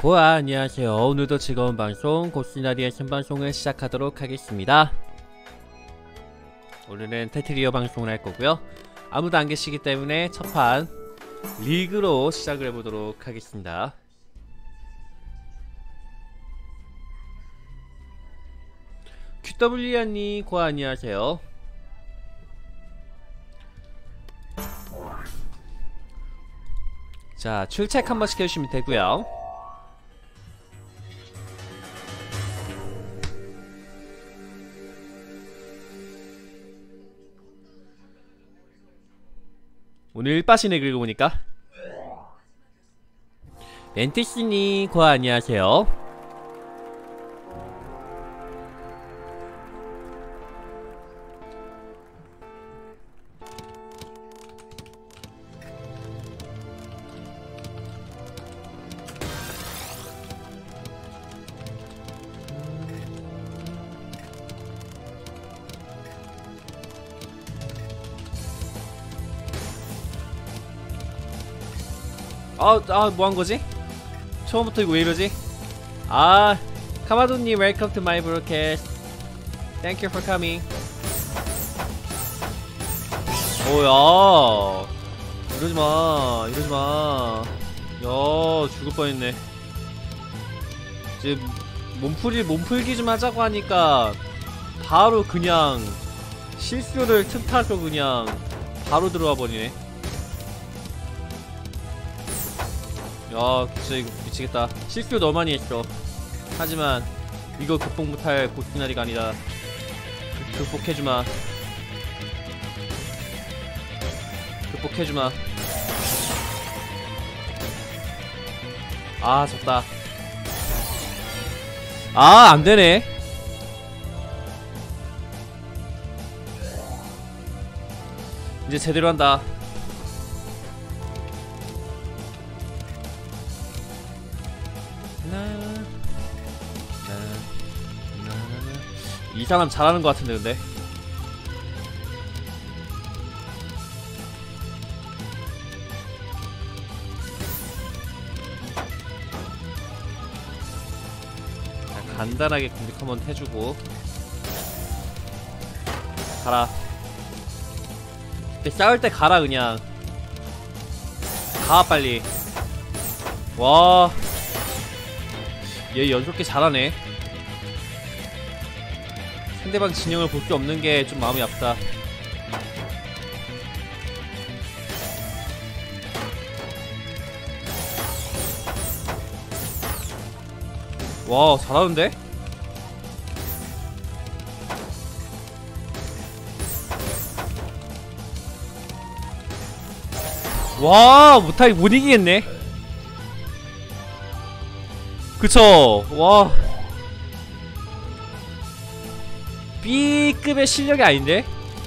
안녕하세요. 오늘도 즐거운 방송 고스나리의 신방송을 시작하도록 하겠습니다. 오늘은 테트리어 방송을 할 거고요. 아무도 안 계시기 때문에 첫판 리그로 시작을 해보도록 하겠습니다. QW야님 안녕하세요. 자, 출첵 한 번씩 해주시면 되고요. 오늘 일빠시네 긁어보니까. 멘티씨님 안녕하세요. 뭐한거지? 처음부터 이거 왜 이러지? 카마도님 welcome to my broadcast. Thank you for coming. 오야 이러지마 이러지마. 야 죽을 뻔했네. 지금 몸풀기 좀 하자고 하니까 바로 그냥 실수를 틈타서 그냥 바로 들어와 버리네. 야 진짜 이거 미치겠다. 실수 너무 많이 했어. 하지만 이거 극복 못할 고스나리가 아니다. 극복해주마. 극복해주마. 졌다. 안되네. 이제 제대로 한다. 이 사람 잘하는 것 같은데 근데. 자, 간단하게 공격 한번 해주고 가라. 근데 싸울 때 가라 그냥. 가 빨리. 와 얘 연속게 잘하네. 상대방 진영을 볼 수 없는 게 좀 마음이 아프다. 와 잘하는데? 와 못 이기겠네. 그쵸. 와 B급의 실력이 아닌데?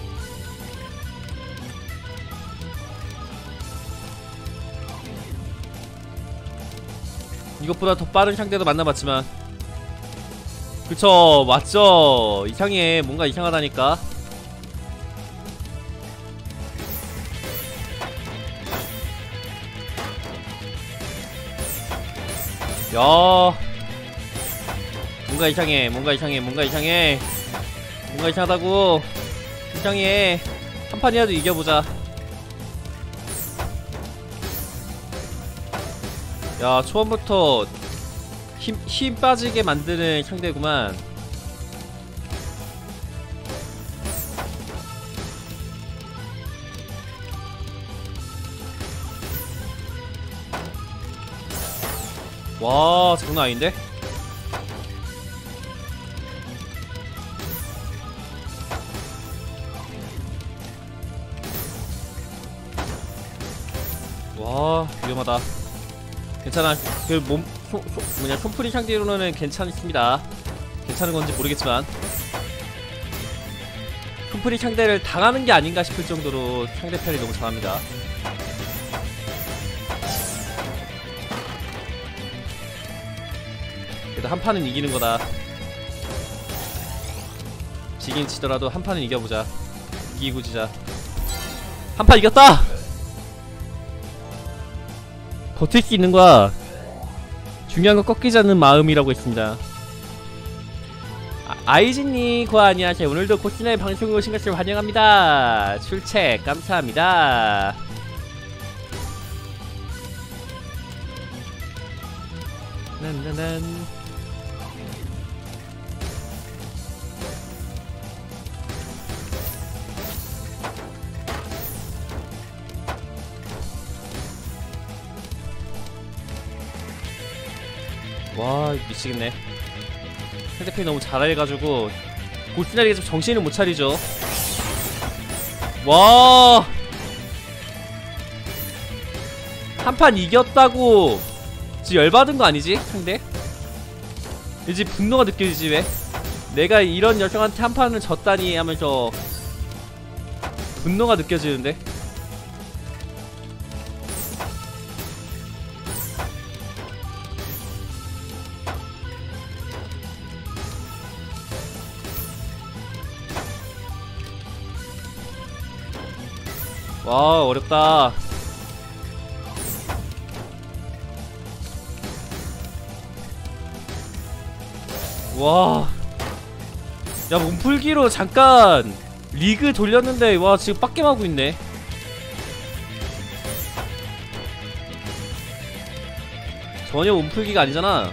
이것보다 더 빠른 상대도 만나봤지만. 그쵸 맞죠. 이상해. 뭔가 이상하다니까. 야 뭔가 이상해. 뭔가 이상하다고. 이상해. 한 판이라도 이겨보자. 야 처음부터 힘 빠지게 만드는 상대구만. 와 장난 아닌데? 와 위험하다. 괜찮아. 그 손풀이 상대로는 괜찮습니다. 괜찮은 건지 모르겠지만 손풀이 상대를 당하는 게 아닌가 싶을 정도로 상대편이 너무 잘합니다. 그래도 한 판은 이기는 거다. 지긴 지더라도 한 판은 이겨보자. 이기고 지자. 한 판 이겼다! 버틸 수 있는 거야. 중요한 거 꺾이지 않는 마음이라고 했습니다. 아이진님 고아 안녕하세요. 오늘도 고스나의 방송에 오신 것을 환영합니다. 출첵 감사합니다. 난난난. 와 미치겠네. 상대편이 너무 잘해가지고 고스나리가 좀 정신을 못 차리죠. 와 한판 이겼다고 지금 열받은 거 아니지? 상대? 이제 분노가 느껴지지 왜? 내가 이런 여성한테 한 판을 졌다니 하면서 분노가 느껴지는데? 와 어렵다. 와, 야 몸풀기로 잠깐 리그 돌렸는데 와 지금 빡겜하고 있네. 전혀 몸풀기가 아니잖아.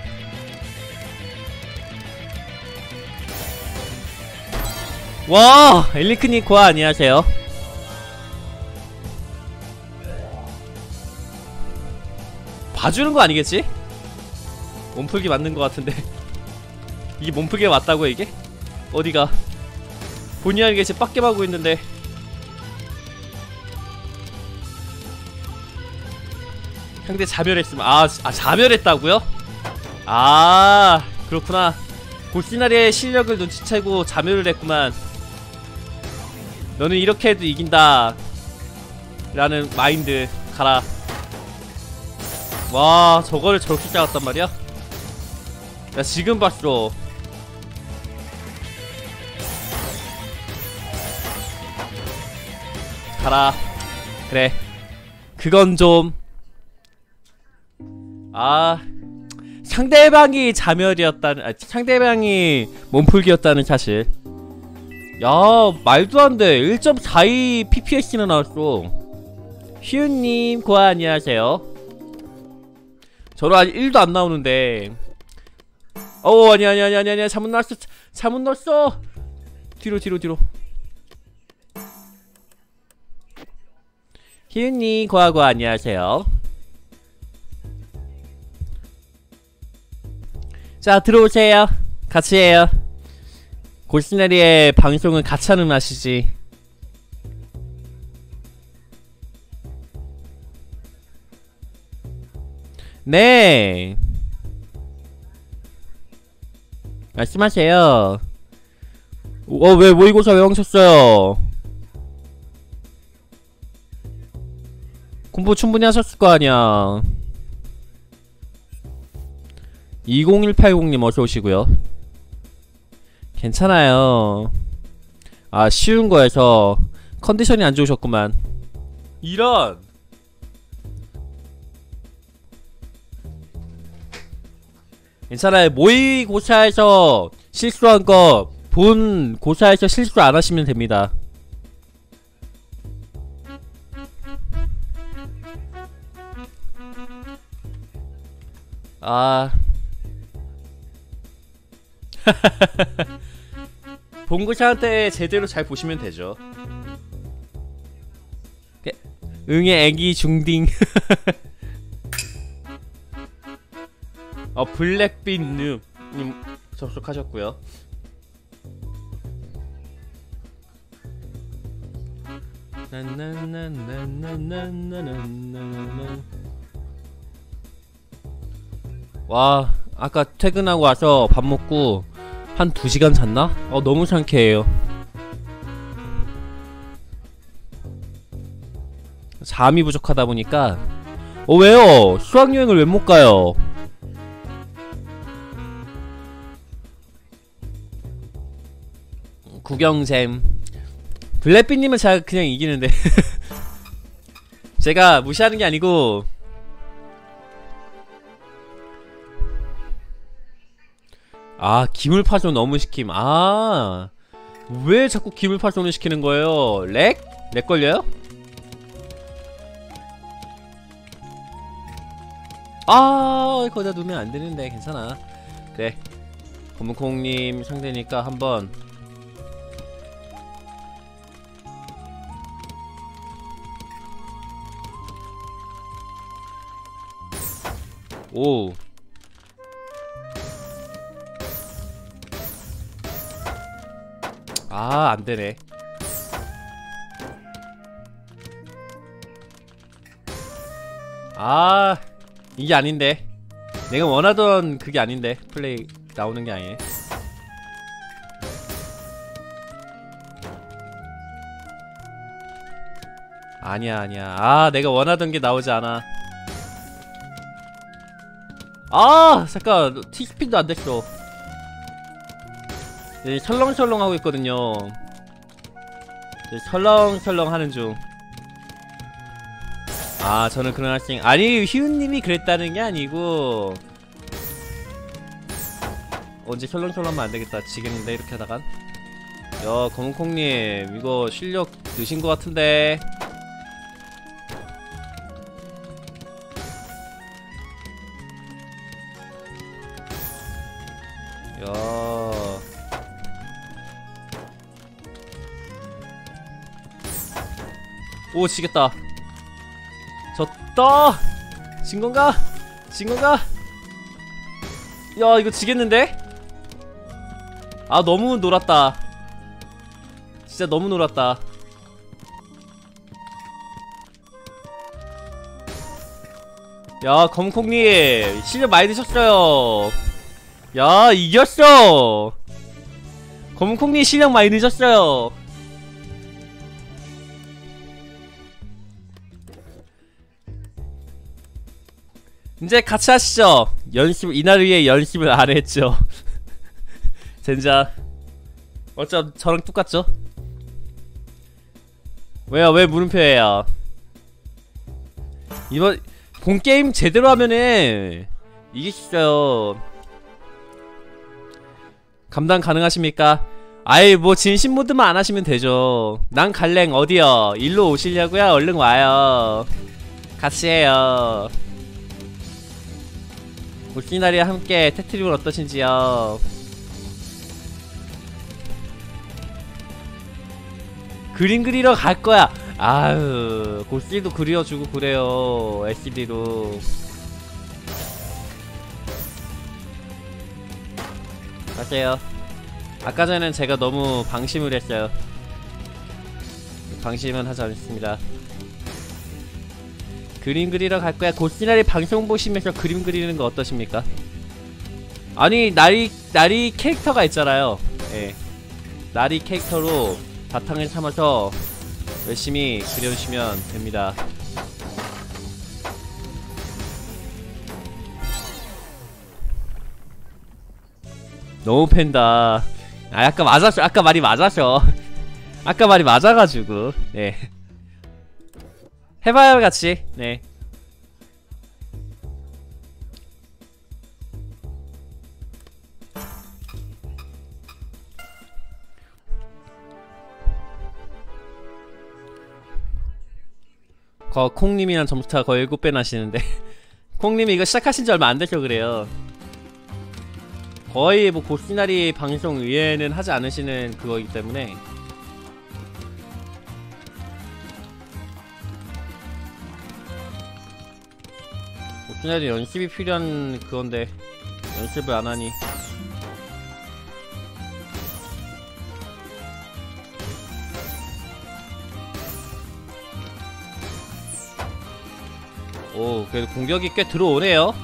와 엘리크님 고아 안녕하세요. 봐주는 거 아니겠지? 몸풀기 맞는 거 같은데. 이게 몸풀기가 맞다고 이게? 어디가? 본의 아니게 지금 빡겜하고 있는데. 상대 자멸했으면 자멸했다고요? 아 그렇구나. 골시나리의 실력을 눈치채고 자멸을 했구만. 너는 이렇게 해도 이긴다 라는 마인드 가라. 와 저거를 저렇게 짜왔단 말이야? 야 지금 봤어. 가라. 그래 그건 좀 상대방이 자멸이었다는 상대방이 몸풀기였다는 사실. 야 말도 안돼. 1.42 pps나 나왔어. 희윤님 고아 안녕하세요. 저로 아직 1도 안 나오는데. 아니야 잘못 나왔어. 잘못 넣었어. 뒤로 희윤님 고아 안녕하세요. 자 들어오세요. 같이 해요. 골시나리의 방송은 같이 하는 맛이지. 네 말씀하세요. 왜 모의고사 왜 멈췄어요? 공부 충분히 하셨을 거 아니야. 20180님 어서오시고요. 괜찮아요. 쉬운 거에서 컨디션이 안 좋으셨구만. 이런 괜찮아요. 모의고사에서 실수한 거 본 고사에서 실수 안 하시면 됩니다. 본고사한테 제대로 잘 보시면 되죠. 응애 애기 중딩. 블랙빈 님 접속하셨고요. 와 아까 퇴근하고 와서 밥 먹고 한 2시간 잤나? 너무 상쾌해요. 잠이 부족하다 보니까. 왜요? 수학여행을 왜 못 가요? 구경잼. 블랙빈님은 제가 그냥 이기는데. 제가 무시하는 게 아니고 아, 기물 파손 너무 시킴. 아, 왜 자꾸 기물 파손을 시키는 거예요? 렉? 렉 걸려요? 아, 거기다 놓으면 안 되는데 괜찮아. 그래, 검은콩님 상대니까 한번. 오. 아, 안되네. 아, 이게 아닌데. 내가 원하던 그게 아닌데. 플레이 나오는 게 아니네. 아니야, 아니야. 아, 내가 원하던 게 나오지 않아. 아, 잠깐. T스피드 안 됐어. 네, 설렁설렁 하고 있거든요. 네, 설렁설렁 하는 중. 아, 저는 그런 학생. 아니, 희훈님이 그랬다는 게 아니고. 언제 설렁설렁하면 안 되겠다. 지겠는데, 이렇게 하다간. 야, 검은콩님, 이거 실력 느신 것 같은데. 야. 오, 지겠다. 졌다. 진건가? 진건가? 야, 이거 지겠는데? 아, 너무 놀았다. 진짜 너무 놀았다. 야, 검콩님 실력 많이 드셨어요. 야, 이겼어. 검콩님 실력 많이 늦었어요. 이제 같이 하시죠. 연습, 이날 위해 연습을 안 했죠. 젠장. 어쩜 저랑 똑같죠? 왜요? 왜 물음표예요? 이번 본게임 제대로 하면은 이기시어요. 감당 가능하십니까? 아이, 뭐 진심 모드만 안 하시면 되죠. 난 갈랭 어디요? 일로 오시려고요? 얼른 와요. 같이 해요. 골시나리와 함께 테트리온 어떠신지요? 그림 그리러 갈거야. 아유, 골시도 그려주고 그래요. LCD로 가세요. 아까 전에는 제가 너무 방심을 했어요. 방심은 하지 않습니다. 그림 그리러 갈거야. 골시나리 방송 보시면서 그림 그리는 거 어떠십니까? 아니, 나리 캐릭터가 있잖아요. 예, 나리 캐릭터로 바탕을 삼아서 열심히 그려주시면 됩니다. 너무 팬다. 아, 아까 맞았어. 아까 말이 맞았어. 아까 말이 맞아가지고. 네, 해봐요 같이. 네. 콩님이랑 점수차 거의 7배 나시는데. 콩님이 이거 시작하신 지 얼마 안 돼서 그래요. 거의 뭐 골시나리 방송 위에는 하지 않으시는 그거이기 때문에. 골시나리 연습이 필요한 그건데 연습을 안 하니. 오, 그래도 공격이 꽤 들어오네요.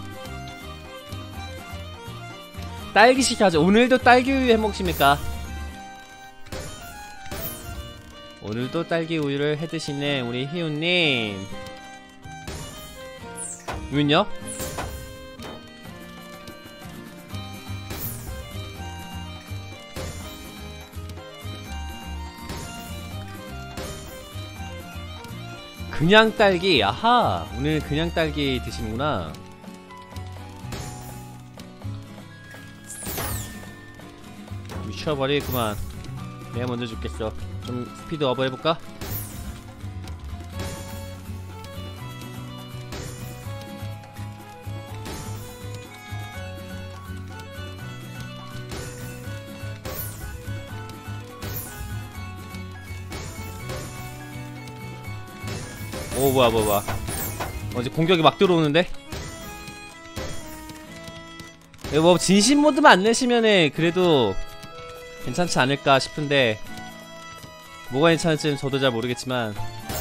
딸기식 하죠. 오늘도 딸기 우유 해먹십니까? 오늘도 딸기 우유를 해드시네 우리 희우님. 윤요? 그냥 딸기. 아하, 오늘 그냥 딸기 드시는구나. 미쳐버리구만. 내가 먼저 죽겠어. 좀 스피드 업을 해볼까? 오 뭐야 이제 공격이 막 들어오는데? 이거 뭐 진심 모드만 안 내시면은 그래도 괜찮지 않을까 싶은데 뭐가 괜찮을지는 저도 잘 모르겠지만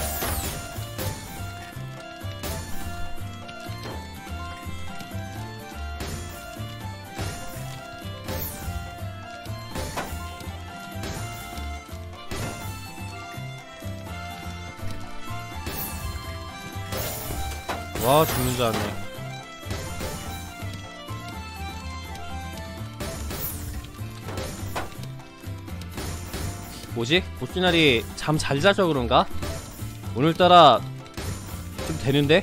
와 죽는 줄 알았네. 뭐지? 보스날이 잠 잘 자서 그런가? 오늘따라 좀 되는데?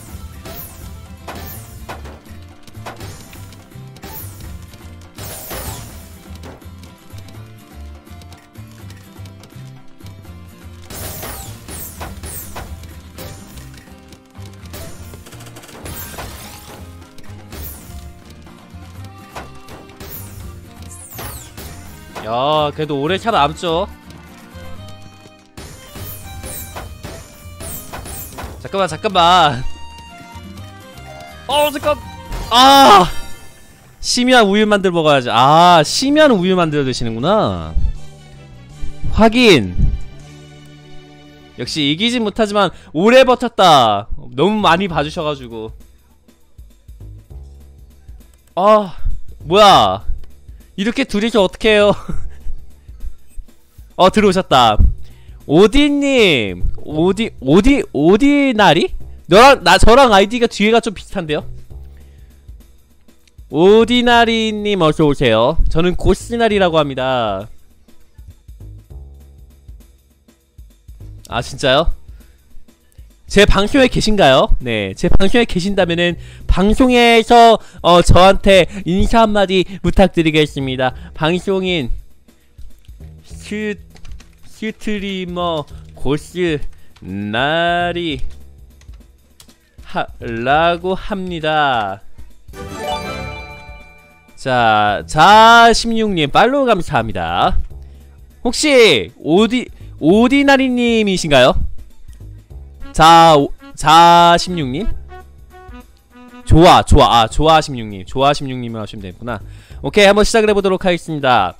야 그래도 오래 살아남죠. 잠깐만 잠깐. 아 심야 우유 만들어 먹어야지. 아 심야 우유 만들어 드시는구나. 확인. 역시 이기진 못하지만 오래 버텼다. 너무 많이 봐주셔가지고. 아 뭐야 이렇게 둘이서 어떡해요. 들어오셨다. 오디님 오디나리? 저랑 아이디가 뒤에가 좀 비슷한데요? 오디나리님 어서오세요. 저는 고시나리라고 합니다. 아 진짜요? 제 방송에 계신가요? 네, 제 방송에 계신다면은 방송에서 저한테 인사 한마디 부탁드리겠습니다. 방송인 스트리머 고스나리 라고 합니다. 자 16님 팔로우 감사합니다. 혹시 오디나리님이신가요? 자 16님? 좋아 16님. 좋아 16님을 하시면 되겠구나. 오케이 한번 시작을 해보도록 하겠습니다.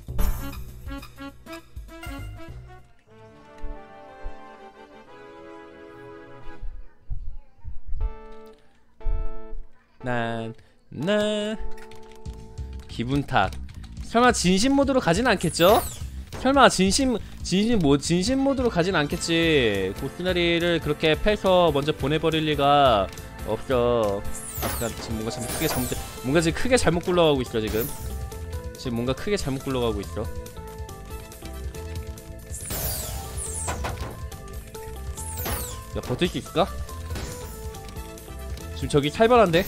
기분 탓. 설마 진심 모드로 가진 않겠죠? 설마 진심 모드로 가진 않겠지. 고스나리를 그렇게 패서 먼저 보내버릴 리가 없어. 지금 뭔가 지금 크게 잘못 굴러가고 있어. 지금 뭔가 크게 잘못 굴러가고 있어. 야 버틸 수 있을까? 지금 저기 살벌한데?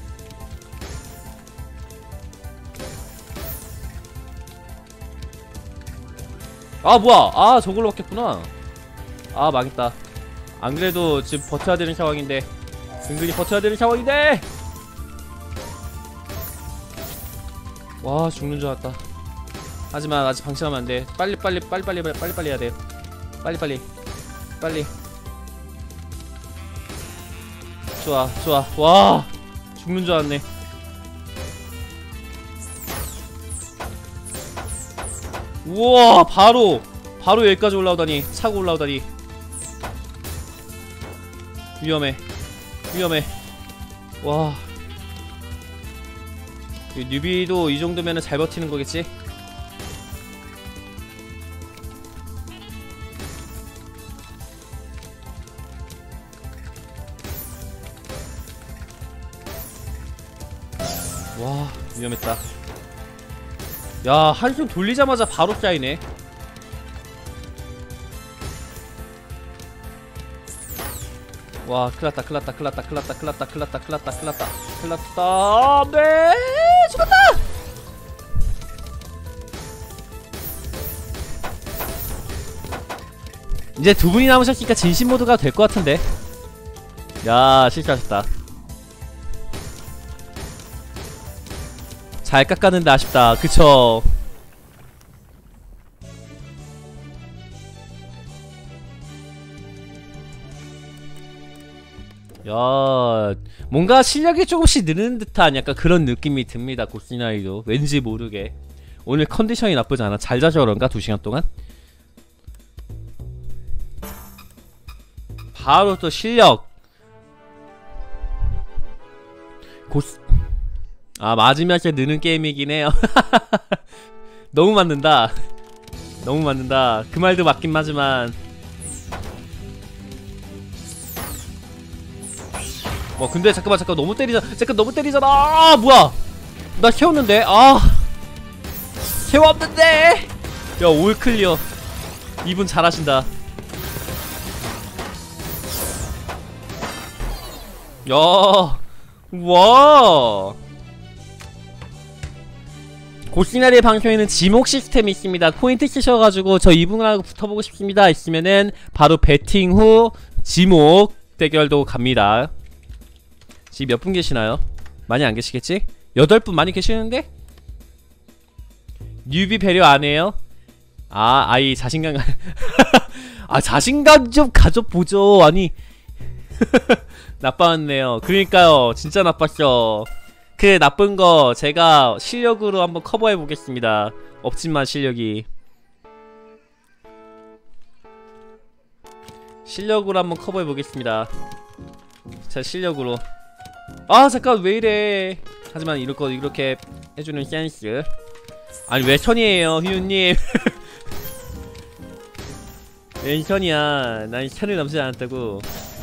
아 뭐야 아 저걸로 바뀌었구나. 아 망했다. 안그래도 지금 버텨야 되는 상황인데 은근히 버텨야 되는 상황인데 와 죽는 줄 알았다. 하지만 아직 방심하면 안돼. 빨리 해야 돼. 빨리 좋아 와 죽는 줄 알았네. 우와 바로 여기까지 올라오다니. 차고 올라오다니. 위험해 와 뉴비도 이 정도면은 잘 버티는 거겠지? 와 위험했다. 야 한숨 돌리자마자 바로 쌓이네. 와 큰일났다. 네 죽었다. 이제 두 분이 남으셨으니까 진심 모드가 될 것 같은데. 야, 실수하셨다. 잘 깎았는데 아쉽다. 그쵸. 야, 뭔가 실력이 조금씩 느는 듯한 약간 그런 느낌이 듭니다. 고스나이도 왠지 모르게. 오늘 컨디션이 나쁘지 않아. 잘 자서 그런가? 2시간 동안? 바로 또 실력. 맞으면서 느는 게임이긴 해요. 너무 맞는다. 너무 맞는다. 그 말도 맞긴 하지만 근데 잠깐만 너무 때리잖아. 잠깐 너무 때리잖아. 아, 뭐야. 나 세웠는데. 세웠는데. 야, 올 클리어. 이분 잘하신다. 야, 와. 고시나리의 방송에는 지목 시스템이 있습니다. 포인트 쓰셔가지고 저 이분하고 붙어보고 싶습니다 있으면은 바로 배팅 후 지목 대결도 갑니다. 지금 몇 분 계시나요? 많이 안 계시겠지? 8분 많이 계시는데? 뉴비 배려 안 해요? 아이 자신감 자신감 좀 가져보죠. 아니 나빴네요. 그러니까요, 진짜 나빴어. 그 나쁜 거 제가 실력으로 한번 커버해 보겠습니다. 없지만 실력으로 한번 커버해 보겠습니다. 자, 실력으로. 잠깐 왜 이래. 하지만 이렇게 해주는 센스. 아니 왜 천이에요 휴님. 웬 천이야. 난 천을 넘지 않았다고.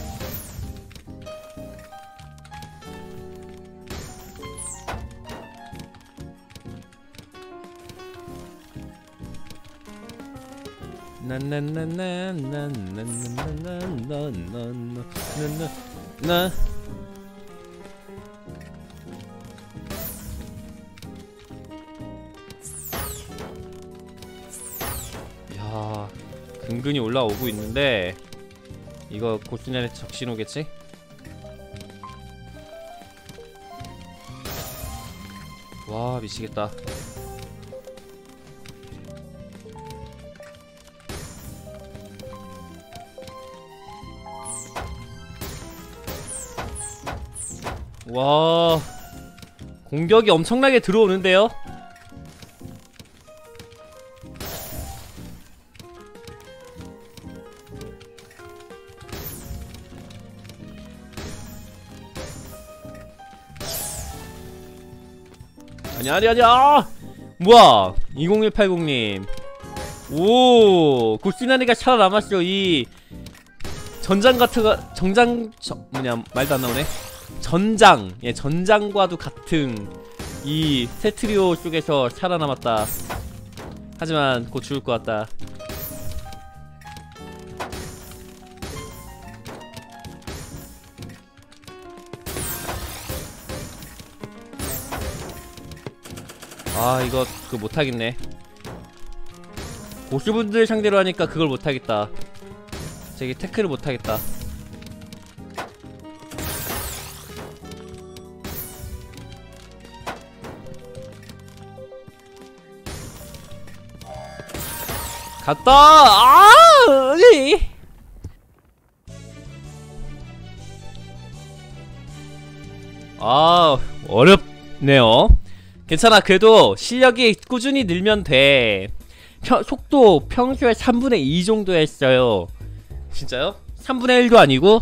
나나나나나나나나나나나나. 야, 근근히 올라오고 있는데 이거 고스란히 적신호겠지? 와, 미치겠다. 와, 공격이 엄청나게 들어오는데요? 아니 뭐야, 20180님. 오, 고시나리가 살아남았어. 이 전장 말도 안 나오네. 전장과도 같은 이 테트리오 쪽에서 살아남았다. 하지만 곧 죽을 것 같다. 이거 그거 못하겠네. 고수분들 상대로 하니까 그걸 못하겠다. 저기 태클을 못하겠다. 갔다! 어렵네요. 괜찮아. 그래도 실력이 꾸준히 늘면 돼. 속도 평소에 3분의 2 정도 했어요. 진짜요? 3분의 1도 아니고?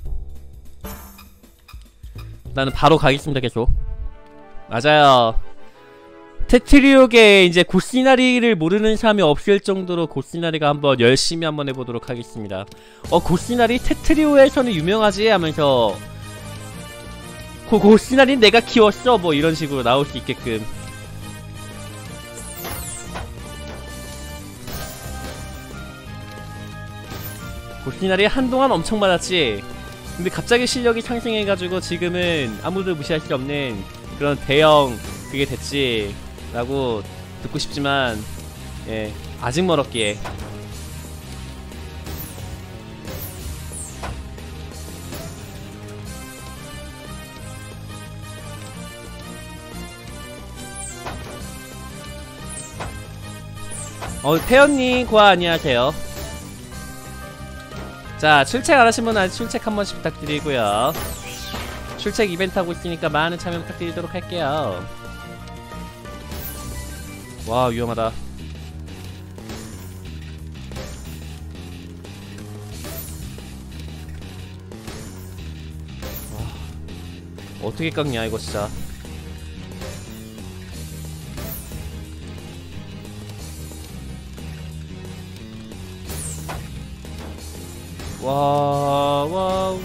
나는 바로 가겠습니다. 계속. 맞아요. 테트리오게 이제 고시나리를 모르는 사람이 없을 정도로 고시나리가 한번 열심히 한번 해보도록 하겠습니다. 고시나리 테트리오에서는 유명하지? 하면서 고시나리 내가 키웠어? 뭐 이런 식으로 나올 수 있게끔. 고시나리 한동안 엄청 많았지? 근데 갑자기 실력이 상승해가지고 지금은 아무도 무시할 수 없는 그런 대형 그게 됐지 라고 듣고 싶지만, 예, 아직 멀었기에. 태연님 고아 안녕하세요. 자, 출첵 안 하신 분은 출첵 한 번씩 부탁드리고요. 출첵 이벤트 하고 있으니까 많은 참여 부탁드리도록 할게요. 와, 위험하다. 어떻게 깎냐 이거 진짜. 와우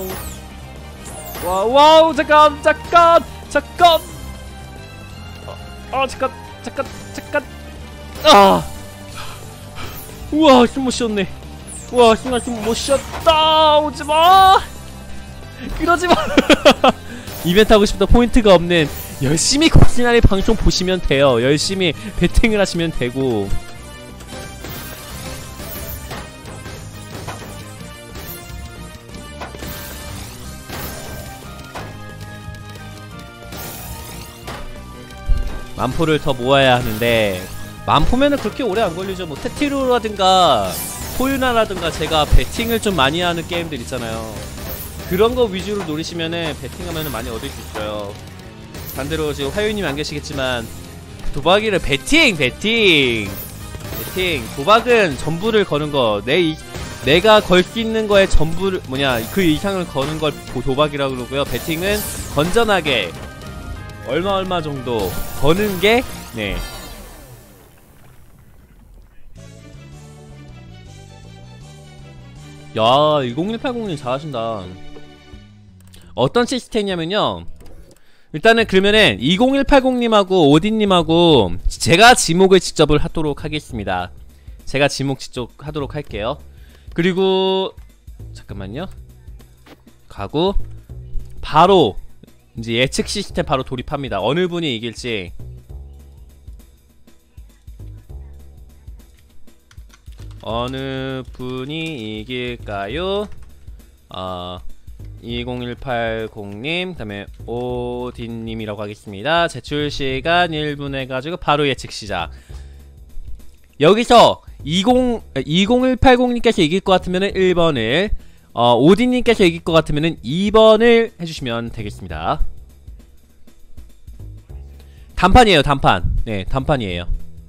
잠깐 잠깐 우와 숨 못 쉬었네. 우와 숨 못 쉬었다. 오지마 그러지마. 이벤트 하고 싶다 포인트가 없는 열심히 곡신아리 방송 보시면 돼요. 열심히 배팅을 하시면 되고. 만포를 더 모아야 하는데 만포면은 그렇게 오래 안 걸리죠. 뭐 테티로라든가 포유나라든가 제가 배팅을 좀 많이 하는 게임들 있잖아요. 그런 거 위주로 노리시면은 배팅하면은 많이 얻을 수 있어요. 반대로 지금 화요일님 안 계시겠지만 도박이를 배팅 도박은 전부를 거는 거. 내가 걸 수 있는 거에 전부를 그 이상을 거는 걸 도박이라고 그러고요. 배팅은 건전하게 얼마 정도 거는 게 네. 야, 10180님 잘하신다. 어떤 시스템이냐면요. 일단은 그러면은 20180님하고 오딘님하고 제가 지목을 직접 하도록 하겠습니다. 제가 지목 직접 하도록 할게요. 그리고 잠깐만요. 가고 바로 이제 예측 시스템 바로 돌입합니다. 어느 분이 이길지. 어느 분이 이길까요? 20180님, 그 다음에 오딘님이라고 하겠습니다. 제출시간 1분 해가지고 바로 예측 시작. 여기서 20180님께서 이길 것 같으면 1번을, 오딘님께서 이길 것 같으면 2번을 해주시면 되겠습니다. 단판이에요, 단판. 네, 단판이에요.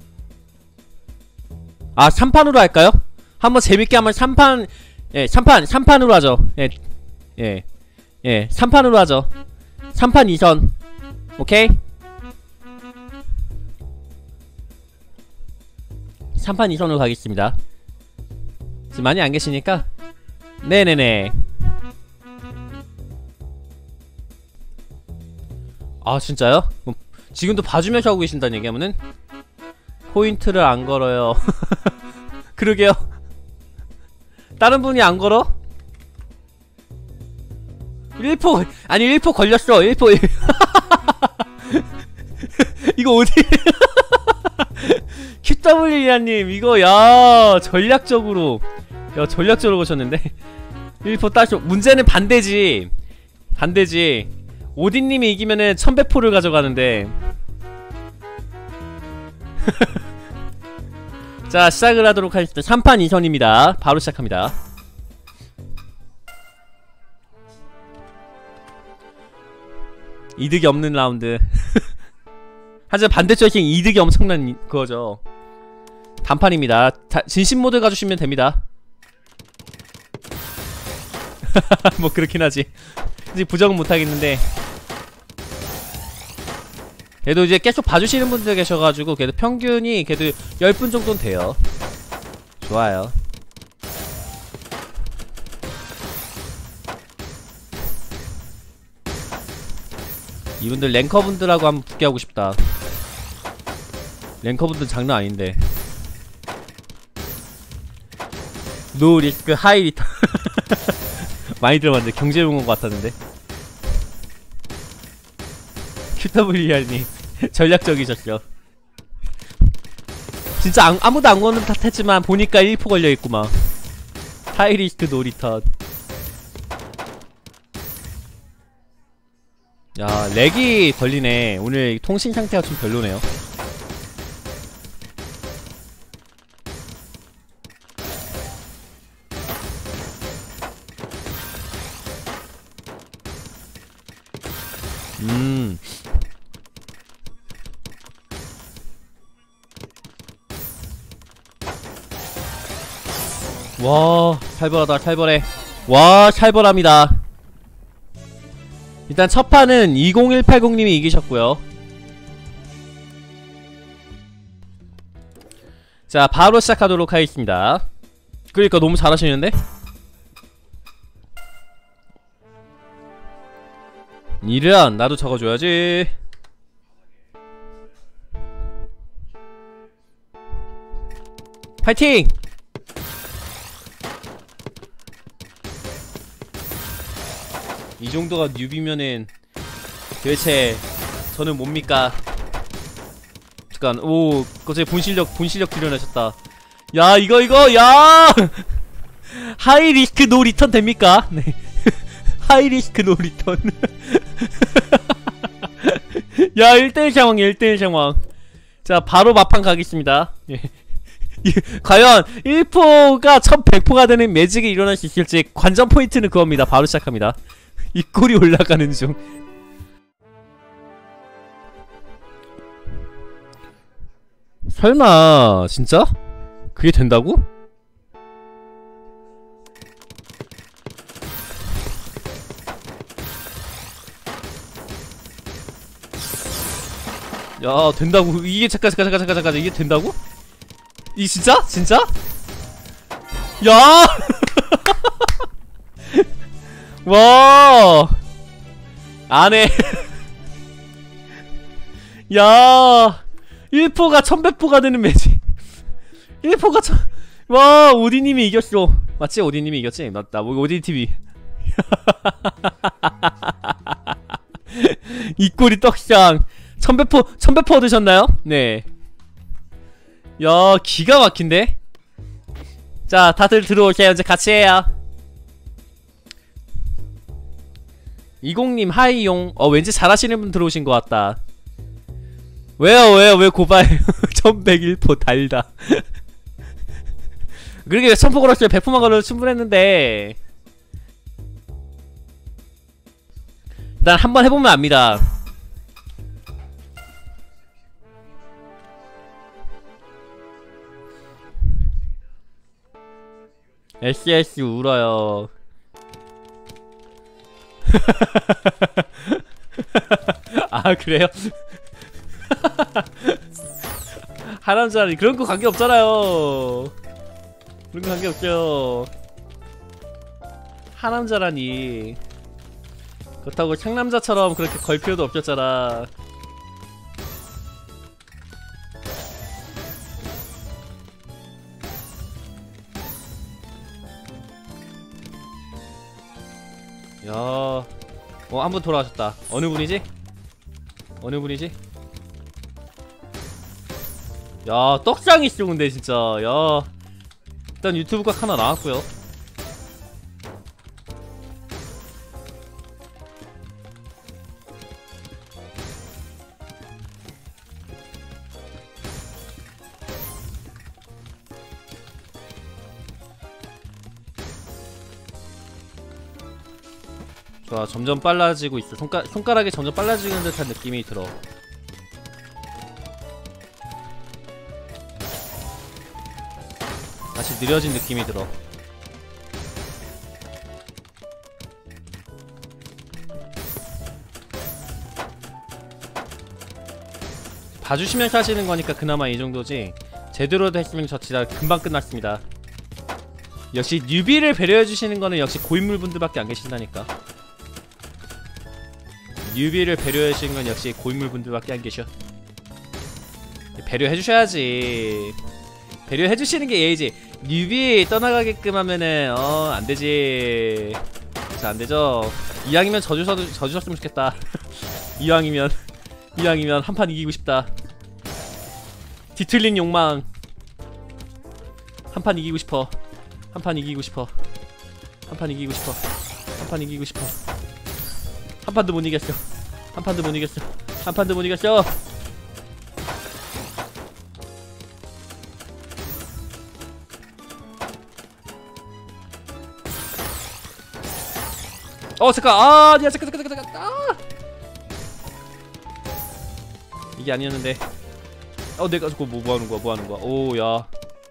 3판으로 할까요? 한번 재밌게 한번 3판, 예, 3판으로 하죠. 예, 3판으로 하죠. 3판 2선. 오케이? 3판 2선으로 가겠습니다. 지금 많이 안 계시니까. 네네네. 진짜요? 지금도 봐주면서 하고 계신다는 얘기하면은 포인트를 안 걸어요. 그러게요. 다른 분이 안 걸어? 1포 아니 1포 걸렸어. 1포 이거 어디 QW이라님 이거 야 전략적으로 오셨는데 1포 따쇼. 문제는 반대지. 오딘님이 이기면은 1100포를 가져가는데. 자, 시작을 하도록 하겠습니다. 3판 2선입니다. 바로 시작합니다. 이득이 없는 라운드. 하지만 반대쪽이 이득이 엄청난 그거죠. 단판입니다. 진심 모드 가주시면 됩니다. 뭐 그렇긴 하지. 이제 부정은 못하겠는데. 그래도 이제 계속 봐주시는 분들 계셔가지고 그래도 평균이 그래도 10분 정도는 돼요. 좋아요. 이분들 랭커분들하고 한번 붙게 하고 싶다. 랭커분들 장난 아닌데. 노 리스크 하이 리턴. 많이 들어봤는데 경제용어 같았는데. QWR님 전략적이셨죠. 진짜 아무도 안 거는 탓했지만 보니까 1포 걸려있구만. 하이리스크 노리턴. 야, 렉이 걸리네. 오늘 통신 상태가 좀 별로네요. 와, 살벌하다, 살벌해. 와, 살벌합니다. 일단 첫 판은 20180님이 이기셨고요. 자, 바로 시작하도록 하겠습니다. 그러니까 너무 잘하시는데? 이런, 나도 적어줘야지. 파이팅! 이 정도가 뉴비면은 도대체 저는 뭡니까? 잠깐, 오, 갑자기 본실력 드러내셨다. 야, 이거, 야! 하이 리스크 노 리턴 됩니까? 네. 하이 리스크 노 리턴. 야, 1대1 상황이야, 1대1 상황. 자, 바로 마판 가겠습니다. 예. 과연 1포가 1100포가 되는 매직이 일어날 수 있을지 관전 포인트는 그겁니다. 바로 시작합니다. 입꼬리 올라가는 중. 설마 진짜? 그게 된다고? 야, 된다고. 이게 잠깐 이게 된다고? 이 진짜? 진짜? 야! 와! 안해. 야! 1포가 1100포가 되는 매직. 1포가 와, 오디님이 이겼어. 맞지? 오디님이 이겼지? 맞다. 오디TV. 입꼬리 떡상. 1100포 얻으셨나요? 네. 야, 기가 막힌데? 자, 다들 들어오세요. 이제 같이 해요. 20님 하이용. 왠지 잘하시는 분 들어오신 것 같다. 왜요? 왜 고발? 1101포 달다. 그러게 1000포 걸었어요. 100포만 걸어도 충분했는데. 일단 한번 해보면 압니다. SS 울어요. 아, 그래요? 하남자리 그런 거 관계없잖아요. 그런 거 관계없죠. 하남자라니. 그렇다고 상남자처럼 그렇게 걸 필요도 없었잖아. 야, 한 분 돌아가셨다. 어느 분이지? 어느 분이지? 야, 떡상이 좋은데 진짜. 야, 일단 유튜브 각 하나 나왔고요. 좋아, 점점 빨라지고 있어. 손가락이 점점 빨라지는 듯한 느낌이 들어. 다시 느려진 느낌이 들어. 봐주시면서 하시는 거니까 그나마 이 정도지. 제대로 했으면 저 진짜 금방 끝났습니다. 역시 뉴비를 배려해주시는 거는 역시 고인물분들밖에 안 계신다니까. 뉴비를 배려해주시는 건 역시 고인물분들밖에 안 계셔. 배려해주셔야지. 배려해주시는 게 예의지. 뉴비 떠나가게끔 하면은 안되지. 진짜 안되죠. 이왕이면 져주셨으면 좋겠다. 이왕이면 한판 이기고 싶다. 뒤틀린 욕망. 한판 이기고 싶어. 한판 이기고 싶어. 한판 이기고 싶어. 한판 이기고 싶어. 한 판도 못 이겼어. 한 판도 못 이겼어. 한 판도 못 이겼어. 잠깐. 아니야. 잠깐. 이게 아니었는데. 내가 저거 뭐 하는 거야. 오야.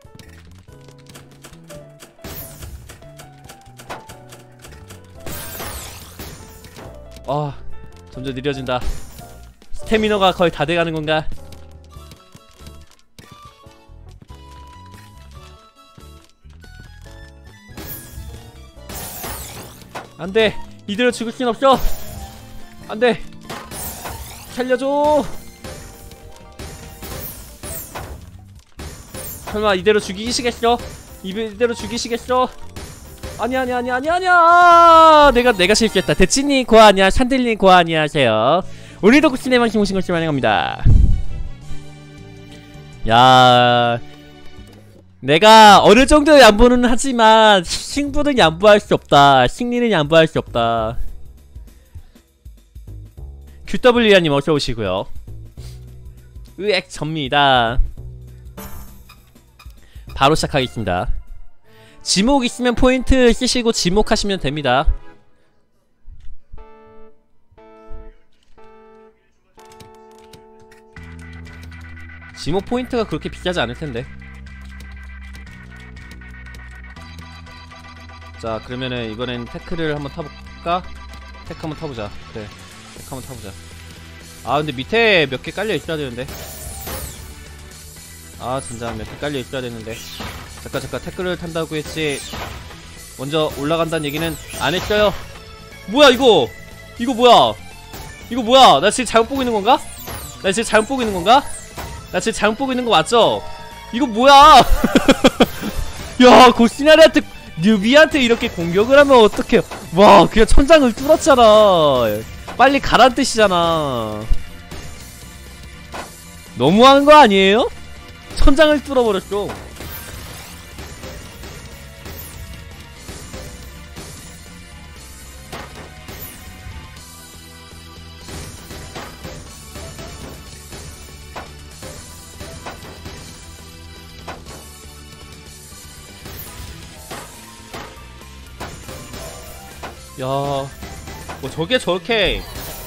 점점 느려진다. 스태미너가 거의 다 돼가는 건가? 안돼. 이대로 죽을 순 없어. 안돼. 살려줘. 설마 이대로 죽이시겠어? 이대로 죽이시겠어? 아니야. 내가 실수했다. 대치님 고아냐, 샨들님 고아냐 하세요. 오늘도 구신의 방송 오신 것을 환영합니다. 야, 내가 어느 정도 양보는 하지만 승부는 양보할 수 없다. 승리는 양보할 수 없다. QW야님 어서 오시고요. 으액 접니다. 바로 시작하겠습니다. 지목 있으면 포인트 쓰시고 지목하시면 됩니다. 지목 포인트가 그렇게 비싸지 않을 텐데. 자, 그러면은 이번엔 태클을 한번 타볼까? 태클 한번 타보자. 그래, 태클 한번 타보자. 근데 밑에 몇 개 깔려 있어야 되는데. 진짜 몇 개 깔려 있어야 되는데. 잠깐 태클을 탄다고 했지 먼저 올라간다는 얘기는 안 했어요. 뭐야 이거 뭐야? 나 지금 잘못 보고 있는 건가? 나 지금 잘못 보고 있는 거 맞죠? 이거 뭐야? 야, 고시나리한테 뉴비한테 이렇게 공격을 하면 어떡해. 와, 그냥 천장을 뚫었잖아. 빨리 가란 뜻이잖아. 너무하는 거 아니에요? 천장을 뚫어버렸어. 야, 뭐 저게 저렇게.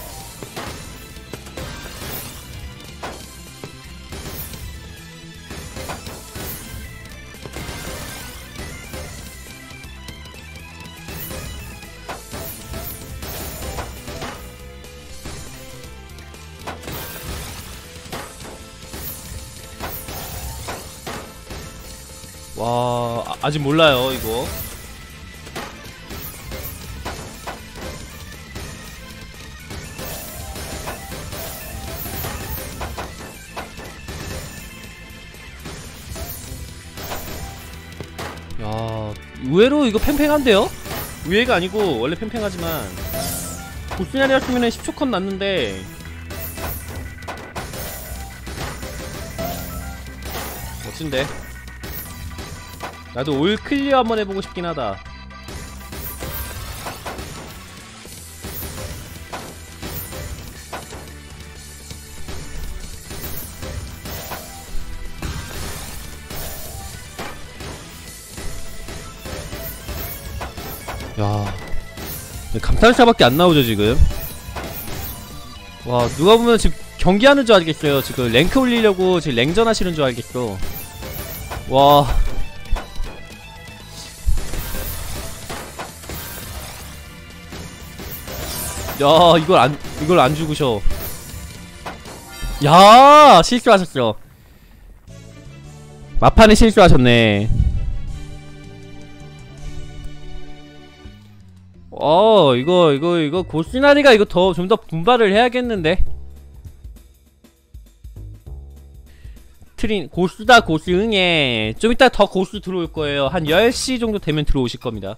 와, 아직 몰라요 이거. 야, 의외로 이거 팽팽한데요? 의외가 아니고 원래 팽팽하지만 보스냐리 했으면은 10초 컷 났는데. 멋진데. 나도 올 클리어 한번 해보고 싶긴 하다. 야, 감탄사밖에 안 나오죠 지금. 와, 누가 보면 지금 경기하는 줄 알겠어요. 지금 랭크 올리려고 지금 랭전 하시는 줄 알겠어. 와. 야, 이걸 안 죽으셔. 야, 실수하셨어. 마판에 실수하셨네. 이거 고시나리가 이거 좀 더 분발을 해야겠는데. 고수다 고수. 응애. 좀 이따 더 고수 들어올 거예요. 한 10시 정도 되면 들어오실 겁니다.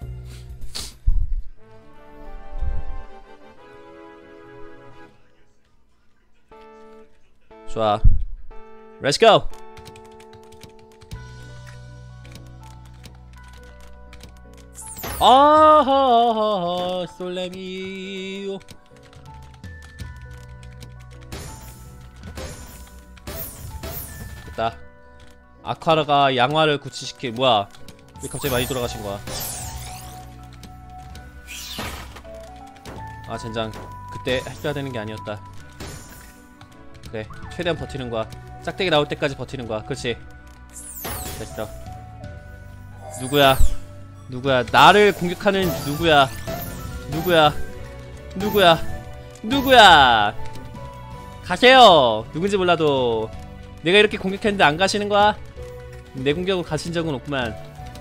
좋아. Let's go. 아하하하 솔레미오. 됐다. 아쿠아라가 양화를 구치시킬. 뭐야, 왜 갑자기 많이 돌아가신 거야? 아 젠장, 그때 했어야 되는 게 아니었다. 그래, 최대한 버티는 거야. 짝대기 나올 때까지 버티는 거야. 그렇지. 됐어. 누구야? 누구야? 나를 공격하는 누구야? 누구야? 누구야? 누구야? 가세요! 누군지 몰라도. 내가 이렇게 공격했는데 안 가시는 거야? 내 공격으로 가신 적은 없구만.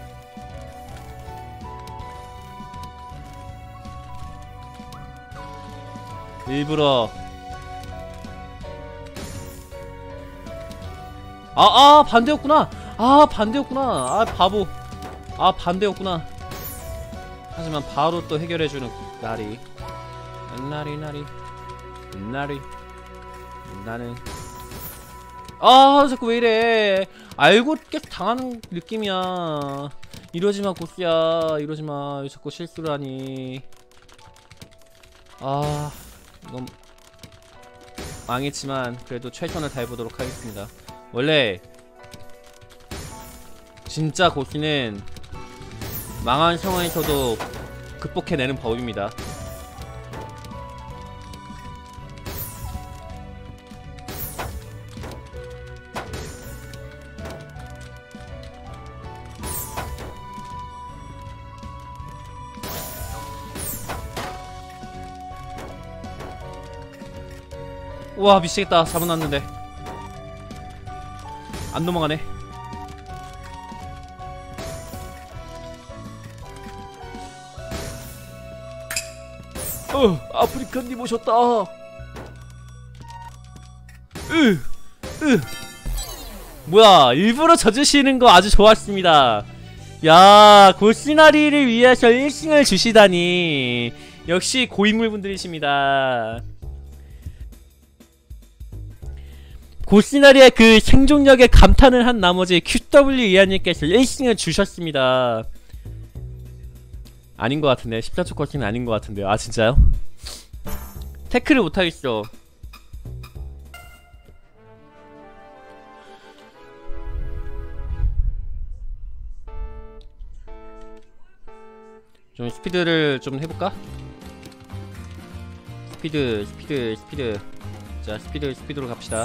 일부러. 반대였구나. 반대였구나. 바보. 반대였구나. 하지만 바로 또 해결해주는 나리. 나리. 나는 자꾸 왜 이래. 알고 계속 당하는 느낌이야. 이러지마 고스야, 이러지마. 왜 자꾸 실수를 하니. 이건 망했지만 그래도 최선을 다해보도록 하겠습니다. 원래 진짜 고스는 망한 상황에서도 극복해내는 법입니다. 우와 미치겠다. 잡아놨는데 안 넘어가네. 아프리카님 오셨다. 뭐야, 일부러 져주시는 거 아주 좋았습니다. 야, 골시나리를 위해서 1승을 주시다니. 역시 고인물분들이십니다. 골시나리의 그 생존력에 감탄을 한 나머지 QW 이하님께서 1승을 주셨습니다. 아닌 것 같은데. 14초 컷은 아닌 것 같은데요. 진짜요? 태클을 못하겠어. 좀 스피드를 좀 해볼까? 스피드. 자, 스피드로 갑시다.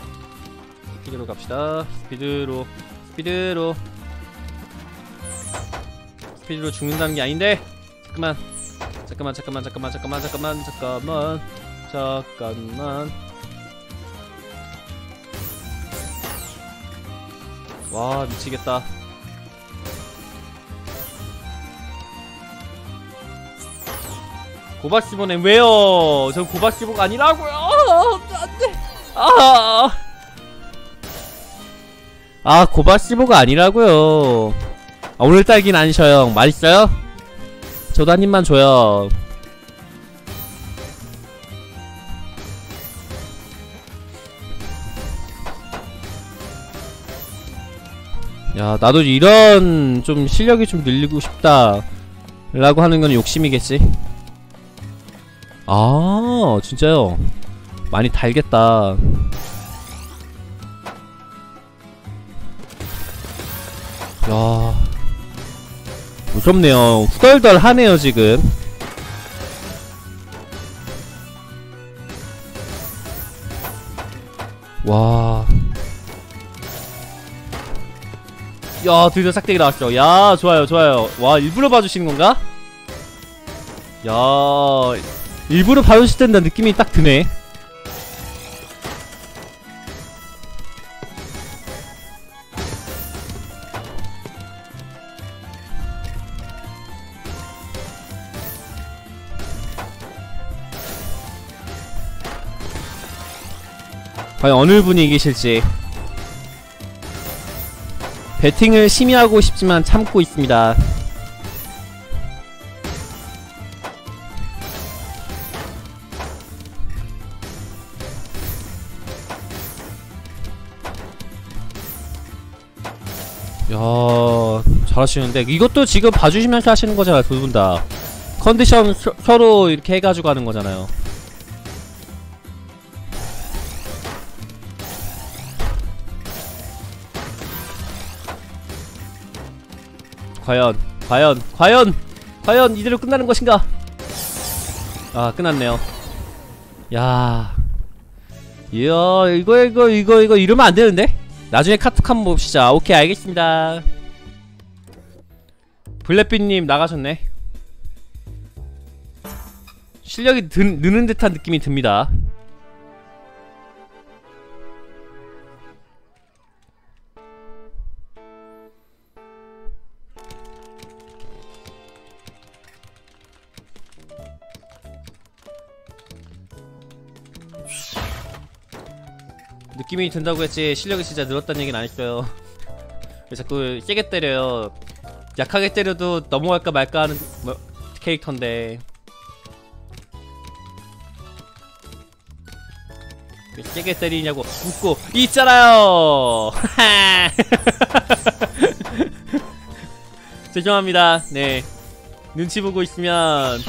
스피드로 죽는다는 게 아닌데. 잠깐만. 와, 미치겠다. 고바시보는 왜요? 전 고바시보가 아니라고요. 안돼. 고바시보가 아니라고요. 오늘 딸긴 안 쉬어요. 맛있어요? 저도 한 입만 줘요. 야, 나도 이런 좀 실력이 좀 늘리고 싶다 라고 하는 건 욕심이겠지. 진짜요? 많이 달겠다. 야, 무섭네요. 후덜덜 하네요 지금. 와. 야, 드디어 싹대기 나왔어. 야, 좋아요. 와, 일부러 봐주시는 건가? 야, 일부러 봐주실 텐데 느낌이 딱 드네. 과연 어느 분이 이기실지. 배팅을 심의하고 싶지만 참고 있습니다. 야, 잘하시는데. 이것도 지금 봐주시면서 하시는 거잖아요. 두 분 다 컨디션 서로 이렇게 해가지고 하는 거잖아요. 과연 이대로 끝나는 것인가? 아, 끝났네요. 야, 이야, 이거 이러면 안 되는데? 나중에 카톡 한번 봅시다. 오케이, 알겠습니다. 블랙빛님 나가셨네. 실력이 느는 듯한 느낌이 듭니다. 느낌이 든다고 했지 실력이 진짜 늘었다는 얘기는 안 했어요. 왜 자꾸 세게 때려요. 약하게 때려도 넘어갈까 말까 하는 캐릭터인데 왜 세게 때리냐고 묻고 있잖아요. 죄송합니다. 네, 눈치 보고 있으면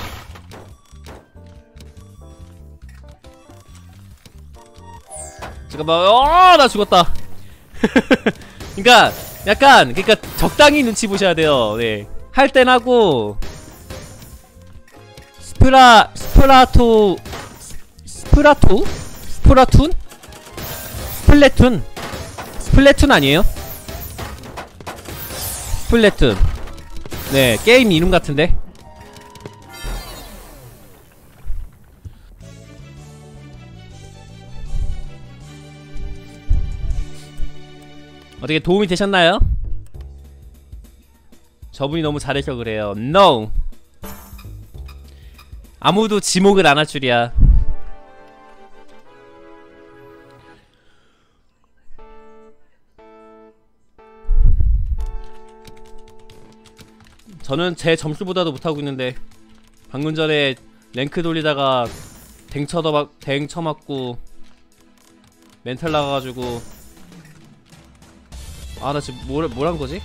잠깐만. 나 죽었다. 그니까 약간 적당히 눈치 보셔야 돼요. 네, 할 땐 하고 스플래툰 아니에요? 스플래툰. 네, 게임 이름 같은데. 어떻게 도움이 되셨나요? 저분이 너무 잘해서 그래요. NO! 아무도 지목을 안 할 줄이야. 저는 제 점수보다도 못하고 있는데 방금 전에 랭크 돌리다가 댕 쳐맞고 멘탈 나가가지고 아, 나 지금 뭘 한 거지?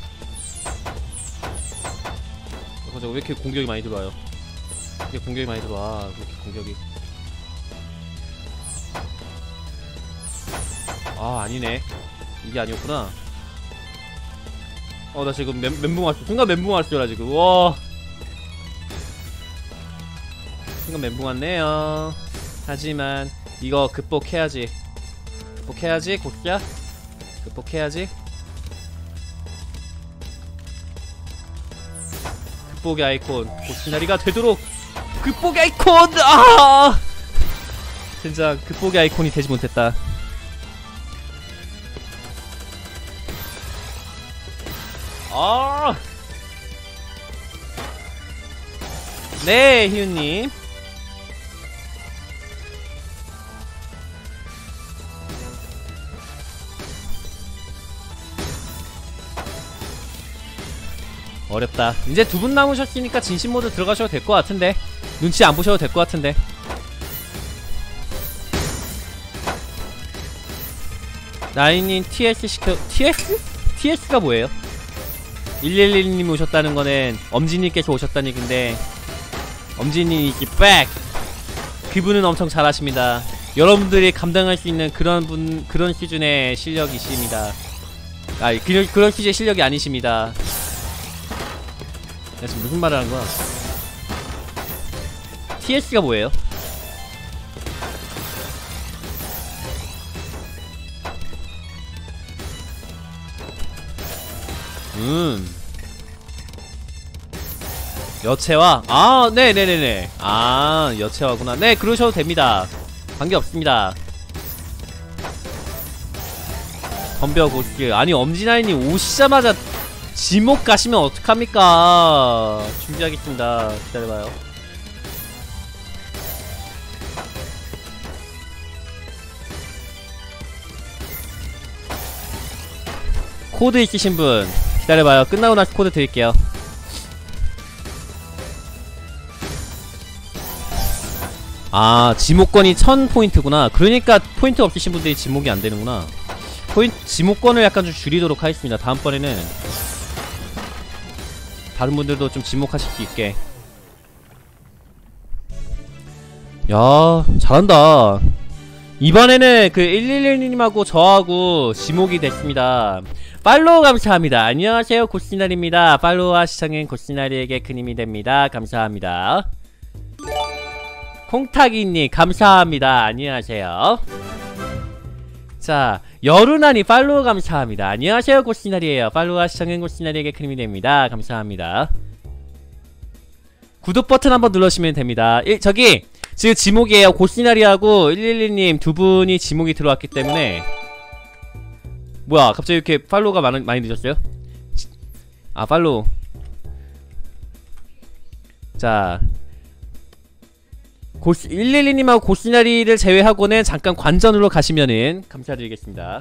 왜 이렇게 공격이 많이 들어와요? 왜 이렇게 공격이 많이 들어와? 왜 이렇게 공격이? 아, 아니네. 이게 아니었구나. 나 지금 멘붕 왔어. 순간 멘붕 왔어, 나 지금. 와. 순간 멘붕 왔네요. 하지만 이거 극복해야지. 고스야. 극복해야지. 극복의 아이콘 고스나리가 되도록. 극복의 아이콘! 아! 진짜 극복의 아이콘이 되지 못했다. 아! 네, 희윤님. 어렵다. 이제 두 분 남으셨으니까 진심 모드 들어가셔도 될 것 같은데. 눈치 안 보셔도 될 것 같은데. 나인님 TS 시켜. TS? TS가 뭐예요? 111님 오셨다는 거는 엄지님께서 오셨다는 얘긴데 엄지님이 백! 그분은 엄청 잘하십니다. 여러분들이 감당할 수 있는 그런 수준의 실력이십니다. 아, 그런 수준의 실력이 아니십니다. 내가 지금 무슨 말을 하는 거야? TS가 뭐예요? 여체화? 아, 네네네네. 아, 여체화구나. 네, 그러셔도 됩니다. 관계없습니다. 덤벼 고스. 아니, 엄지나이님 오시자마자 지목 가시면 어떡합니까? 준비하겠습니다. 기다려봐요. 코드 있으신 분 기다려봐요. 끝나고 나서 코드 드릴게요. 아, 지목권이 1000포인트구나. 그러니까 포인트 없으신 분들이 지목이 안되는구나. 지목권을 약간 좀 줄이도록 하겠습니다. 다음번에는 다른 분들도 좀 지목하실 수 있게. 야, 잘한다. 이번에는 그 111님하고 저하고 지목이 됐습니다. 팔로우 감사합니다. 안녕하세요, 고시나리입니다. 팔로우와 시청은 고시나리에게 큰 힘이 됩니다. 감사합니다. 콩타기님 감사합니다. 안녕하세요. 자, 여루나니 팔로우 감사합니다. 안녕하세요, 고시나리에요. 팔로우와 시청은 고시나리에게 큰 힘이 됩니다. 감사합니다. 구독 버튼 한번 눌러주시면 됩니다. 저기 지금 지목이에요. 고시나리하고 112님 두 분이 지목이 들어왔기 때문에. 뭐야, 갑자기 이렇게 팔로우가 많이 늦었어요? 아, 팔로우. 자, 112님하고 고시나리를 제외하고는 잠깐 관전으로 가시면은 감사드리겠습니다.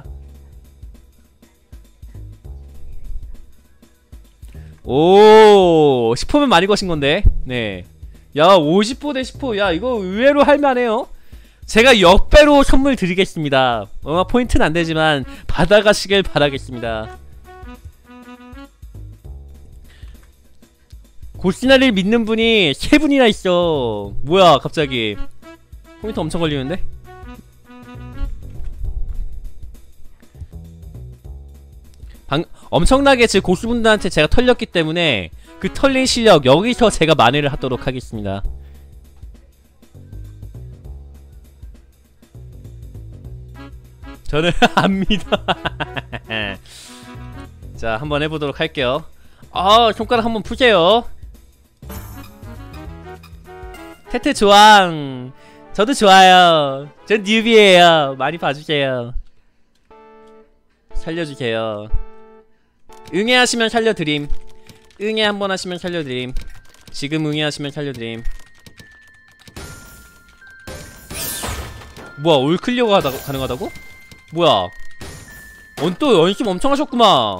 오, 10호면 많이 거신 건데. 네. 야, 50호 대 10호. 야, 이거 의외로 할만해요. 제가 역배로 선물 드리겠습니다. 포인트는 안 되지만 받아가시길 바라겠습니다. 고시나리를 믿는 분이 3분이나 있어. 뭐야, 갑자기. 포인트 엄청 걸리는데? 엄청나게 제 고수분들한테 제가 털렸기 때문에 그 털린 실력 여기서 제가 만회를 하도록 하겠습니다. 저는 안 믿어. 자, 한번 해보도록 할게요. 아, 손가락 한번 푸세요. 테트 조항. 저도 좋아요. 전 뉴비에요. 많이 봐주세요. 살려주세요. 응애하시면 살려드림. 응애 한번 하시면 살려드림. 지금 응애하시면 살려드림. 뭐야, 올클리어가 가능하다고? 뭐야, 또 연습 엄청 하셨구만.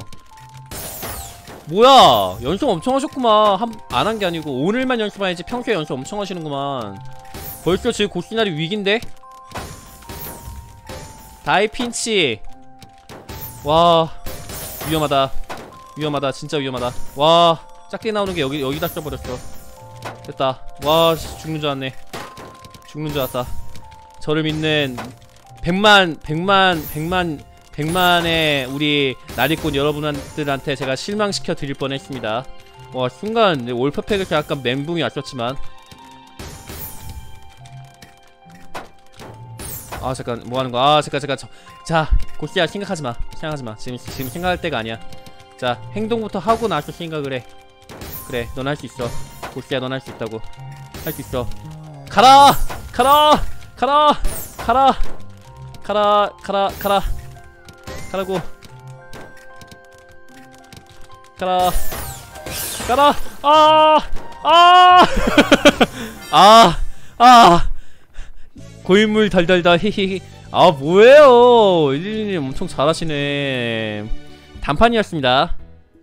뭐야, 연습 엄청 하셨구만. 안 한 게 아니고 오늘만 연습해야지. 평소에 연습 엄청 하시는구만. 벌써 지금 고시나리 위기인데? 다이핀치. 와, 위험하다. 위험하다. 진짜 위험하다. 와, 작게 나오는게 여기다 써버렸어. 됐다. 와, 죽는 줄 알았네. 죽는 줄 알았다. 저를 믿는 100만의 우리 나리꾼 여러분들한테 제가 실망시켜 드릴 뻔했습니다. 와, 순간 올퍼팩에서 약간 멘붕이 왔었지만. 아, 잠깐 뭐하는 거야. 아, 잠깐 자, 고씨야, 생각하지마. 지금 생각할 때가 아니야. 자, 행동부터 하고 나서 생각을 해. 그래, 넌 할 수 있어. 고씨야, 넌 할 수 있다고. 할 수 있어. 가라! 가라고. 가라. 고인물 달달달. 히히히. 아, 뭐예요. 112님 엄청 잘하시네. 단판이었습니다.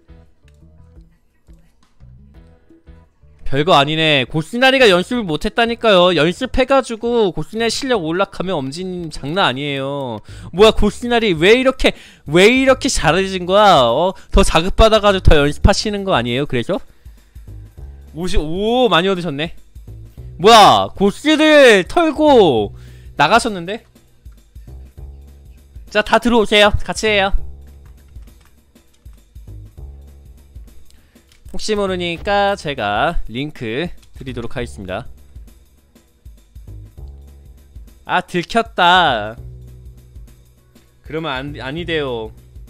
별거 아니네. 고시나리가 연습을 못했다니까요. 연습해가지고 고시나리 실력 올라가면 엄지님 장난 아니에요. 뭐야, 고시나리 왜 이렇게 잘해진 거야? 더 자극받아가지고 더 연습하시는 거 아니에요? 그래서? 오, 많이 얻으셨네. 뭐야, 고시를 털고 나가셨는데? 자, 다 들어오세요. 같이 해요. 혹시 모르니까 제가 링크 드리도록 하겠습니다. 아, 들켰다. 그러면 아니대요.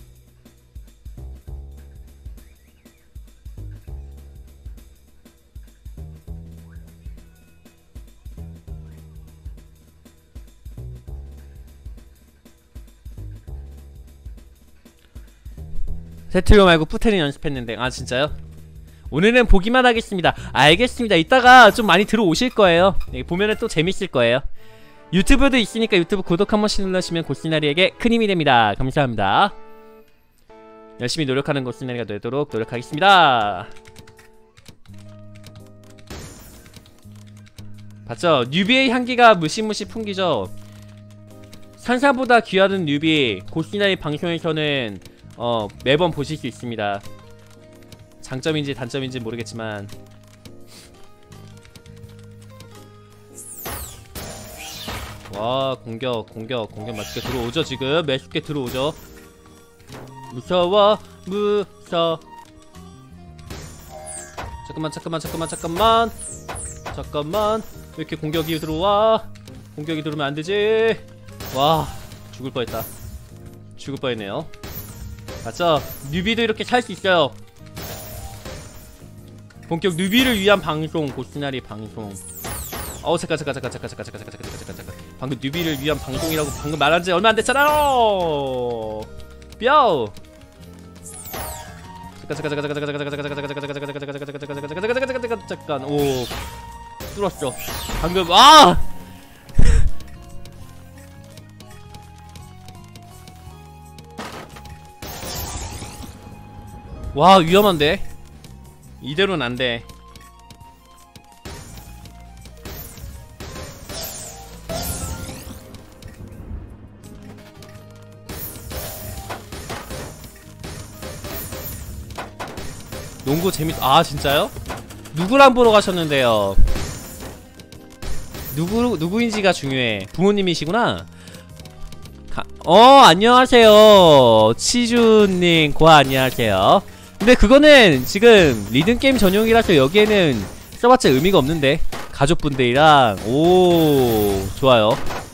세트료 말고 뿌테린 연습했는데. 아, 진짜요? 오늘은 보기만 하겠습니다. 알겠습니다. 이따가 좀 많이 들어오실 거예요. 보면은 또 재밌을 거예요. 유튜브도 있으니까 유튜브 구독 한 번씩 눌러주시면 고시나리에게 큰 힘이 됩니다. 감사합니다. 열심히 노력하는 고시나리가 되도록 노력하겠습니다. 봤죠? 뉴비의 향기가 무시무시 풍기죠? 산사보다 귀하던 뉴비, 고시나리 방송에서는 매번 보실 수 있습니다. 장점인지 단점인지 모르겠지만. 와, 공격 맛있게 들어오죠. 지금 매쉽게 들어오죠. 무서워 무서. 잠깐만. 왜 이렇게 공격이 들어와? 공격이 들어오면 안 되지. 와, 죽을 뻔했네요. 맞죠? 뉴비도 이렇게 살 수 있어요. 본격 뉴비를 위한 방송, 고시나리 방송. 잠깐. 방금 뉴비를 위한 방송이라고 방금 말한 지 얼마 안 됐잖아. 뼈. 잠깐. 오, 뚫었어. 방금 와, 위험한데? 이대로는 안 돼. 농구 진짜요? 누구랑 보러 가셨는데요? 누구인지가 중요해. 부모님이시구나? 안녕하세요. 치주님, 안녕하세요. 근데 그거는 지금 리듬게임 전용이라서 여기에는 써봤자 의미가 없는데. 가족분들이랑, 오, 좋아요.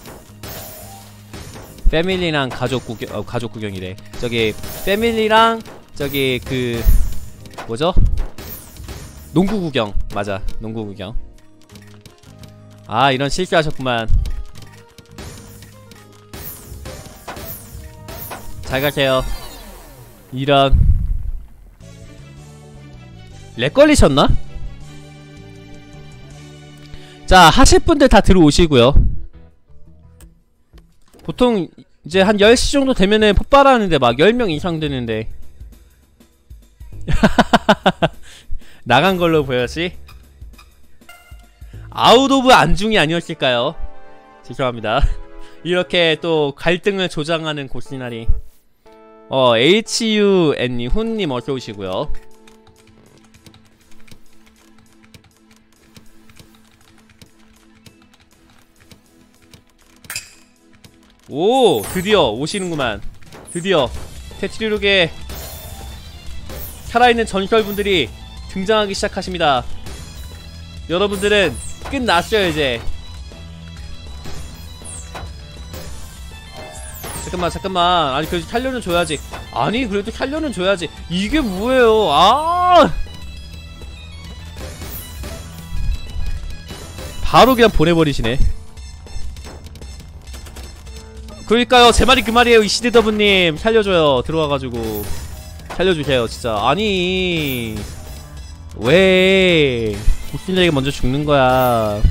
패밀리랑 가족 구경이래. 저기, 패밀리랑, 저기, 뭐죠? 농구 구경. 맞아, 농구 구경. 이런 실수하셨구만. 잘 가세요. 이런. 렉 걸리셨나? 자, 하실 분들 다 들어오시고요. 보통 이제 한 10시 정도 되면은 폭발하는데 막 10명 이상 되는데. 나간 걸로 보였지? 아웃 오브 안중이 아니었을까요? 죄송합니다. 이렇게 또 갈등을 조장하는 고시나리. HUN님, 훈님 어서오시고요. 오, 드디어 오시는구만. 드디어 테트리룩의 살아있는 전설분들이 등장하기 시작하십니다. 여러분들은 끝났어요 이제. 잠깐만. 아니 그래도 살려는 줘야지. 아니 그래도 살려는 줘야지. 이게 뭐예요? 바로 그냥 보내버리시네. 그러니까요, 제 말이 그 말이에요. 이시드더브님 살려줘요. 들어와가지고 살려주세요 진짜. 아니 왜 고시나리가 먼저 죽는거야.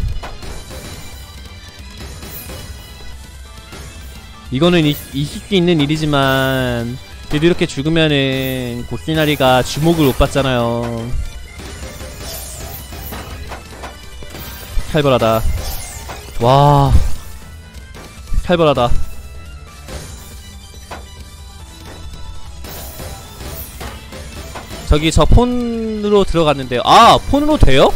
이거는 있을 수 있는 일이지만 그래도 이렇게 죽으면은 고시나리가 주목을 못 받잖아요. 살벌하다. 와, 살벌하다. 저기 저 폰으로 들어갔는데요. 폰으로 돼요?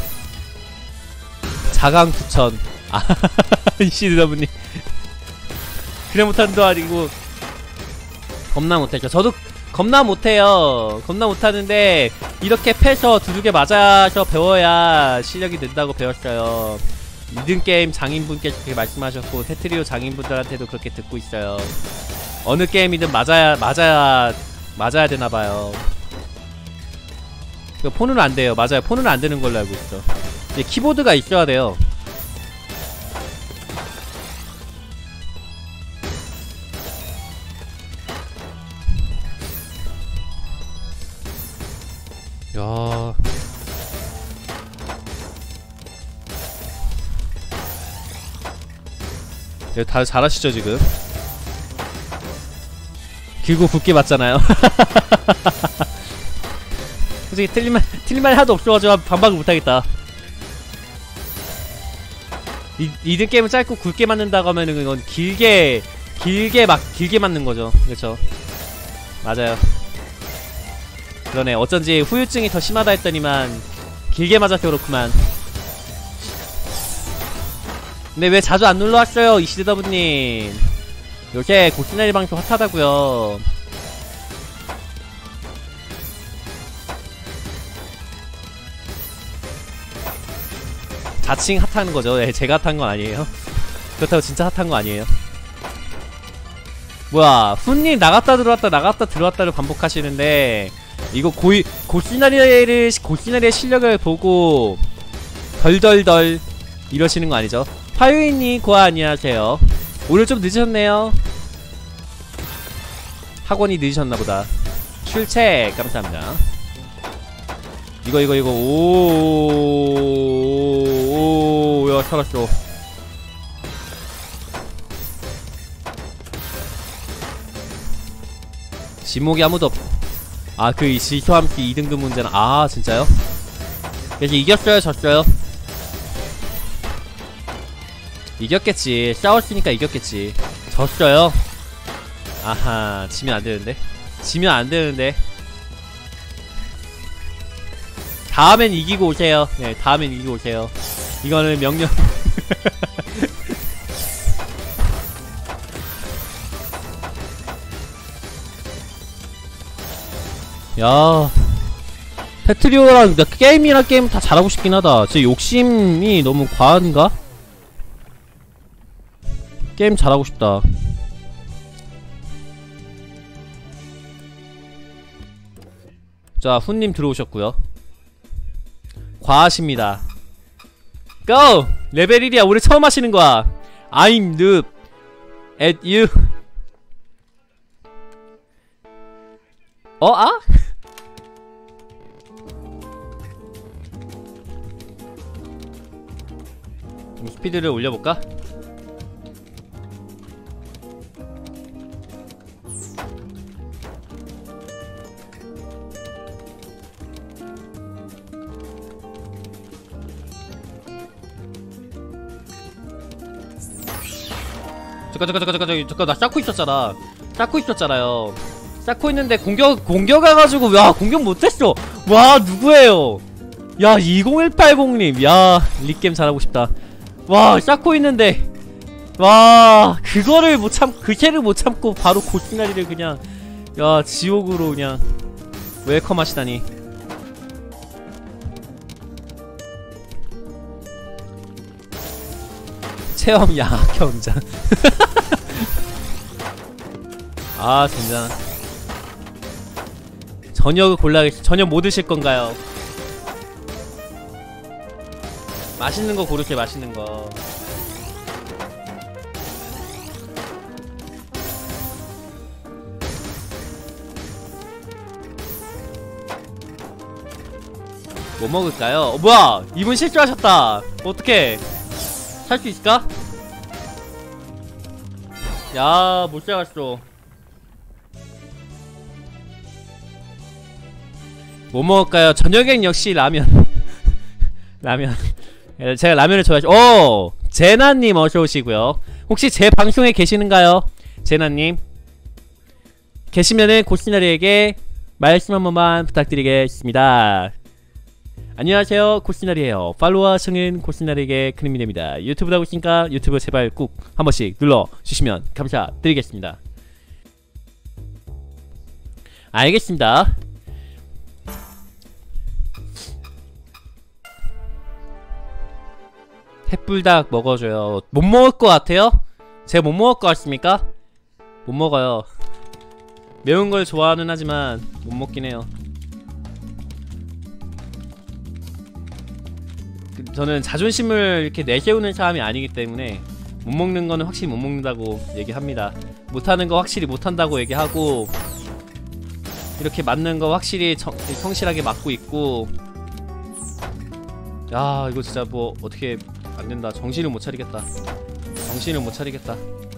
자강 9000. 이시드더브님 그래 못한도 아니고 겁나 못했죠. 저도 겁나 못해요. 겁나 못하는데 이렇게 패서 두둑에 맞아서 배워야 실력이 는다고 배웠어요. 리듬게임 장인분께서 그렇게 말씀하셨고 테트리오 장인분들한테도 그렇게 듣고 있어요. 어느 게임이든 맞아야 되나봐요. 폰으로 안 돼요. 맞아요. 폰으로 안 되는 걸로 알고 있어. 이제 키보드가 있어야 돼요. 야. 다들 잘하시죠 지금? 길고 굵게 맞잖아요. 솔직히 틀린 말이 하나도 없어가지고 반박을 못하겠다. 이등 게임은 짧고 굵게 맞는다고 하면은 이건 길게 맞는 거죠. 그렇죠? 맞아요. 그러네. 어쩐지 후유증이 더 심하다 했더니만 길게 맞아서 그렇구만. 근데 왜 자주 안 놀러왔어요 이시드더브님. 요새 고시나리 방송 핫하다고요. 자칭 핫한 거죠. 네, 제가 핫한 건 아니에요. 그렇다고 진짜 핫한 거 아니에요. 뭐야, 훈님 나갔다 들어왔다 나갔다 들어왔다를 반복하시는데 이거 고시나리의 실력을 보고 덜덜덜 이러시는 거 아니죠? 화요일님 고아 안녕하세요. 오늘 좀 늦으셨네요. 학원이 늦으셨나보다. 출첵 감사합니다. 이거 오, 야 살았어. 진목이 아무도 없. 아, 그 지소함씨 2등급 문제는. 아, 진짜요? 그래서 이겼어요, 졌어요? 이겼겠지. 싸웠으니까 이겼겠지. 졌어요? 아하, 지면 안 되는데. 지면 안 되는데. 다음엔 이기고 오세요. 네, 다음엔 이기고 오세요. 이거는 명령. 야, 페트리오랑 게임이랑 게임 다 잘하고 싶긴 하다. 제 욕심이 너무 과한가? 게임 잘하고 싶다. 자, 훈님 들어오셨고요. 과하십니다. GO! 레벨 1이야. 우리 처음 하시는 거야. I'm noob at you. 어? 아? 좀 스피드를 올려볼까? 잠깐 나 쌓고 있었잖아. 쌓고 있었잖아요. 쌓고 있는데 공격 와가지고 야 공격 못했어. 와 누구예요? 야 20180님. 야 리게임 잘하고 싶다. 와 쌓고 있는데 와 그거를 못 참 그새를 못 참고 바로 고시나리를 그냥 야 지옥으로 그냥 웰컴 하시다니. 체험 야학 경장. 아 진짜 저녁을 골라야겠어. 저녁 뭐 드실 건가요? 맛있는 거 고르세요. 맛있는 거. 뭐 먹을까요? 뭐야 이분 실수하셨다. 어떡해. 살 수 있을까? 야 못 잡았어. 뭐 먹을까요? 저녁엔 역시 라면. 라면. 제가 라면을 좋아하죠. 오! 제나님 어서오시고요. 혹시 제 방송에 계시는가요? 제나님 계시면은 고시나리에게 말씀 한 번만 부탁드리겠습니다. 안녕하세요 고시나리에요. 팔로워 청은 고시나리에게 큰 힘이 됩니다. 유튜브도 하고 있으니까 유튜브 제발 꼭 한 번씩 눌러주시면 감사드리겠습니다. 알겠습니다. 햇불닭 먹어줘요. 못 먹을 것 같아요? 제가 못 먹을 것 같습니까? 못 먹어요. 매운 걸 좋아는 하지만 못 먹긴 해요. 저는 자존심을 이렇게 내세우는 사람이 아니기 때문에 못 먹는 거는 확실히 못 먹는다고 얘기합니다. 못하는 거 확실히 못한다고 얘기하고 이렇게 맞는 거 확실히 성실하게 맞고 있고. 야 이거 진짜 뭐 어떻게 안된다. 정신을 못 차리겠다. 정신을 못 차리겠다.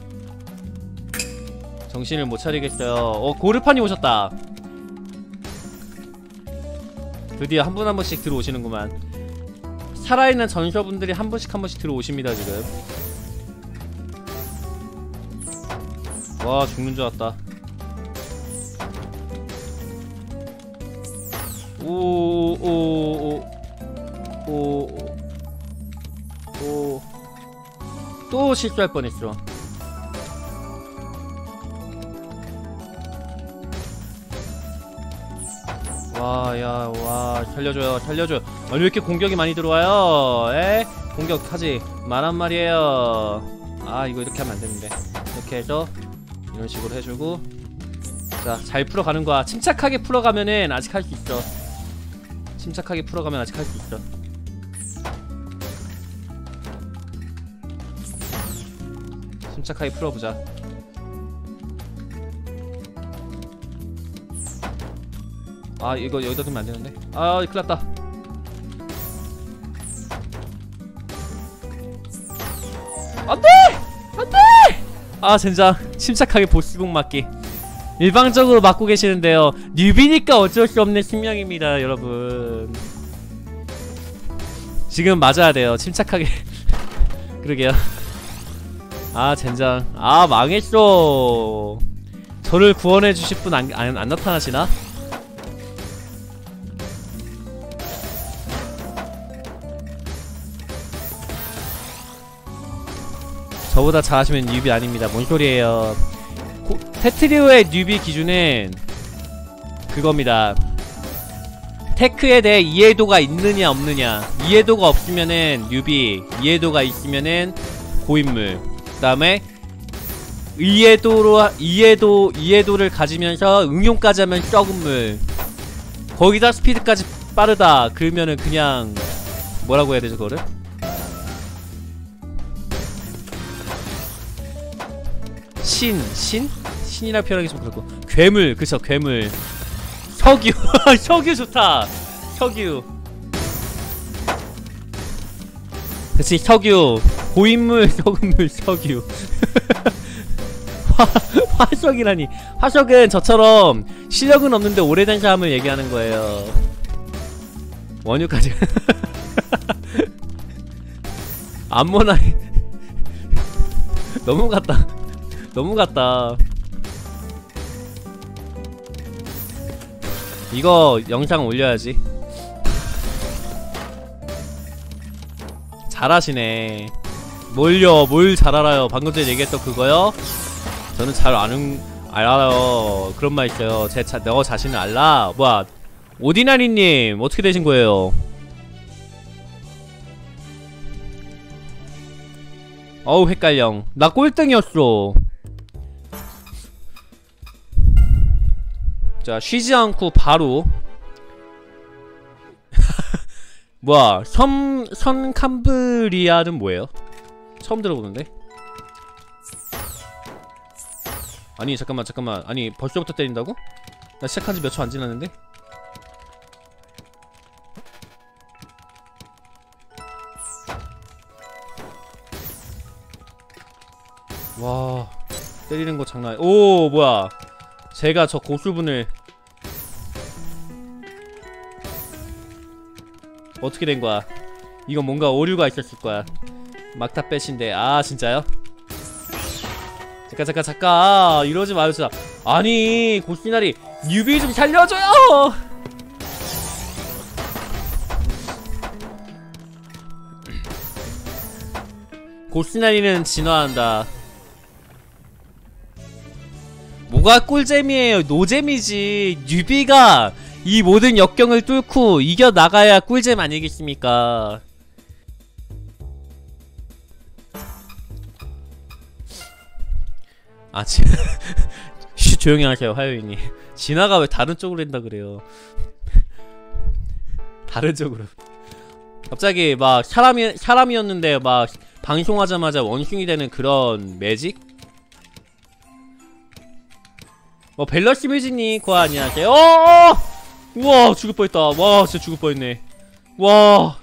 정신을 못 차리겠어요. 고르판이 오셨다. 드디어 한 분 한 번씩 들어오시는구만. 살아있는 전설분들이 한 번씩 들어오십니다 지금. 와 죽는 줄 알았다. 오오오오 또 실수할 뻔했어. 와, 야, 와, 살려줘요, 살려줘요. 아니, 왜 이렇게 공격이 많이 들어와요? 에? 공격하지 말란 말이에요. 아 이거 이렇게 하면 안되는데. 이렇게 해서 이런 식으로 해주고, 자 잘 풀어가는 거야. 침착하게 풀어가면은 아직 할 수 있어. 침착하게 풀어가면 아직 할 수 있어. 침착하게 풀어보자. 아 이거 여기다 두면 안되는데. 아 큰일났다. 안돼! 안돼! 아 젠장. 침착하게 보스공 맞기. 일방적으로 맞고 계시는데요. 뉴비니까 어쩔 수 없는 숙명입니다 여러분. 지금 맞아야 돼요. 침착하게. 그러게요. 아 젠장. 아 망했어. 저를 구원해 주실 분 안 나타나시나? 저보다 잘하시면 뉴비 아닙니다. 뭔 소리예요. 테트리오의 뉴비 기준은 그겁니다. 테크에 대해 이해도가 있느냐 없느냐. 이해도가 없으면은 뉴비, 이해도가 있으면은 고인물. 그 다음에 이해도를 가지면서 응용까지 하면 썩은물. 거기다 스피드까지 빠르다 그러면은 그냥 뭐라고 해야 되죠 그거를? 신이라 표현하기 좀 그렇고, 괴물. 그쵸 괴물. 석유. 석유 좋다. 석유. 그치 석유. 고인물 썩은물 석유. 화석이라니. 화석은 저처럼 실력은 없는데 오래된 사람을 얘기하는 거예요. 원유까지. 암모나이. 너무 같다. 너무 같다. 이거 영상 올려야지. 잘하시네. 뭘 잘 알아요. 방금 전에 얘기했던 그거요? 저는 잘 알아요. 그런 말 있어요. 너 자신을 알라? 뭐야, 오디나리님 어떻게 되신 거예요? 어우 헷갈려. 나 꼴등이었어. 자 쉬지 않고 바로 뭐야, 선캄브리아는 뭐예요? 처음 들어보는데? 아니 잠깐만. 아니 벌써부터 때린다고? 나 시작한지 몇 초 안 지났는데? 와 때리는 거 장난. 오 뭐야, 제가 저 고수분을 어떻게 된 거야? 이건 뭔가 오류가 있었을 거야. 막타 빼신데. 아 진짜요? 잠깐 이러지 마요 진짜. 아니 고시나리 뉴비 좀 살려줘요. 고시나리는 진화한다. 뭐가 꿀잼이에요. 노잼이지. 뉴비가 이 모든 역경을 뚫고 이겨나가야 꿀잼 아니겠습니까? 아 쉬 조용히 하세요 화요일님. 진화가 왜 다른 쪽으로 된다 그래요. 다른 쪽으로 갑자기 막 사람이었는데 막 방송하자마자 원숭이 되는 그런 매직? 밸러시 뮤직님 거 안녕하세요. 우와 죽을 뻔했다. 와 진짜 죽을 뻔했네. 와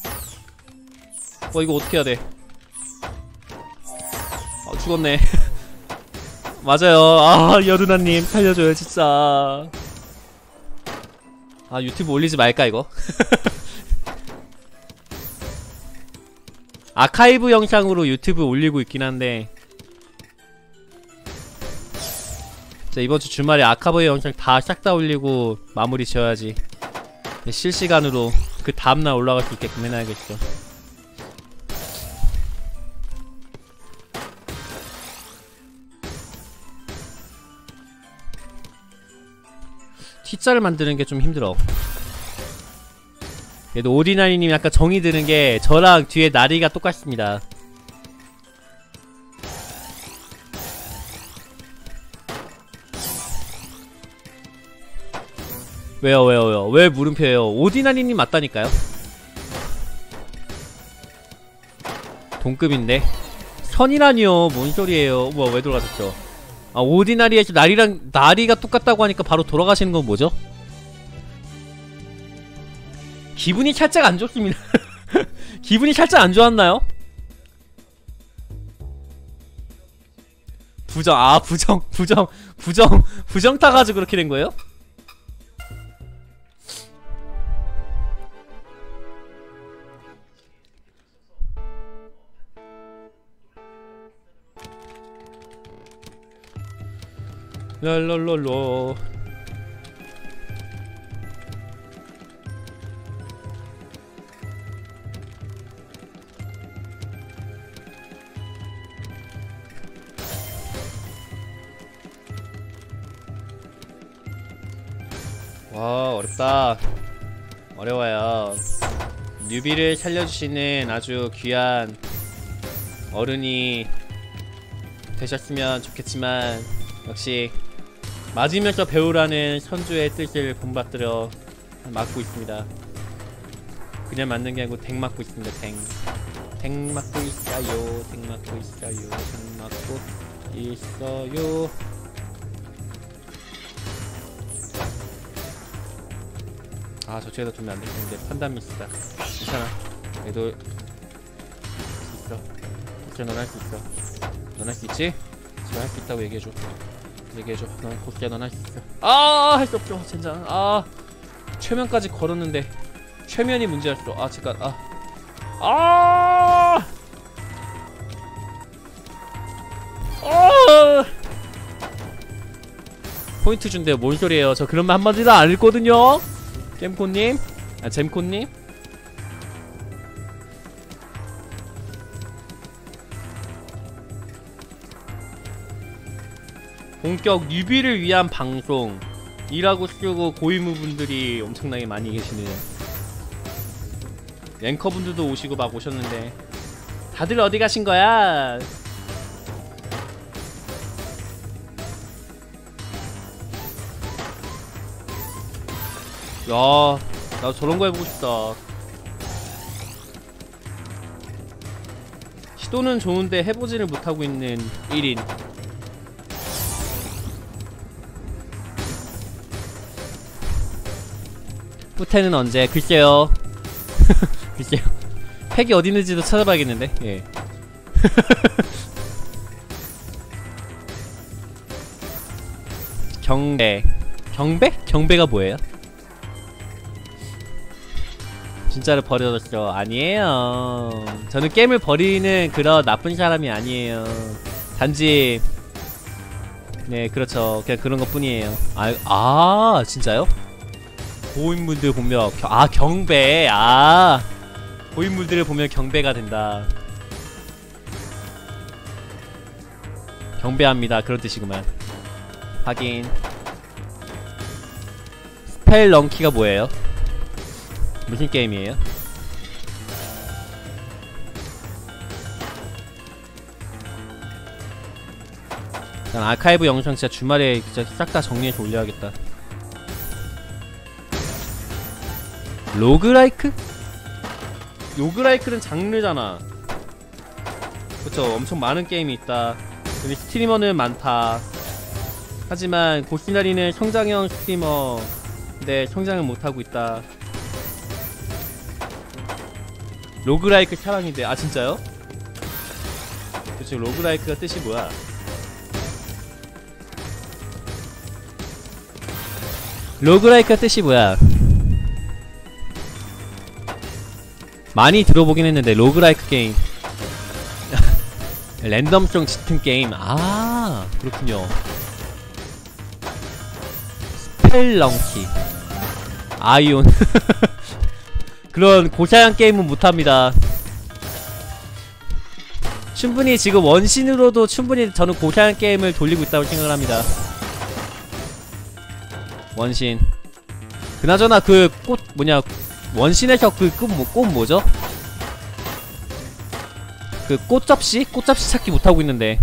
이거 어떻게 해야 돼? 죽었네. 맞아요. 여두나님 살려줘요 진짜. 유튜브 올리지 말까 이거? 아카이브 영상으로 유튜브 올리고 있긴 한데, 자 이번주 주말에 아카이브 영상 싹 다 올리고 마무리 지어야지. 실시간으로 그 다음날 올라갈 수 있게끔 해놔야겠어. T자를 만드는 게 좀 힘들어. 그래도 오디나리님이 약간 정이 드는 게 저랑 뒤에 나리가 똑같습니다. 왜요? 왜 물음표예요? 오디나리님 맞다니까요? 동급인데? 선이라니요. 뭔 소리예요? 뭐야, 왜 돌아가셨죠? 아, 오디나리에서 나리가 똑같다고 하니까 바로 돌아가시는 건 뭐죠? 기분이 살짝 안 좋습니다. 기분이 살짝 안 좋았나요? 부정 타가지고 그렇게 된 거예요? 랄랄랄로. 와, 어렵다. 어려워요. 뉴비를 살려주시는 아주 귀한 어른이 되셨으면 좋겠지만 역시 맞으면서 배우라는 선주의 뜻을 본받들어 맞고 있습니다. 그냥 맞는 게 아니고 댕 맞고 있습니다. 댕 맞고 있어요. 댕 맞고 있어요. 댕 맞고 있어요. 아, 저쪽에다 두면 안 될 텐데 판단 미스다. 괜찮아. 그래도 있어. 고스야, 넌 할 수 있어. 넌 할 수 있지? 제가 할 수 있다고 얘기해줘. 넌 고스야, 넌 할 수 있어. 아, 할 수 없죠. 젠장. 아, 최면까지 걸었는데 최면이 문제였어. 아, 잠깐. 포인트 준대요. 뭔 소리예요? 저 그런 말 한마디도 안 읽거든요. 잼코님? 아, 잼코님? 본격 뉴비를 위한 방송 이라고 쓰고 고위무분들이 엄청나게 많이 계시네요. 앵커분들도 오시고 막 오셨는데 다들 어디 가신 거야? 야, 나 저런 거 해보고 싶다. 시도는 좋은데 해보지를 못하고 있는 1인. 후퇴는 언제? 글쎄요. 글쎄요. 팩이 어디 있는지도 찾아봐야겠는데. 예. 경배가 뭐예요? 진짜로 버려졌죠. 아니에요. 저는 게임을 버리는 그런 나쁜 사람이 아니에요. 단지 네, 그렇죠. 그냥 그런 것 뿐이에요. 진짜요? 고인물들 보면 경배. 고인물들을 보면 경배가 된다. 경배합니다. 그런 뜻이구만. 확인. 스펠 런키가 뭐예요? 무슨 게임이에요? 난 아카이브 영상 진짜 주말에 진짜 싹 다 정리해서 올려야겠다. 로그라이크? 로그라이크는 장르잖아. 그쵸, 엄청 많은 게임이 있다. 여기 스트리머는 많다. 하지만 고시나리는 성장형 스트리머인데 성장을 못하고 있다. 로그라이크 사랑인데. 아, 진짜요? 도대체 로그라이크가 뜻이 뭐야? 로그라이크가 뜻이 뭐야? 많이 들어보긴 했는데 로그라이크 게임 랜덤성 짙은 게임. 아, 그렇군요. 스펠런키 아이온 그런 고사양 게임은 못합니다. 충분히 지금 원신으로도 충분히 저는 고사양 게임을 돌리고 있다고 생각을 합니다. 원신. 그나저나 그 원신에서 꽃 뭐죠? 그 꽃접시? 꽃접시 찾기 못하고 있는데.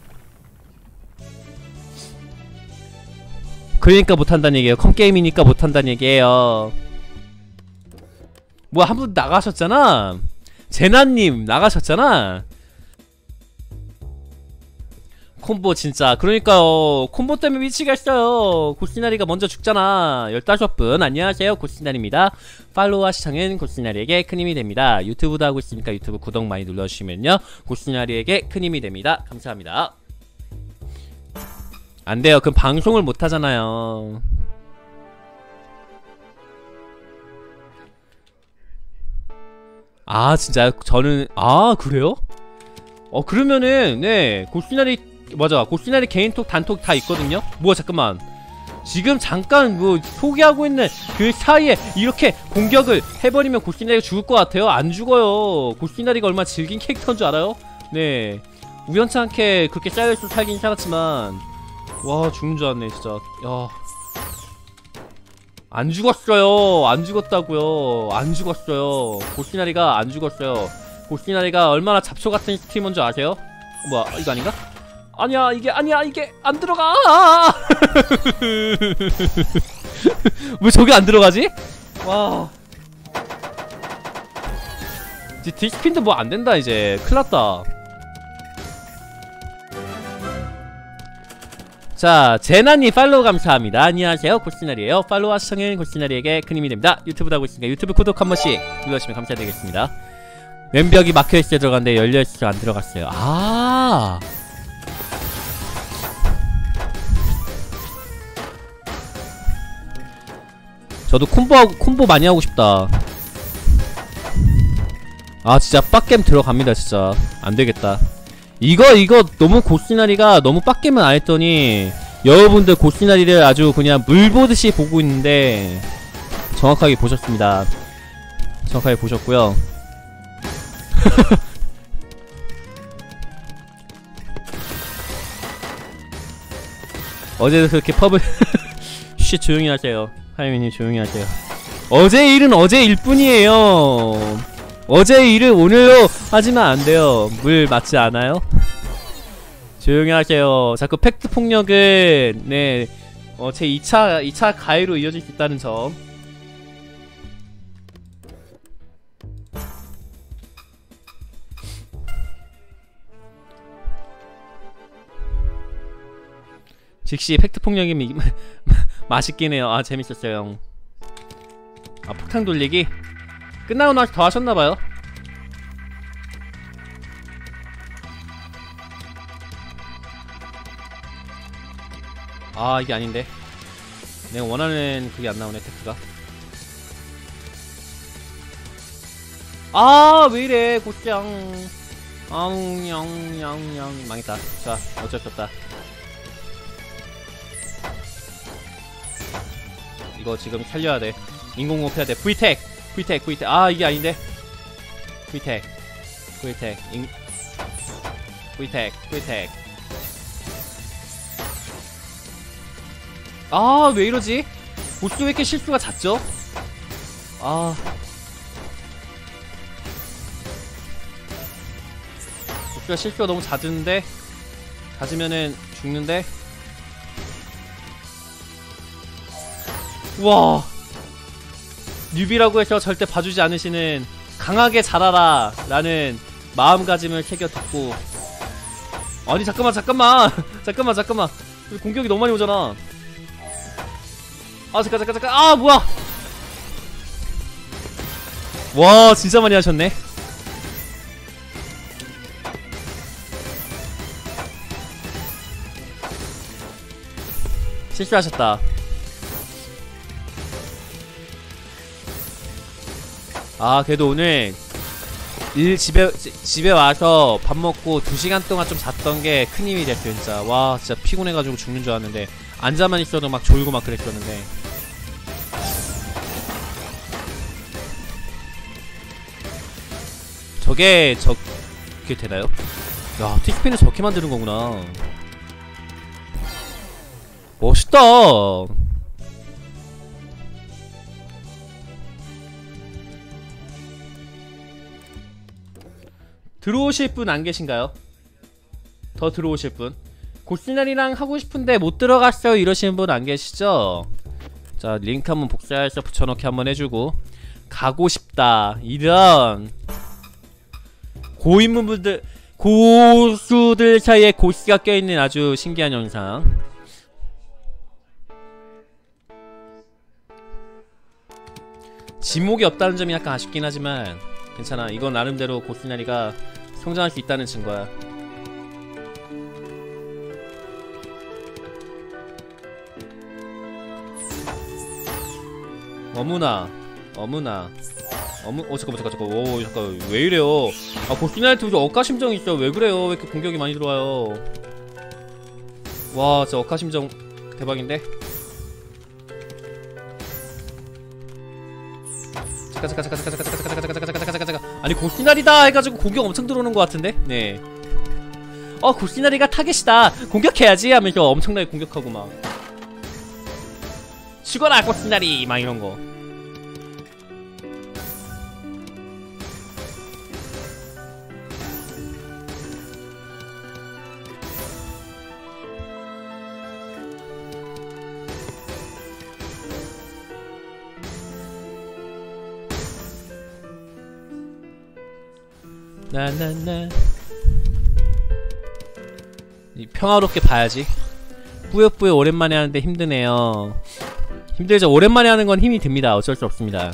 그러니까 못한다는 얘기예요. 컴게임이니까 못한다는 얘기예요. 뭐 한 분 나가셨잖아. 제나님 나가셨잖아. 콤보 진짜 그러니까요. 콤보 때문에 미치겠어요. 고시나리가 먼저 죽잖아. 15분 안녕하세요, 고시나리입니다. 팔로우와 시청은 고시나리에게 큰 힘이 됩니다. 유튜브도 하고 있으니까 유튜브 구독 많이 눌러주시면요 고시나리에게 큰 힘이 됩니다. 감사합니다. 안돼요. 그럼 방송을 못하잖아요. 아 진짜요? 저는 그래요? 그러면은 네 고시나리 맞아. 고시나리 개인톡 단톡 다 있거든요? 뭐야 잠깐만, 지금 잠깐 뭐 소개하고 있는 그 사이에 이렇게 공격을 해버리면 고시나리가 죽을 것 같아요? 안 죽어요. 고시나리가 얼마나 질긴 캐릭터인 줄 알아요? 네, 우연찮게 그렇게 쌓여있어 살긴 살았지만 와 죽는 줄 알았네 진짜. 야, 안 죽었어요. 안 죽었다고요. 안 죽었어요. 고시나리가 안 죽었어요. 고시나리가 얼마나 잡초같은 스트리머인 줄 아세요? 뭐야 이거 아닌가? 아니야 이게 아니야 이게 안 들어가. 왜 저게 안 들어가지? 와, 이제 디스핀도 뭐 안 된다. 이제 큰일 났다. 자, 제나님 팔로우 감사합니다. 안녕하세요, 고시나리에요. 팔로우와 시청은 고시나리에게 큰 힘이 됩니다. 유튜브도 하고 있으니까 유튜브 구독 한 번씩 눌러주시면 감사드리겠습니다. 왼벽이 막혀있을 때 들어갔는데 열려있을 때 안 들어갔어요. 저도 콤보 많이 하고 싶다. 진짜 빡겜 들어갑니다. 진짜 안되겠다. 이거 너무 고시나리가 너무 빡겜은 안 했더니 여러분들 고시나리를 아주 그냥 물보듯이 보고 있는데 정확하게 보셨습니다. 정확하게 보셨고요. 어제도 그렇게 펍을 쉬 조용히 하세요. 하이미님 조용히 하세요. 어제 일은 어제 일 뿐이에요. 어제의 일을 오늘로 하지만 안 돼요. 물 맞지 않아요? 조용히 하세요. 자꾸 팩트 폭력은 네, 제 2차 가해로 이어질 수 있다는 점. 즉시 팩트 폭력이 맛있긴 해요. 재밌었어요. 폭탄 돌리기? 끝나고 나서 더 하셨나봐요. 이게 아닌데. 내가 원하는 그게 안 나오네, 테크가. 왜 이래, 고짱. 냥. 망했다. 자, 어쩔 수 없다. 이거 지금 살려야 돼. 인공호흡 해야 돼. V텍! 이게 아닌데. V텍. 왜 이러지? 보스 왜 이렇게 실수가 잦죠? 보스가 실수가 너무 잦은데? 잦으면은 죽는데? 우와, 뉴비라고 해서 절대 봐주지 않으시는 강하게 자라라 라는 마음가짐을 새겨듣고. 아니 잠깐만 잠깐만 공격이 너무 많이 오잖아. 잠깐 뭐야. 와 진짜 많이 하셨네. 실수하셨다. 그래도 오늘 집에 와서 밥 먹고 2시간 동안 좀 잤던게 큰 힘이 됐어요 진짜. 와 진짜 피곤해가지고 죽는 줄 알았는데 앉아만 있어도 막 졸고 막 그랬었는데. 저게 되나요? 야, 티스핀을 저렇게 만드는 거구나. 멋있다. 들어오실 분 안 계신가요? 더 들어오실 분? 고시나리랑 하고 싶은데 못 들어갔어요 이러시는 분 안 계시죠? 자, 링크 한번 복사해서 붙여넣기 한번 해주고, 가고 싶다 이런 고인물들, 고수들 사이에 고씨가 껴있는 아주 신기한 현상. 지목이 없다는 점이 약간 아쉽긴 하지만 괜찮아. 이건 나름대로 고시나리가 성장할 수 있다는 증거야. 어머나 잠깐 오 잠깐 왜 이래요. 아, 고시나리한테 우리 억가심정이 있어. 왜 그래요? 왜 이렇게 공격이 많이 들어와요? 와, 진짜 억가심정 대박인데? 잠깐. 아니, 고시나리다 해가지고 공격 엄청 들어오는 것 같은데? 네. 고시나리가 타겟이다, 공격해야지 하면서 엄청나게 공격하고 막 죽어라 고시나리 막 이런거. 나나나 평화롭게 봐야지. 뿌요뿌요 오랜만에 하는데 힘드네요. 힘들죠. 오랜만에 하는 건 힘이 듭니다. 어쩔 수 없습니다.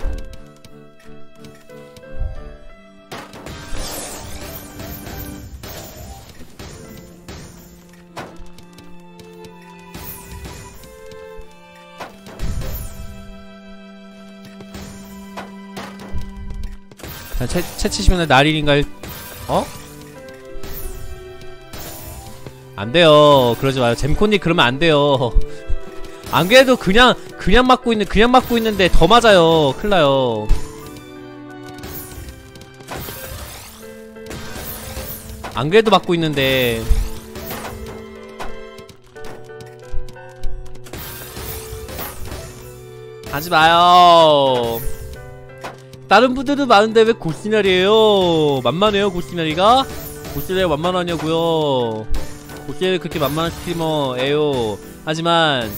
자, 채치시면 날일인가요? 안돼요. 그러지 마요. 잼코님 그러면 안돼요. 안 그래도 그냥 맞고 있는데 더 맞아요. 큰일나요. 안 그래도 맞고 있는데. 하지 마요. 다른 분들도 많은데 왜 고시나리에요? 만만해요 고시나리가? 고시나리가 만만하냐고요. 고시나리 그렇게 만만한 스트리머에요. 하지만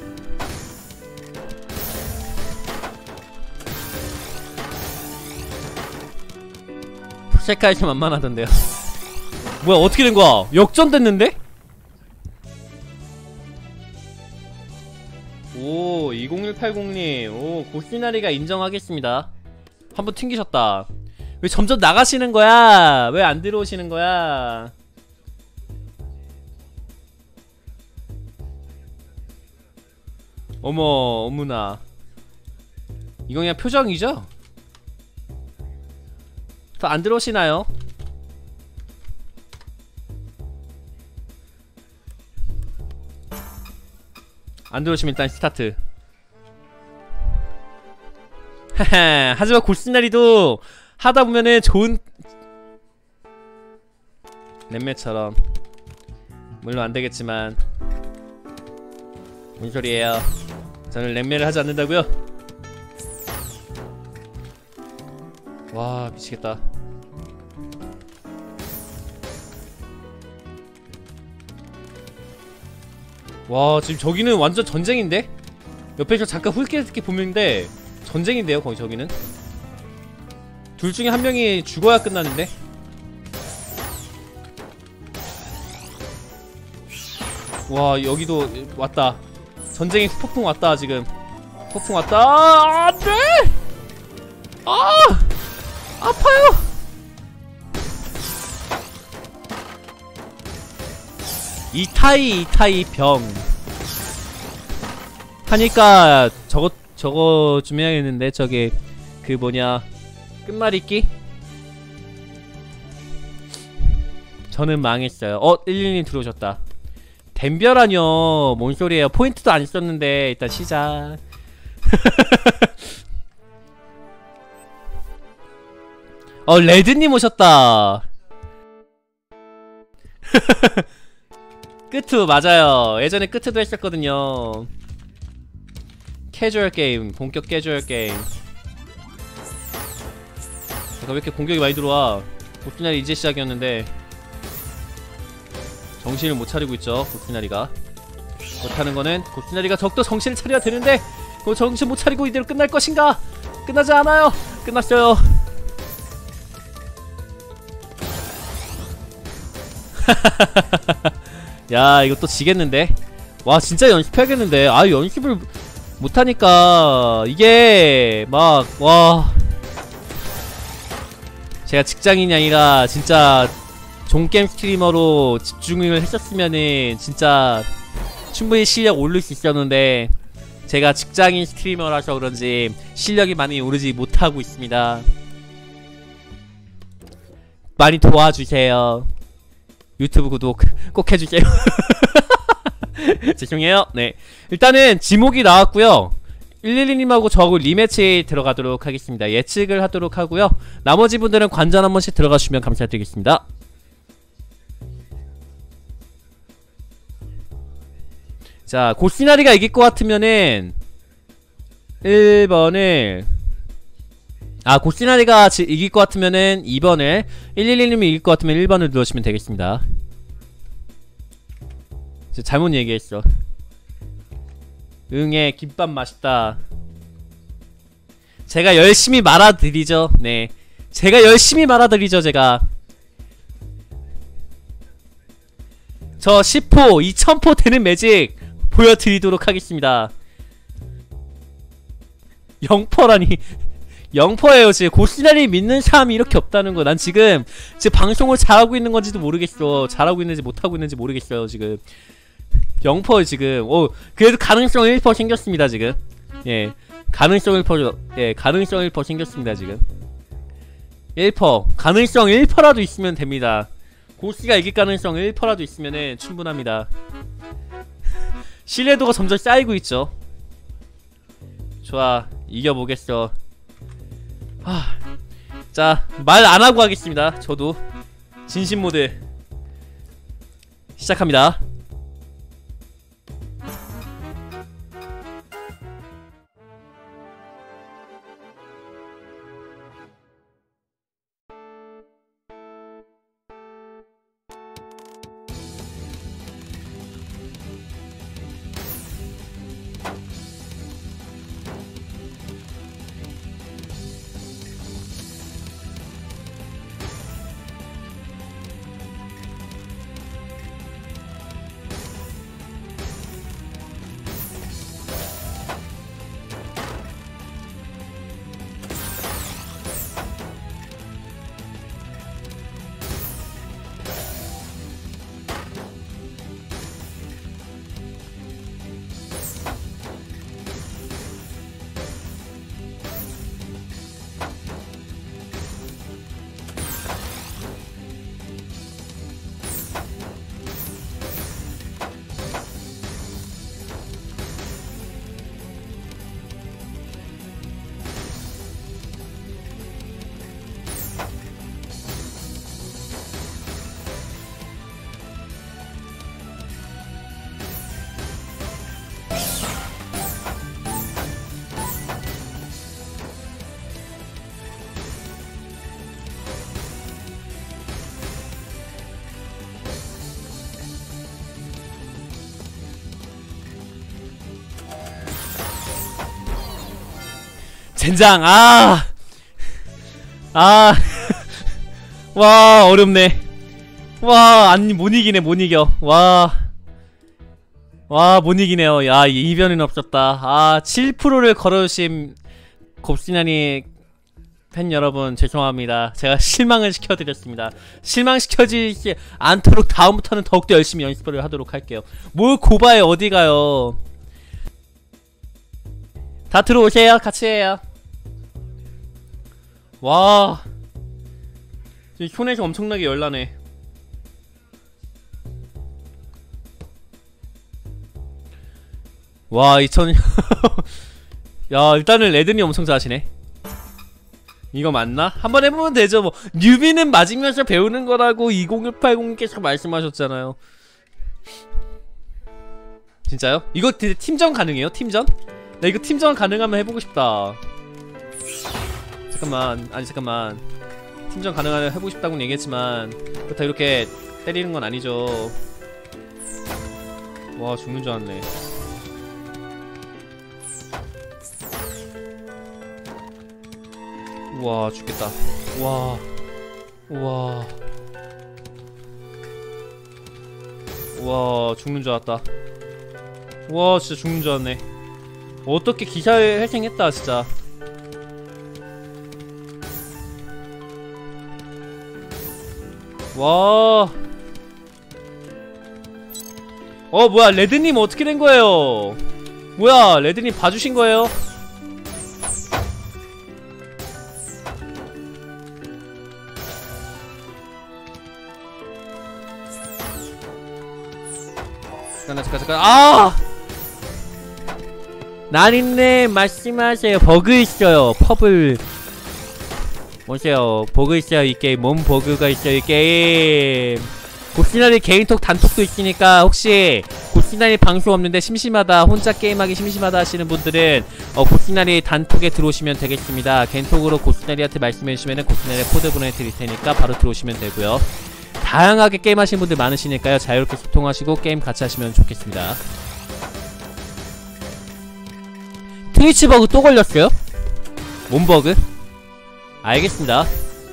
푸세카에서 만만하던데요. 뭐야, 어떻게 된거야? 역전됐는데? 오, 20180님 오, 고시나리가 인정하겠습니다. 한번 튕기셨다. 왜 점점 나가시는거야? 왜 안 들어오시는거야? 어머나. 이건 그냥 표정이죠? 더 안 들어오시나요? 안 들어오시면 일단 스타트. 하지만 고시나리도 하다보면은 좋은 램매처럼, 물론 안되겠지만. 뭔 소리에요. 저는 램매를 하지 않는다고요? 와, 미치겠다. 와, 지금 저기는 완전 전쟁인데? 옆에서 잠깐 훑게 보는데 전쟁인데요, 거의 저기는? 둘 중에 한 명이 죽어야 끝나는데? 와, 여기도 왔다. 전쟁이 폭풍 왔다, 지금. 폭풍 왔다. 안 돼! 아파요! 이타이 병. 하니까 저거 좀 해야겠는데. 저게 그 뭐냐, 끝말잇기? 저는 망했어요. 112님 들어오셨다. 댐벼라뇨. 뭔 소리예요. 포인트도 안 썼는데. 일단 시작. 레드님 오셨다. 끄트 맞아요. 예전에 끄트도 했었거든요. 캐주얼 게임, 본격 캐주얼 게임. 잠깐, 왜 이렇게 공격이 많이 들어와? 고스나리 이제 시작이었는데 정신을 못 차리고 있죠. 고스나리가 못하는 거는 고스나리가 적도 정신을 차려야 되는데 그 정신 못 차리고 이대로 끝날 것인가? 끝나지 않아요. 끝났어요. 야 이거 또 지겠는데? 와 진짜 연습해야겠는데. 아 연습을 못하니까 이게 막 와 제가 직장인이 아니라 진짜 종게임 스트리머로 집중을 했었으면은 진짜 충분히 실력 올릴 수 있었는데 제가 직장인 스트리머라서 그런지 실력이 많이 오르지 못하고 있습니다. 많이 도와주세요. 유튜브 구독 꼭 해주세요. 죄송해요. 네, 일단은 지목이 나왔고요. 112님하고 저하고 리매치 들어가도록 하겠습니다. 예측을 하도록 하고요. 나머지 분들은 관전 한 번씩 들어가주시면 감사드리겠습니다. 자, 고시나리가 이길 것 같으면은 1번을 고시나리가 이길 것 같으면은 2번을 112님이 이길 것 같으면 1번을 누르시면 되겠습니다. 잘못 얘기했어. 응애 김밥 맛있다. 제가 열심히 말아드리죠. 네, 제가 열심히 말아드리죠. 제가 저 10포 2000포 되는 매직 보여드리도록 하겠습니다. 0%라니 0%예요. 지금 고시나리 믿는 사람이 이렇게 없다는거. 난 지금 방송을 잘하고 있는 건지도 모르겠어. 잘하고 있는지 못하고 있는지 모르겠어요. 지금 0% 지금. 그래도 가능성 1% 생겼습니다. 지금. 예, 가능성 1%. 예, 가능성 1% 생겼습니다. 지금 1% 가능성 1%라도 있으면 됩니다. 고시가 이길 가능성 1%라도 있으면은 충분합니다. 신뢰도가 점점 쌓이고 있죠. 좋아, 이겨보겠어. 자, 말 안하고 하겠습니다. 저도 진심모드 시작합니다. 젠장. 와 어렵네. 와 아니 못이기네. 못이겨. 와 못이기네요. 야 이변은 없었다. 7%를 걸어주신 곱시나니 팬 여러분 죄송합니다. 제가 실망을 시켜드렸습니다. 실망시켜지지 않도록 다음부터는 더욱더 열심히 연습을 하도록 할게요. 뭘 고바에 어디가요. 다 들어오세요. 같이 해요. 와 지금 손에서 엄청나게 열나네. 와 2000... 야 일단은 레드니 엄청 잘하시네. 이거 맞나? 한번 해보면 되죠. 뭐 뉴비는 맞으면서 배우는 거라고 20680께서 말씀하셨잖아요. 진짜요? 이거 팀전 가능해요? 팀전? 나 이거 팀전 가능하면 해보고 싶다. 잠깐만. 아니 잠깐만. 팀전 가능하면 해보고 싶다고는 얘기했지만 그렇다 이렇게 때리는 건 아니죠. 와 죽는 줄 알았네. 우와 죽겠다. 와 우와 와 죽는 줄 알았다. 와 진짜 죽는 줄 알았네. 어떻게 기사에 회생했다 진짜. 와. 뭐야 레드님 어떻게 된 거예요? 뭐야 레드님 봐주신 거예요? 잠깐 아! 나린님 말씀하세요. 버그 있어요. 펍을 오세요. 버그 있어요 이 게임. 뭔 버그가 있어요 이 게임. 고시나리 개인톡 단톡도 있으니까 혹시 고시나리 방송 없는데 심심하다, 혼자 게임하기 심심하다 하시는 분들은 고시나리 단톡에 들어오시면 되겠습니다. 개인톡으로 고시나리한테 말씀해주시면은 고시나리 코드 보내드릴 테니까 바로 들어오시면 되고요. 다양하게 게임하시는 분들 많으시니까요. 자유롭게 소통하시고 게임 같이 하시면 좋겠습니다. 트위치 버그 또 걸렸어요? 뭔 버그? 알겠습니다.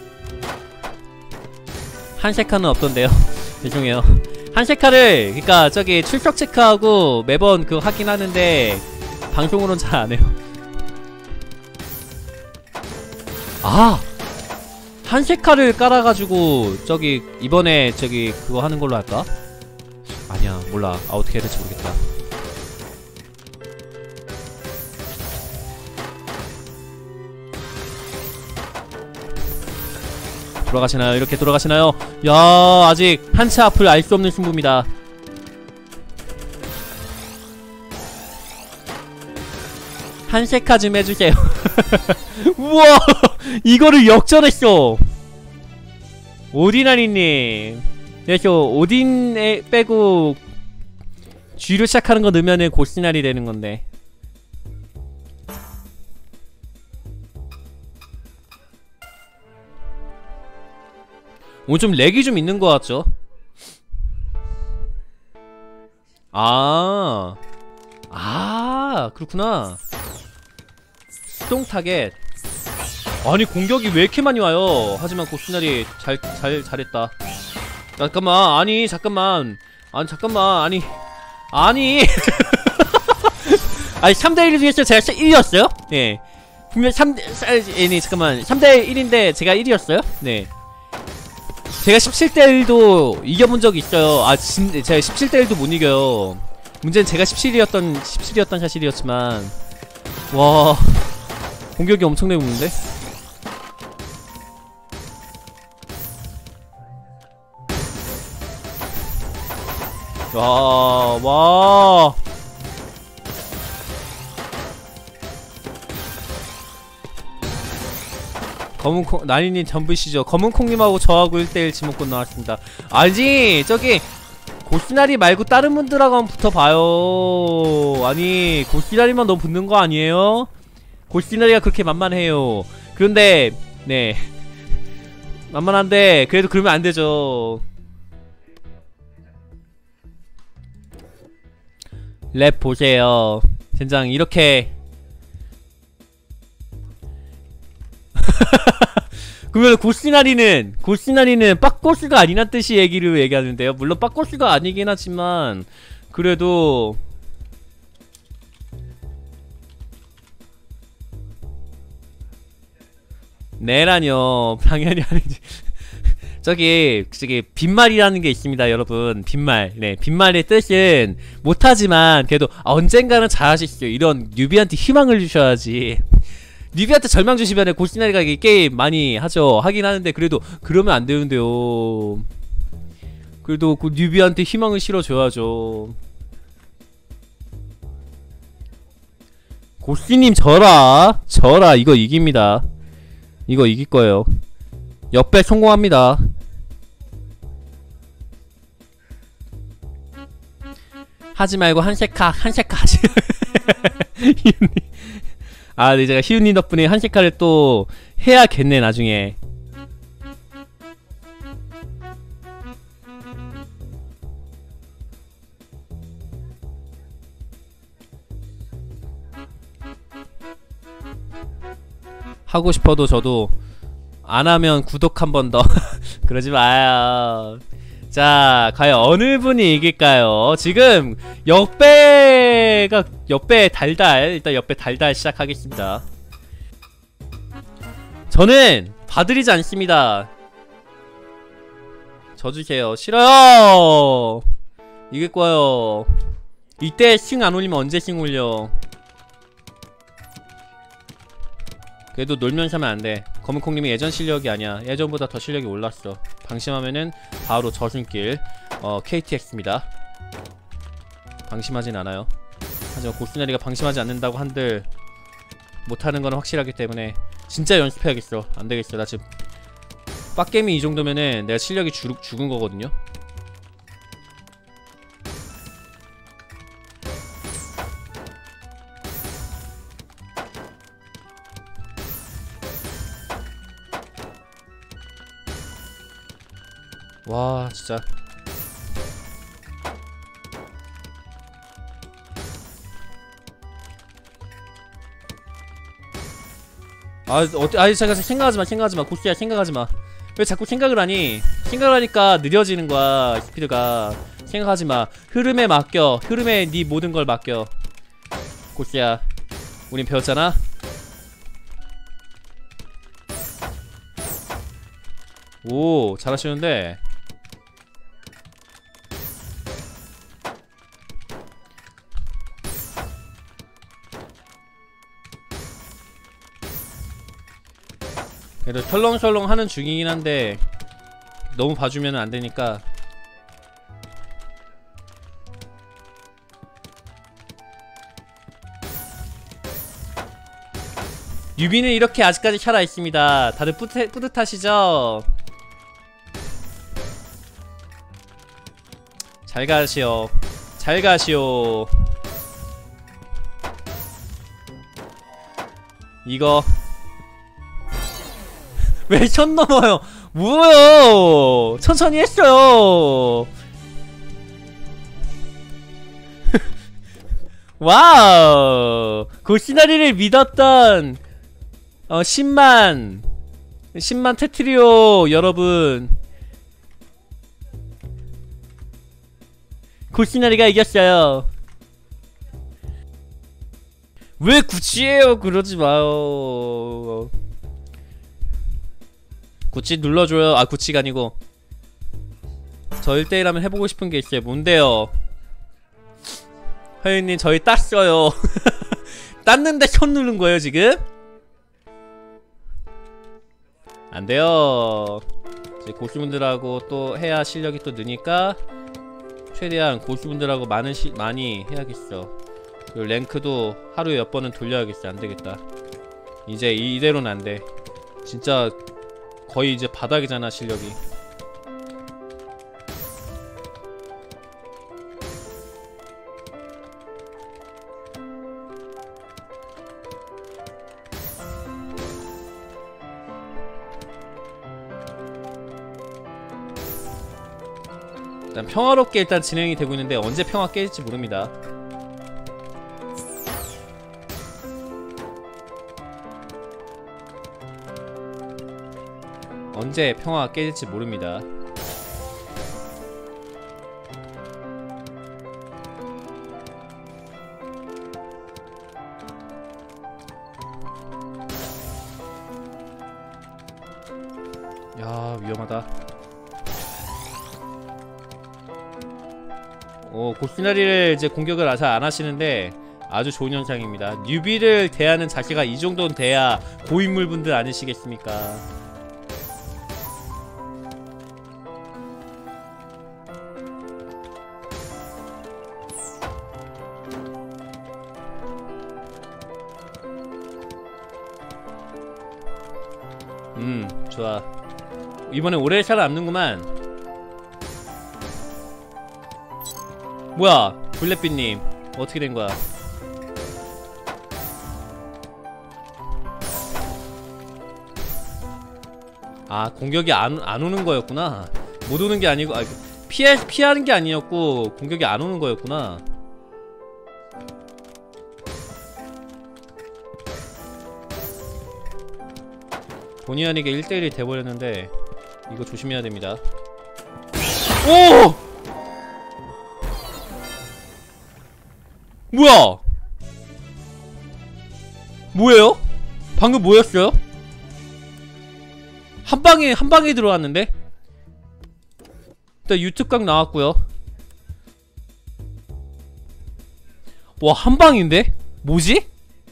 한세카는 없던데요. 죄송해요. 한세카를 그니까 저기 출석 체크하고 매번 그거 하긴 하는데 방송으로는 잘 안해요. 아! 한세카를 깔아가지고 저기 이번에 저기 그거 하는 걸로 할까? 아니야 몰라. 어떻게 해야 될지 모르겠다. 돌아가시나요? 이렇게 돌아가시나요? 야 아직 한치 앞을 알 수 없는 승부입니다. 한세카 좀 해주세요. 우와 이거를 역전했어. 오딘아니님. 그래서 오딘에 빼고 G로 시작하는 거 넣으면은 고시나리 되는 건데. 오늘 좀 렉이 좀 있는 것 같죠? 그렇구나. 수동 타겟. 아니 공격이 왜 이렇게 많이 와요? 하지만 고시나리 잘했다. 잠깐만 아니 잠깐만 아니 아니 3대1 중에서 제가 1이었어요? 네 분명 3대1인데 제가 1이었어요? 네 제가 17대1도 이겨본 적이 있어요. 제가 17대1도 못 이겨요. 문제는 제가 17이었던 사실이었지만 와 공격이 엄청나게 오는데? 와 검은콩 나니님 전부시죠. 검은콩님하고 저하고 1대1 지목권 나왔습니다. 아니 저기 고시나리 말고 다른 분들하고 한번 붙어봐요. 아니 고시나리만 너무 붙는 거 아니에요? 고시나리가 그렇게 만만해요. 그런데 네 만만한데 그래도 그러면 안되죠. 랩 보세요. 젠장 이렇게 그러면 고시나리는 빡고스가 아니란 뜻이 얘기를 얘기하는데요. 물론 빡고스가 아니긴 하지만 그래도 네라뇨 당연히 아니지. 저기 빈말이라는 게 있습니다 여러분. 빈말. 네 빈말의 뜻은 못하지만 그래도 언젠가는 잘하실 수 있어요. 이런 뉴비한테 희망을 주셔야지. 뉴비한테 절망 주시면은 고시나리가 게임 많이 하긴 하는데 그래도 그러면 안 되는데요. 그래도 그 뉴비한테 희망을 실어줘야죠. 고시님 져라 이거 이깁니다. 이거 이길 거예요. 역배 성공합니다. 하지 말고 한세카 하지. 네 제가 희윤님 덕분에 한세카를 또 해야겠네 나중에. 하고 싶어도 저도 안 하면 구독 한 번 더. 그러지 마요. 자, 과연 어느 분이 이길까요? 지금 역배 달달, 일단 역배 달달 시작하겠습니다. 저는 봐드리지 않습니다. 져주세요. 싫어요. 이길 거예요. 이때 싱 안 올리면 언제 싱 올려? 그래도 놀면서 하면 안 돼. 검은콩님이 예전 실력이 아니야. 예전보다 더 실력이 올랐어. 방심하면은 바로 저승길. KTX입니다. 방심하진 않아요. 하지만 고스나리가 방심하지 않는다고 한들 못하는 건 확실하기 때문에 진짜 연습해야겠어. 안 되겠어. 나 지금 빡게임이 이 정도면은 내가 실력이 죽은 거거든요. 와, 진짜. 잠깐 생각하지마. 고스야, 생각하지마. 왜 자꾸 생각을 하니? 생각을 하니까 느려지는 거야, 스피드가. 생각하지마. 흐름에 맡겨. 흐름에 네 모든 걸 맡겨. 고스야, 우린 배웠잖아? 오, 잘하시는데. 그래도 설렁설렁 하는 중이긴 한데 너무 봐주면 안 되니까. 유비는 이렇게 아직까지 살아있습니다. 다들 뿌듯하시죠? 잘 가시오. 잘 가시오. 이거 왜 천 넘어요? 뭐요? 천천히 했어요. 와우. 고시나리를 믿었던 10만 테트리오 여러분, 고시나리가 이겼어요. 왜 구치예요? 그러지 마요. 구치 눌러줘요. 아, 구치가 아니고 저 1대1 하면 해보고 싶은 게 있어요. 뭔데요? 허윤님, 저희 땄어요. 땄는데 손 누른 거예요 지금? 안돼요. 이제 고수분들하고 또 해야 실력이 또 느니까 최대한 고수분들하고 많이 해야겠어. 그리고 랭크도 하루에 몇 번은 돌려야겠어. 안되겠다. 이제 이대로는 안돼. 진짜 거의 이제 바닥이잖아, 실력이. 일단 평화롭게 일단 진행이 되고 있는데 언제 평화 깨질지 모릅니다. 언제 평화가 깨질지 모릅니다. 야, 위험하다. 고스나리를 이제 공격을 잘 안 하시는데 아주 좋은 현상입니다. 뉴비를 대하는 자세가 이 정도는 돼야 고인물분들 아니시겠습니까? 좋아. 이번에 오래 살아남는구만. 뭐야, 블랙빛님 어떻게 된거야? 아, 공격이 안 오는 거였구나. 못 오는 게 아니고, 피하는 게 아니었고 공격이 안 오는 거였구나. 본의 아니게 1대1이 돼버렸는데 이거 조심해야 됩니다. 오! 뭐야? 뭐예요? 방금 뭐였어요? 한방에 들어왔는데? 일단 유튜브 각 나왔고요. 와, 한방인데? 뭐지?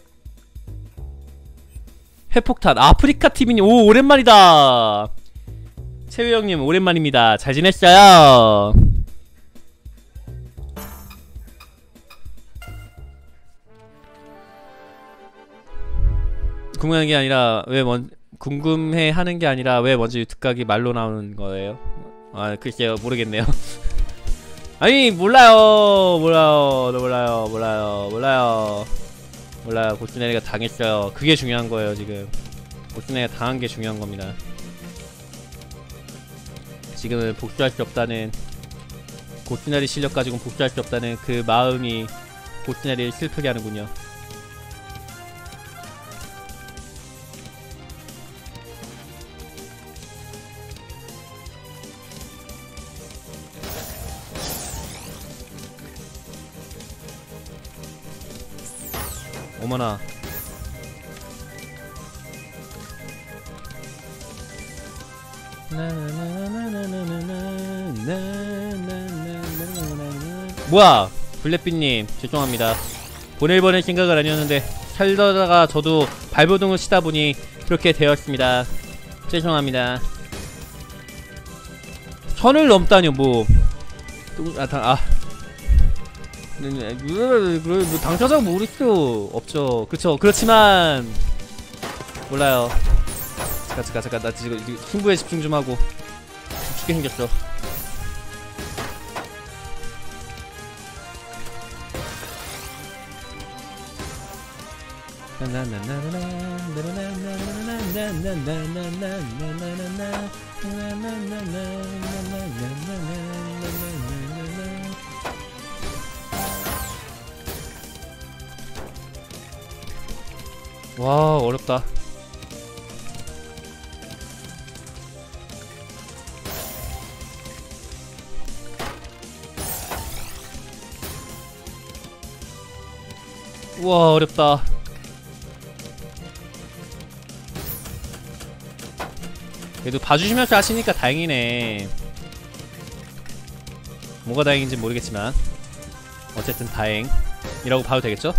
핵폭탄 아프리카TV님, 오, 오랜만이다. 채우형님 오랜만입니다. 잘 지냈어요? 궁금해하는 게 아니라 궁금해하는 게 아니라 왜 먼저 유튜브 각이 말로 나오는 거예요? 아, 글쎄요, 모르겠네요. 아니, 몰라요. 고스네리가 당했어요. 그게 중요한 거예요, 지금. 고스네리가 당한 게 중요한 겁니다. 지금은 복수할 수 없다는, 고스네리 실력 가지고는 복수할 수 없다는 그 마음이 고스네리를 슬프게 하는군요. 어머나. 뭐야, 블랙빛님 죄송합니다. 보낼 생각을 아니었는데 살다가 저도 발버둥을 치다 보니 그렇게 되었습니다. 죄송합니다. 선을 넘다뇨. 뭐 뭐 당사자가 모를 수 없죠. 그쵸. 그렇지만 몰라요. 잠깐 나 지금 승부에 집중 좀 하고 죽게 생겼어. 와, 어렵다. 우와, 어렵다. 그래도 봐주시면서 하시니까 다행이네. 뭐가 다행인지 모르겠지만 어쨌든 다행이라고 봐도 되겠죠?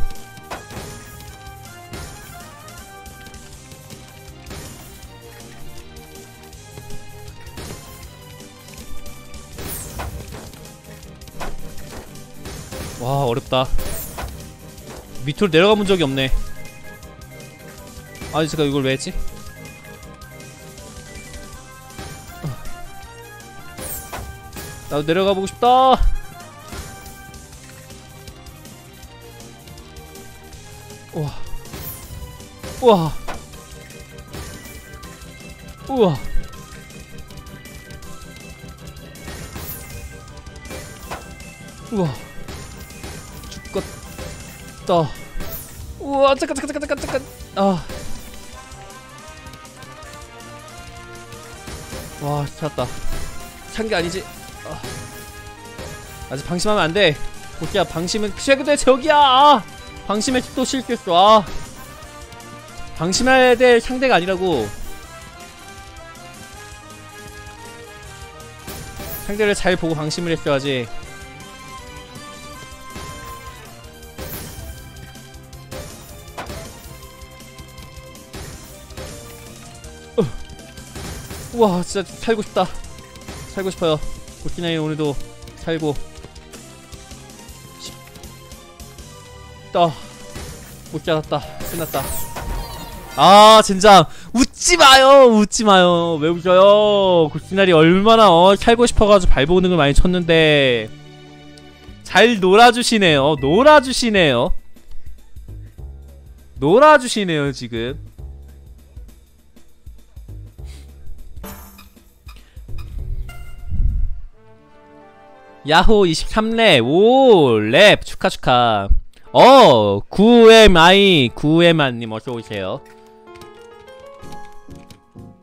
와, 어렵다. 밑으로 내려가 본 적이 없네. 아니, 제가 이걸 왜 했지? 나도 내려가 보고 싶다. 우와. 우와. 우와. 우와. 죽겠다. 우와, 잠깐. 아. 와, 찾았다. 찬 게 아니지. 아. 아직 방심하면 안 돼. 고기야, 방심은 최고의 적이야. 아. 방심에 또 실수했어. 아. 방심해야 될 상대가 아니라고. 상대를 잘 보고 방심을 했어야지. 우와, 진짜 살고 싶다. 살고 싶어요. 고키나이 오늘도 살고 싶다. 못 잡았다. 끝났다. 아, 젠장. 웃지마요. 왜 웃어요? 고키나이 얼마나 살고 싶어가지고 발버둥을 많이 쳤는데 잘 놀아주시네요. 놀아주시네요 지금. 야호 23렙. 오, 랩 축하. 9MI님 어서오세요.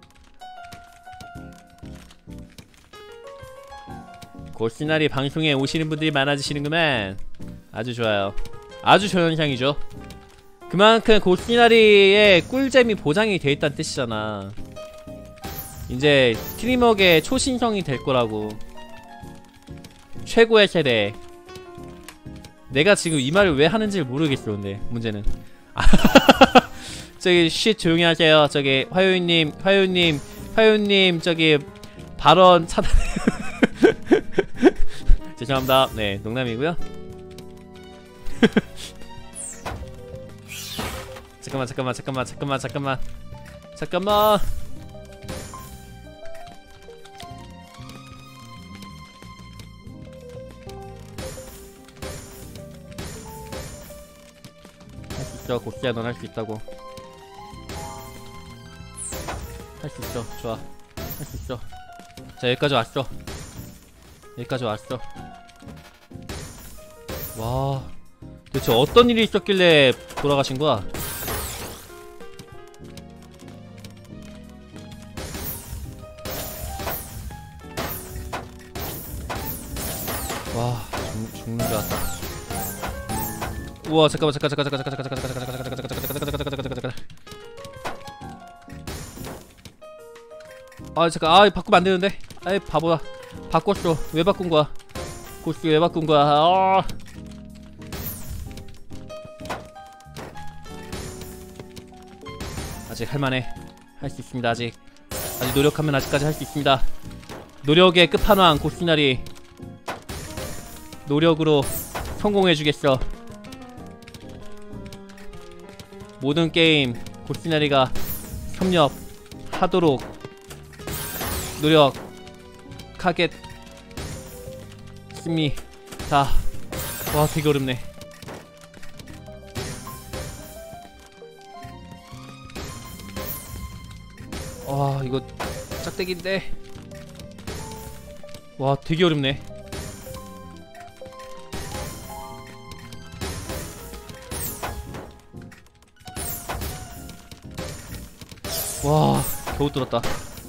고시나리 방송에 오시는 분들이 많아지시는구만. 아주 좋아요. 아주 좋은 현상이죠. 그만큼 고시나리의 꿀잼이 보장이 돼 있다는 뜻이잖아. 이제 스트리머계 초신성이 될 거라고. 최고의 세대. 내가 지금 이 말을 왜 하는지 모르겠어. 근데 문제는 저기 쉿 조용히 하세요. 저기 화요님 저기 발언 차단. 죄송합니다. 네, 농담이고요. 잠깐만. 할 수 있어. 고스야, 넌 할 수 있다고. 할 수 있어. 좋아. 할 수 있어. 자, 여기까지 왔어. 와, 도대체 어떤 일이 있었길래 돌아가신 거야? 와, 죽는 줄 알았다. 우와, 잠깐만. 아, 잠깐. 아, 바꾸면 안 되는데. 아이, 바보야. 바꿨어. 왜 바꾼 거야? 고스 왜 바꾼 거야? 아. 아직 할만해. 할 수 있습니다. 아직 노력하면 아직까지 할 수 있습니다. 노력의 끝판왕 고스나리. 노력으로 성공해주겠어. 모든 게임 고스나리가 협력하도록 노력하겠습니다. 와, 되게 어렵네. 와, 이거 짝대기인데. 와, 되게 어렵네. 와, 겨우 뚫었다.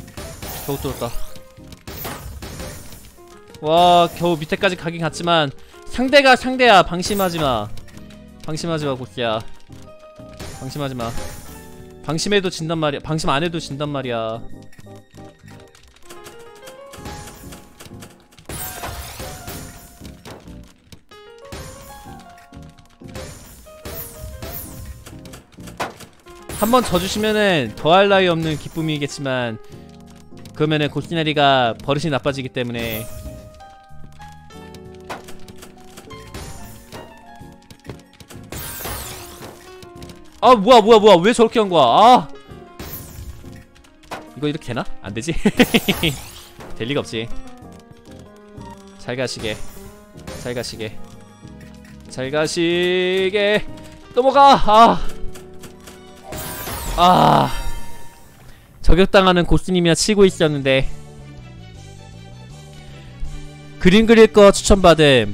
와, 겨우 밑에까지 가긴 갔지만 상대가 상대야. 방심하지마 고스야. 방심하지마. 방심해도 진단 말이야. 방심 안 해도 진단 말이야. 한번 져주시면은 더할 나위 없는 기쁨이겠지만, 그러면은 고스나리가 버릇이 나빠지기 때문에. 아, 뭐야 왜 저렇게 한 거야? 아, 이거 이렇게 되나? 안 되지? 될 리가 없지. 잘 가시게 넘어가. 저격당하는 고스님이나 치고 있었는데. 그림 그릴 거 추천받음.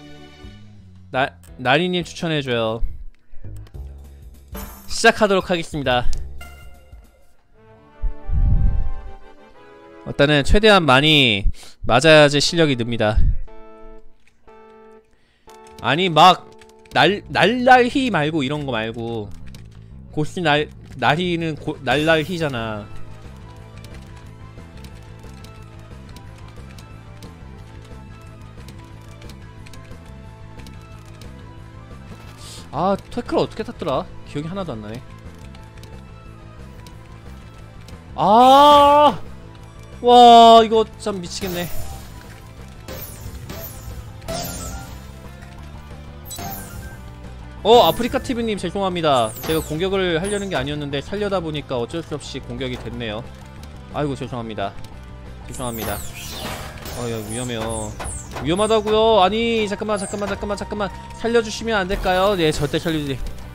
나리님 추천해줘요. 시작하도록 하겠습니다. 일단은 최대한 많이 맞아야지 실력이 늡니다. 아니, 막 날날히 말고 이런거 말고. 고스 나리는 날날히잖아. 아, 태클 어떻게 탔더라? 기억이 하나도 안 나네. 아, 와, 이거 참 미치겠네. 아프리카TV님 죄송합니다. 제가 공격을 하려는 게 아니었는데 살려다 보니까 어쩔 수 없이 공격이 됐네요. 아이고, 죄송합니다. 야, 위험해요. 위험하다고요. 아니, 잠깐만. 살려주시면 안 될까요? 네, 절대 살려주지.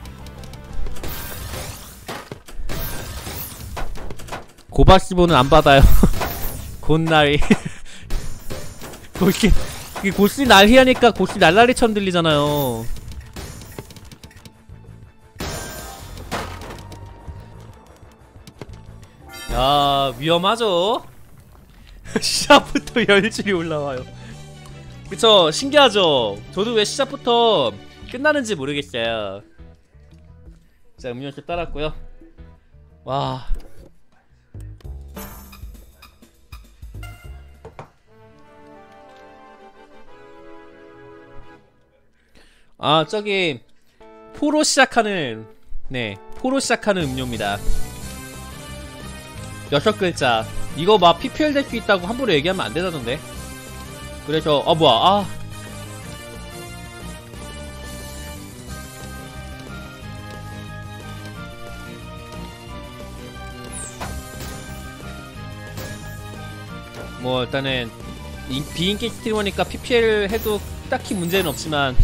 고바시보는 안 받아요. 곤나리. 고시 날히 하니까 고시 날라리처럼 들리잖아요. 야, 위험하죠? 시작부터 열줄이 올라와요. 그쵸, 신기하죠. 저도 왜 시작부터 끝나는지 모르겠어요. 자, 음료수 따랐고요. 와. 아, 저기 포로 시작하는, 네, 포로 시작하는 음료입니다. 6글자. 이거 막 PPL 될 수 있다고 함부로 얘기하면 안 되다던데. 그래서 뭐야, 뭐 일단은 비인기 스트리머니까 PPL 해도 딱히 문제는 없지만,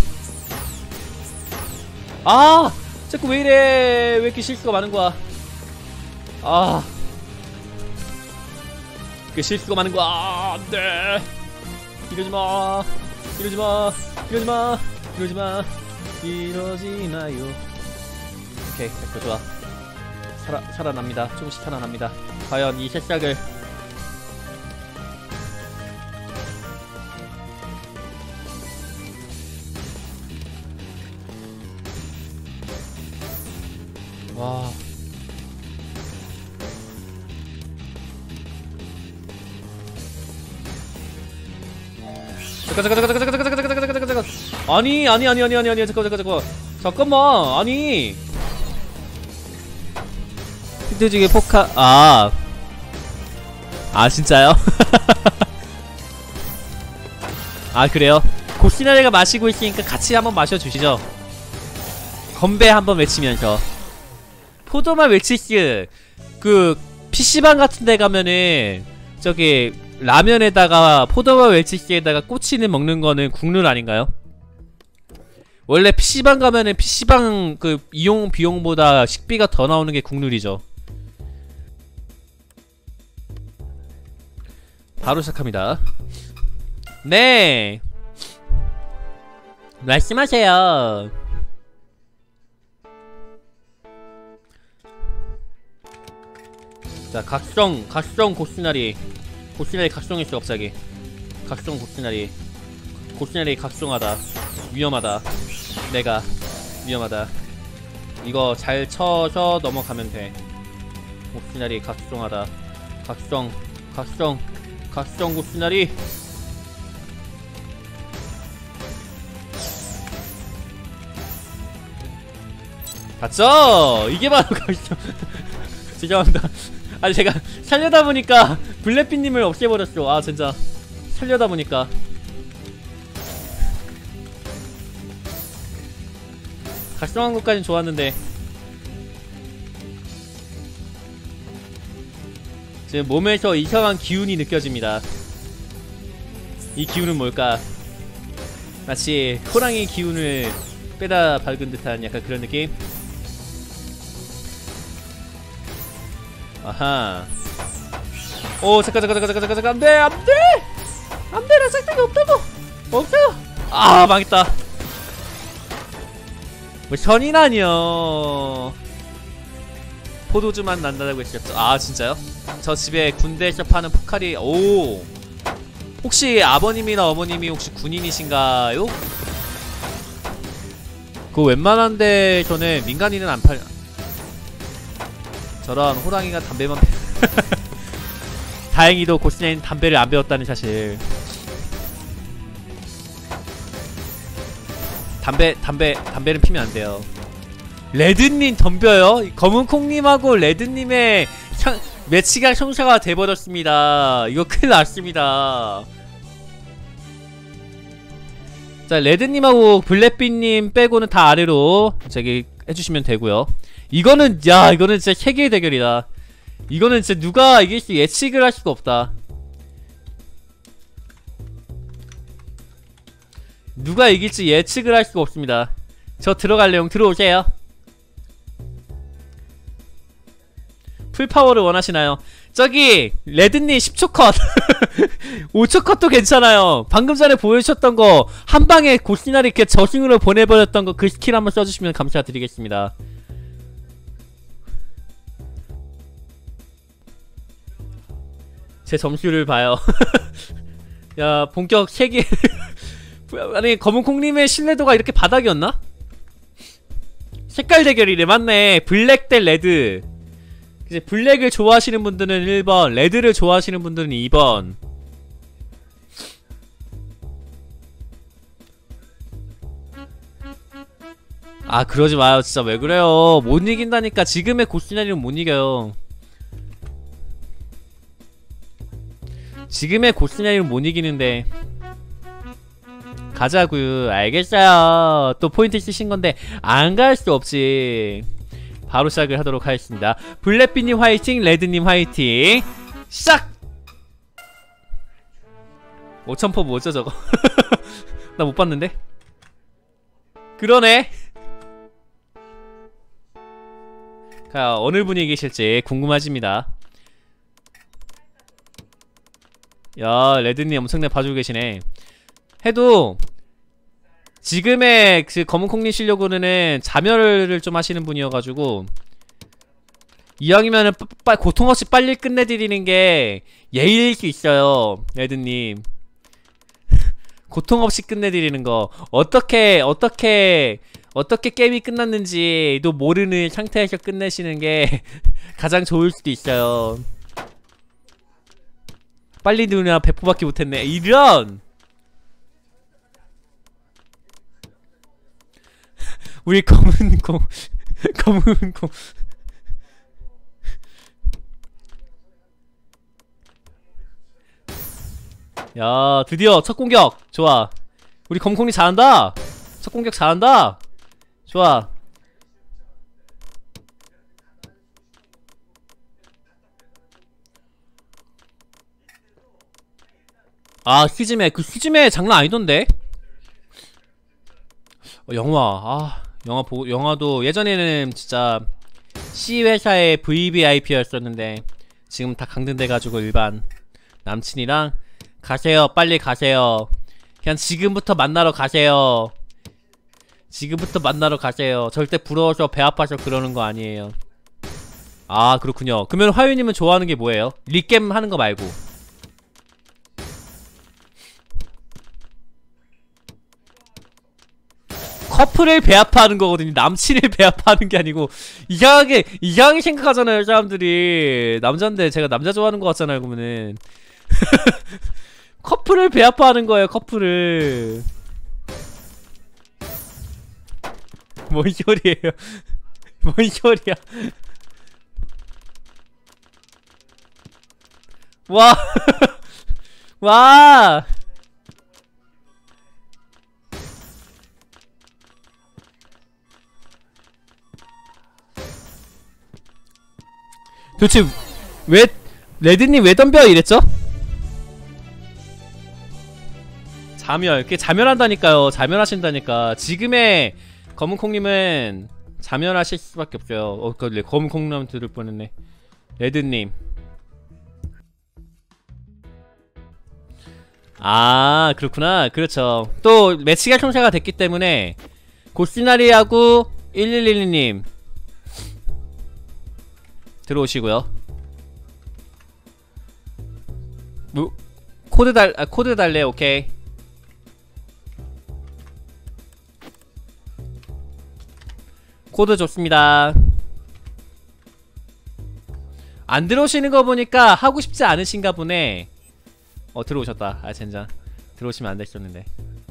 자꾸 왜 이래. 왜 이렇게 실수가 많은 거야. 그 실수가 많은 거야. 안돼. 이러지마. 이러지마. 이러지마. 이러지마. 이러지마요. 오케이, 됐고, 좋아. 살아납니다. 조금씩 살아납니다. 과연 이 새싹을. 와. 잠깐. 아니 잠깐만. 아니 히트지게 포카. 진짜요? 그래요? 고시나리가 마시고 있으니까 같이 한번 마셔주시죠. 건배 한번 외치면서. 포도맛 웰치스, 그 PC방 같은 데 가면은 저기 라면에다가 포도맛 웰치스에다가 꼬치는 먹는 거는 국룰 아닌가요? 원래 PC방 가면은 PC방 그 이용 비용보다 식비가 더 나오는 게 국룰이죠. 바로 시작합니다. 네, 말씀하세요. 자, 각성 고시나리 각성했어 갑자기. 각성 고시나리 각성하다. 위험하다. 내가 위험하다. 이거 잘 쳐서 넘어가면 돼. 고시나리 각성하다. 각성 고시나리. 봤죠? 이게 바로 각성. 죄송합니다. 제가 살려다 보니까 블랙빛님을 없애버렸어. 진짜 살려다 보니까. 각성한 것까진 좋았는데 지금 몸에서 이상한 기운이 느껴집니다. 이 기운은 뭘까? 마치 호랑이 기운을 빼다 밝은 듯한 약간 그런 느낌? 아하. 잠깐. 안돼. 나 짝짝이 없다고. 없어요. 망했다. 뭐 선이라뇨. 포도주만 난다고 했었죠. 진짜요? 저 집에 군대에서 파는 포카리. 혹시 아버님이나 어머님이 혹시 군인이신가요? 그거 웬만한데 저는 민간인은 안 팔. 저런 호랑이가 담배만 다행히도 고스네는 담배를 안 배웠다는 사실. 담배는 피면 안 돼요. 레드님 덤벼요? 검은콩님하고 레드님의 매치가 성사가 돼버렸습니다. 이거 큰일 났습니다. 자, 레드님하고 블랙빛님 빼고는 다 아래로 저기 해주시면 되고요. 이거는 진짜 세계의 대결이다. 이거는 진짜 누가 이길지 예측을 할 수가 없다. 누가 이길지 예측을 할 수가 없습니다. 저 들어갈래요. 들어오세요. 풀파워를 원하시나요? 저기 레드님 10초 컷 5초 컷도 괜찮아요. 방금 전에 보여주셨던 거 한방에 고시나리 이렇게 저승으로 보내버렸던 거 그 스킬 한번 써주시면 감사드리겠습니다. 제 점수를 봐요. 야, 본격 세계 아니 검은콩님의 신뢰도가 이렇게 바닥이었나? 색깔 대결이래. 맞네. 블랙 대 레드. 이제 블랙을 좋아하시는 분들은 1번, 레드를 좋아하시는 분들은 2번. 아 그러지 마요. 진짜 왜 그래요. 못 이긴다니까. 지금의 고시나리는 못 이겨요. 지금의 고시나리는 못 이기는데 가자구요. 알겠어요. 또 포인트 쓰신 건데 안 갈 수 없지. 바로 시작을 하도록 하겠습니다. 블랙비님 화이팅, 레드님 화이팅. 시작! 5000포 뭐죠 저거? 나 못 봤는데? 그러네. 자, 어느 분이 계실지 궁금하십니다. 야, 레드님 엄청나게 봐주고 계시네. 해도 지금의 그 검은콩님 실력으로는 자멸을 좀 하시는 분이어가지고 이왕이면은 고통 없이 빨리 끝내드리는 게 예의일 수 있어요. 레드님. 고통 없이 끝내드리는 거. 어떻게 게임이 끝났는지도 모르는 상태에서 끝내시는 게 가장 좋을 수도 있어요. 빨리 누나 100포밖에 못했네. 이런! 우리 검은콩 검은콩 야 드디어 첫 공격. 좋아. 우리 검콩이 잘한다. 첫 공격 잘한다. 좋아. 아 스즈메. 그 스즈메 장난 아니던데. 영화. 영화도 예전에는 진짜 C회사의 VVIP였었는데 지금 다 강등돼가지고 일반. 남친이랑 가세요. 빨리 가세요. 그냥 지금부터 만나러 가세요. 지금부터 만나러 가세요. 절대 부러워서 배 아파서 그러는 거 아니에요. 아 그렇군요. 그러면 화유님은 좋아하는 게 뭐예요? 리겜 하는 거 말고. 커플을 배아파하는 거거든요. 남친을 배아파하는 게 아니고. 이상하게 생각하잖아요 사람들이. 남잔데 제가 남자 좋아하는 거 같잖아요 그러면은. 커플을 배아파하는 거예요. 커플을. 뭔 소리예요. 뭔 소리야. 와. 와. 도대체 왜 레드님 왜 덤벼 이랬죠? 자멸. 그게 자멸한다니까요. 자멸하신다니까. 지금의 검은콩님은 자멸하실 수밖에 없어요. 검은콩님 들을 뻔했네. 레드님. 아 그렇구나. 그렇죠. 또 매치가 총사가 됐기 때문에 고시나리하고 1112님 들어오시고요. 뭐 코드 달래. 오케이. 코드 좋습니다. 안 들어오시는 거 보니까 하고 싶지 않으신가 보네. 들어오셨다. 아 젠장. 들어오시면 안 되셨는데.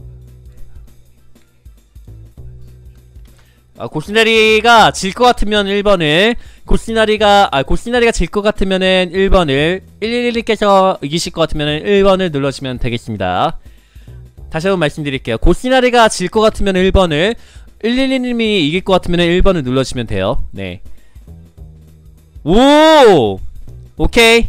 고시나리가 질 것 같으면 1번을, 고시나리가 질 것 같으면은 1번을, 111님께서 이기실 것 같으면은 1번을 눌러주시면 되겠습니다. 다시 한번 말씀드릴게요. 고시나리가 질 것 같으면 1번을, 111님이 이길 것 같으면 1번을 눌러주시면 돼요. 네. 오! 오케이.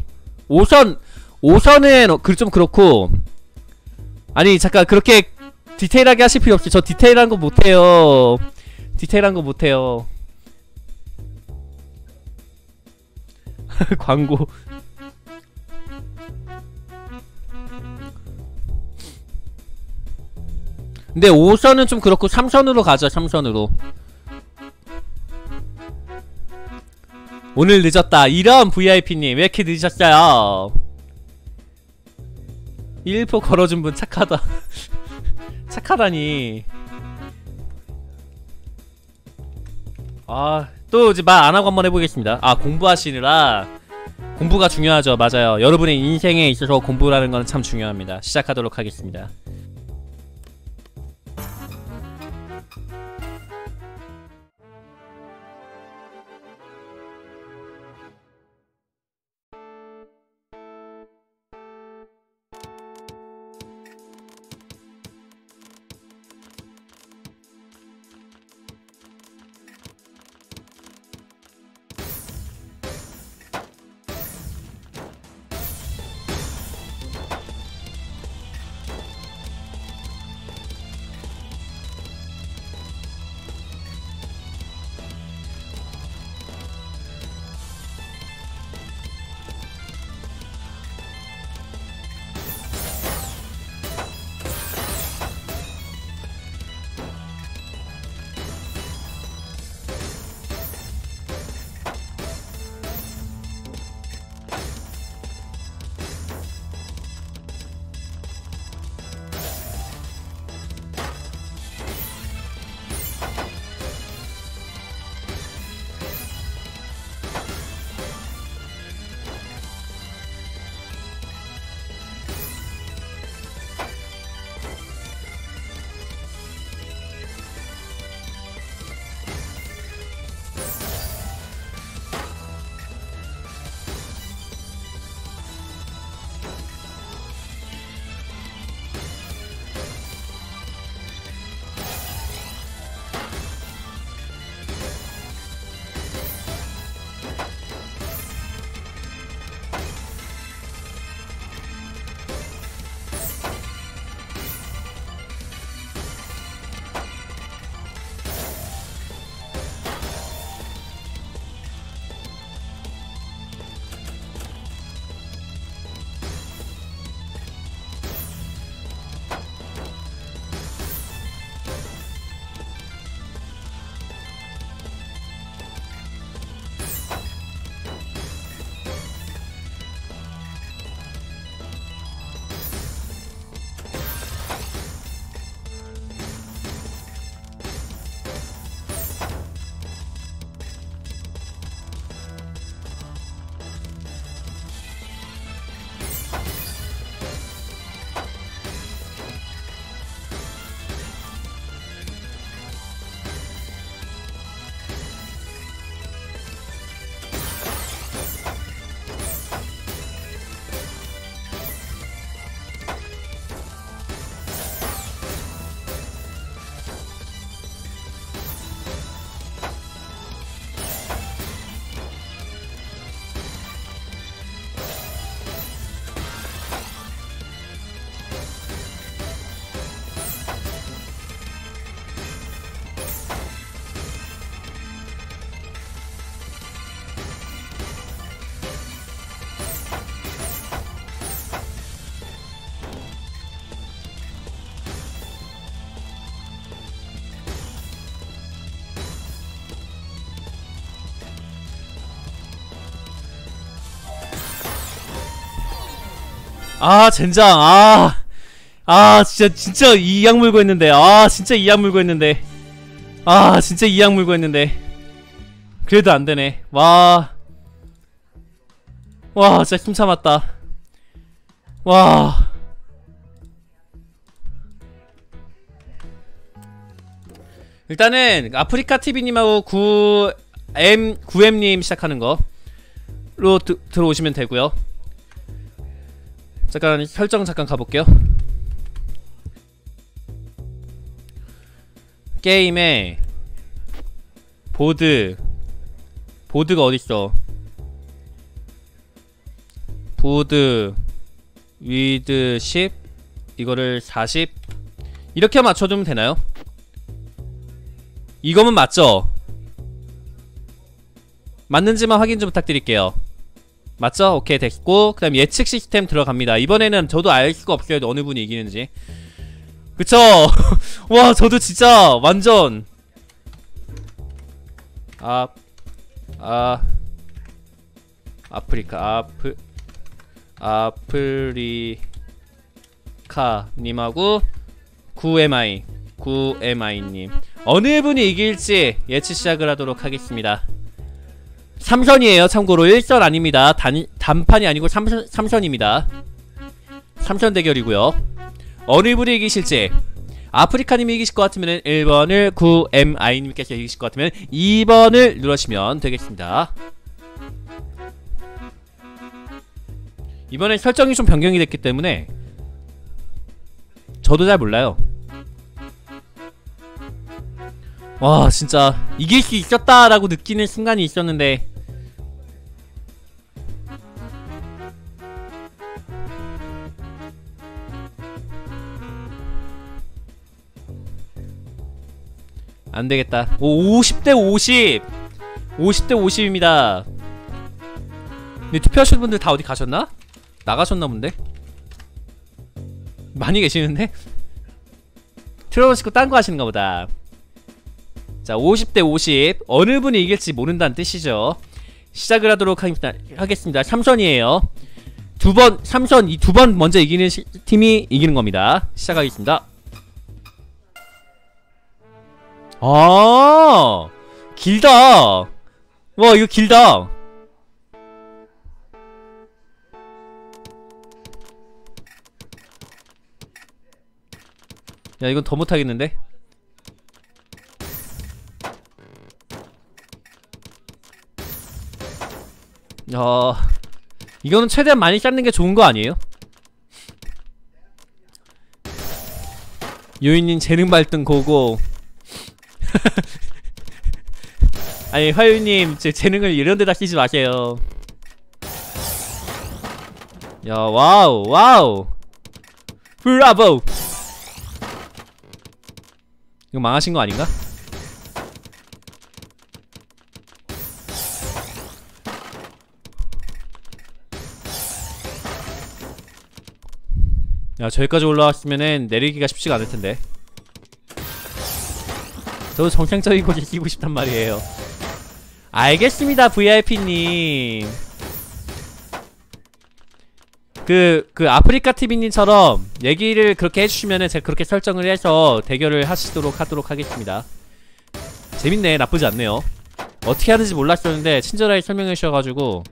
5선은 좀 그렇고. 아니 잠깐 그렇게 디테일하게 하실 필요 없어요. 저 디테일한 거 못해요. 디테일한 거 못해요. 광고. 근데 5선은 좀 그렇고 3선으로 가죠. 3선으로. 오늘 늦었다. 이런 VIP님 왜 이렇게 늦으셨어요? 1포 걸어준 분 착하다. 착하다니. 아, 또 이제 말 안하고 한번 해보겠습니다. 아, 공부하시느라. 공부가 중요하죠. 맞아요. 여러분의 인생에 있어서 공부라는 건 참 중요합니다. 시작하도록 하겠습니다. 아, 젠장. 진짜 이 약 물고 했는데. 진짜 이 약 물고 했는데. 진짜 이 약 물고 했는데. 그래도 안 되네. 와, 진짜 힘 참았다. 와. 일단은 아프리카 TV님하고 9M님 시작하는 거로 들어오시면 되고요. 잠깐 설정 잠깐 가볼게요. 게임에 보드가 어딨어? 보드 위드 10 이거를 40 이렇게 맞춰주면 되나요? 이거면 맞죠? 맞는지만 확인 좀 부탁드릴게요. 맞죠? 오케이 됐고, 그 다음 예측 시스템 들어갑니다. 이번에는 저도 알 수가 없어요. 어느 분이 이기는지. 그쵸? 와, 저도 진짜 완전 아프리카 님하고 9MI님 어느 분이 이길지 예측 시작을 하도록 하겠습니다. 3선이에요. 참고로 1선 아닙니다. 단판이 아니고 3선입니다. 3선 대결이고요. 어느 분이 이기실지 아프리카님이 이기실 것 같으면 1번을 9MI님께서 이기실 것 같으면 2번을 누르시면 되겠습니다. 이번엔 설정이 좀 변경이 됐기 때문에 저도 잘 몰라요. 와 진짜 이길 수 있었다라고 느끼는 순간이 있었는데 안되겠다. 50대 50 50대 50입니다 근데 투표하시는 분들 다 어디 가셨나? 나가셨나 본데? 많이 계시는데? 틀어놓으시고 딴 거 하시는가 보다. 자 50대 50 어느 분이 이길지 모른다는 뜻이죠. 시작을 하도록 하겠습니다. 3선이에요 2번 3선 이 2번 먼저 이기는 팀이 이기는 겁니다. 시작하겠습니다. 아 길다. 와 이거 길다. 야 이건 더 못하겠는데? 이거는 최대한 많이 쌓는게 좋은거 아니에요? 요인님 재능 발등 고고. 아니 화요님 제 재능을 이런데다 쓰지 마세요. 야 와우 와우 브라보. 이거 망하신거 아닌가? 야 저기까지 올라왔으면은 내리기가 쉽지가 않을텐데. 저도 정상적인 곳에 끼고 싶단 말이에요. 알겠습니다 VIP님. 그 아프리카TV님처럼 얘기를 그렇게 해주시면은 제가 그렇게 설정을 해서 대결을 하도록 하겠습니다. 재밌네. 나쁘지 않네요. 어떻게 하는지 몰랐었는데 친절하게 설명해 주셔가지고.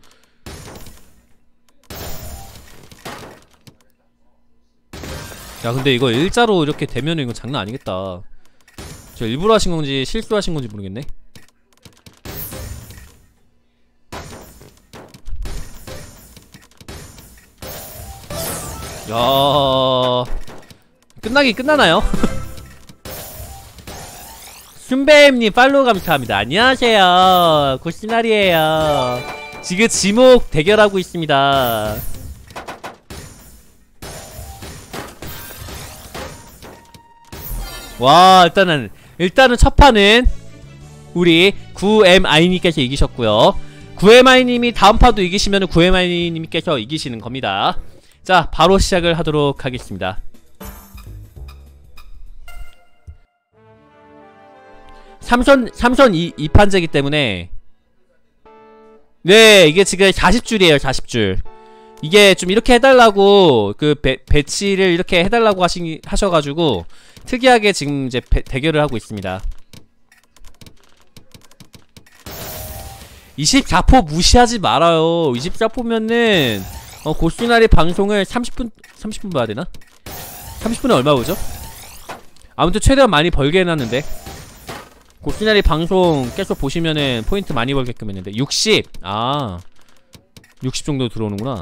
야 근데 이거 일자로 이렇게 되면은 이거 장난 아니겠다. 저 일부러 하신 건지 실수하신 건지 모르겠네. 야 끝나나요? 순배님 팔로우 감사합니다. 안녕하세요. 고시나리에요. 지금 지목 대결하고 있습니다. 와 일단은 첫 판은 우리 9MI님께서 이기셨고요. 9MI님이 다음 판도 이기시면은 9MI님께서 이기시는 겁니다. 자 바로 시작을 하도록 하겠습니다. 3선 2판제이기 때문에 네 이게 지금 40줄이에요 40줄. 이게 좀 이렇게 해달라고 그 배치를 이렇게 해달라고 하셔가지고 특이하게 지금 이제 대결을 하고 있습니다. 24포 무시하지 말아요. 24포면은 고스나리 방송을 30분 봐야 되나? 30분에 얼마 보죠? 아무튼 최대한 많이 벌게 해놨는데 고스나리 방송 계속 보시면은 포인트 많이 벌게끔 했는데 60! 아 60 정도 들어오는구나.